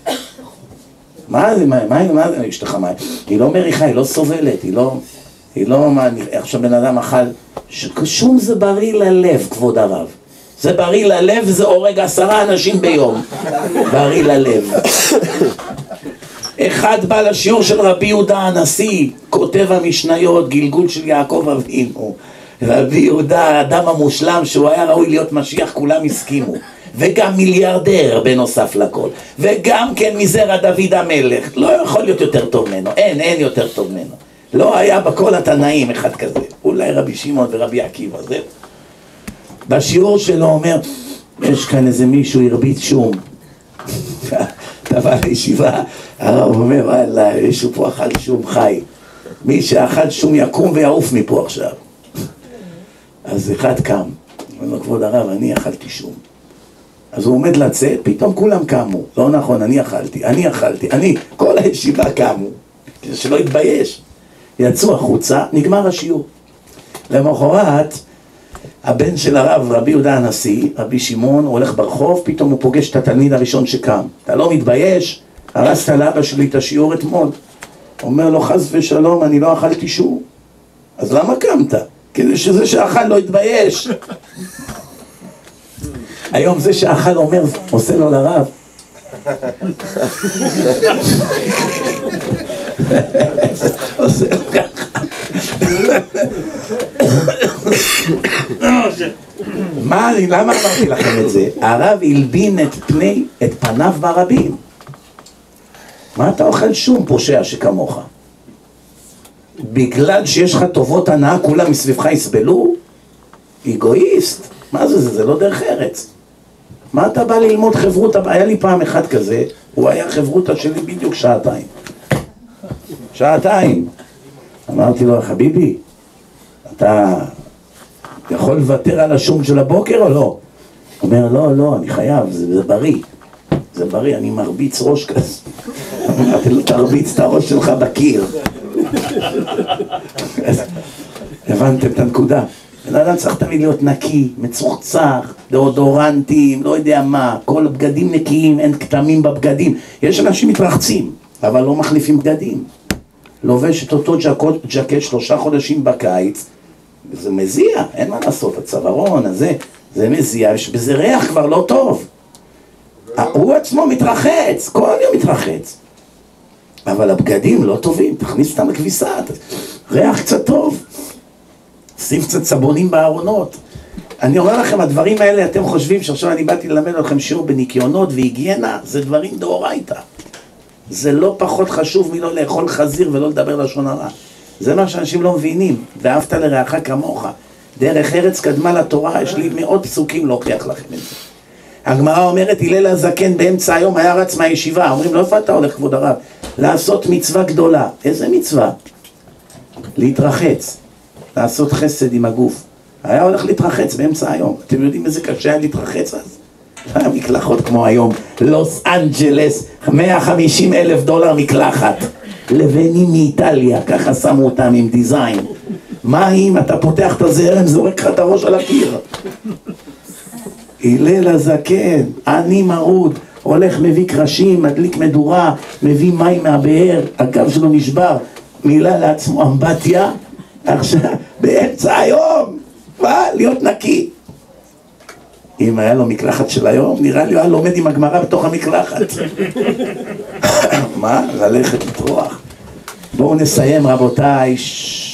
Speaker 1: מה זה, מה, מה, מה זה, אשתך, מה? היא לא מריחה, היא לא סובלת, היא לא, היא לא, מה, עכשיו בן אדם אכל, שום זה בריא ללב, כבוד הרב. זה בריא ללב, זה הורג עשרה אנשים ביום. בריא ללב. אחד בא לשיעור של רבי יהודה הנשיא, כותב המשניות, גלגול של יעקב אבינו. רבי יהודה, האדם המושלם שהוא היה ראוי להיות משיח, כולם הסכימו. וגם מיליארדר בנוסף לכל. וגם כן מזרע דוד המלך. לא יכול להיות יותר טוב ממנו. אין, אין יותר טוב ממנו. לא היה בכל התנאים אחד כזה. אולי רבי שמעון ורבי עקיבא, זהו. בשיעור שלו אומר, יש כאן איזה מישהו הרביץ שום. אתה בא לישיבה, הרב אומר, וואלה, מישהו פה אכל שום חי. מי שאכל שום יקום ויעוף מפה עכשיו. אז אחד קם, אומר לו, כבוד הרב, אני אכלתי שום. אז הוא עומד לצאת, פתאום כולם קמו. לא נכון, אני אכלתי, אני אכלתי, אני, כל הישיבה קמו. כדי שלא יתבייש. יצאו החוצה, נגמר השיעור. למחרת, הבן של הרב, רבי יהודה הנשיא, רבי שמעון, הוא הולך ברחוב, פתאום הוא פוגש את התלמיד הראשון שקם. אתה לא מתבייש? הרסת לאבא שלי את השיעור אתמול. אומר לו, חס ושלום, אני לא אכלתי שום. אז למה קמת? כדי שזה שאכל לא יתבייש. היום זה שאכל אומר, עושה לו לרב. עושה לו ככה. מה, למה אמרתי לכם את זה? הרב הלבין את פני, את פניו ברבים. מה אתה אוכל שום פושע שכמוך? בגלל שיש לך טובות הנאה, כולם מסביבך יסבלו? אגואיסט. מה זה זה? זה לא דרך ארץ. מה אתה בא ללמוד חברותה? היה לי פעם אחד כזה, הוא היה חברותה שלי בדיוק שעתיים. שעתיים. אמרתי לו, חביבי, אתה יכול לוותר על השום של הבוקר או לא? הוא אומר, לא, לא, אני חייב, זה, זה בריא. זה בריא, אני מרביץ ראש כזה. אמרתי לו, תרביץ את הראש שלך בקיר. הבנתם את הנקודה. בן אדם צריך תמיד להיות נקי, מצוחצח, דאודורנטים, לא יודע מה, כל הבגדים נקיים, אין כתמים בבגדים. יש אנשים מתרחצים, אבל לא מחליפים בגדים. לובש את אותו ג'קט, ג'קט שלושה חודשים בקיץ, זה מזיע, אין מה לעשות, הצווארון הזה, זה מזיע, יש בזה ריח כבר לא טוב. הוא עצמו מתרחץ, כל יום מתרחץ. אבל הבגדים לא טובים, תכניס אותם לכביסה, ריח קצת טוב. שים קצת סבונים בארונות. אני אומר לכם, הדברים האלה, אתם חושבים שעכשיו אני באתי ללמד לכם שיעור בניקיונות והיגיינה, זה דברים דאורייתא. זה לא פחות חשוב מלא לאכול חזיר ולא לדבר לשון הרע. זה מה שאנשים לא מבינים. ואהבת לרעך כמוך. דרך ארץ קדמה לתורה, יש לי מאות פסוקים להוכיח לכם את זה. הגמרא אומרת, הלל הזקן באמצע היום היה רץ מהישיבה. אומרים, לא איפה אתה הולך כבוד הרב? לעשות מצווה גדולה. איזה מצווה? להתרחץ. לעשות חסד עם הגוף. היה הולך להתרחץ באמצע היום. אתם יודעים איזה קשה היה להתרחץ אז? היה מקלחות כמו היום. לוס אנג'לס, מאה וחמישים אלף דולר מקלחת. לבנים מאיטליה, ככה שמו אותם עם דיזיין. מה אם אתה פותח את הזרם, זורק לך את הראש על הקיר? הלל הזקן, אני מרוד, הולך מביא קרשים, מדליק מדורה, מביא מים מהבאר, הגב שלו נשבר, מילה לעצמו אמבטיה, עכשיו, באמצע היום, מה? להיות נקי. אם היה לו מקלחת של היום, נראה לי הוא היה לומד עם הגמרא בתוך המקלחת. מה? ללכת לטרוח. בואו נסיים רבותיי.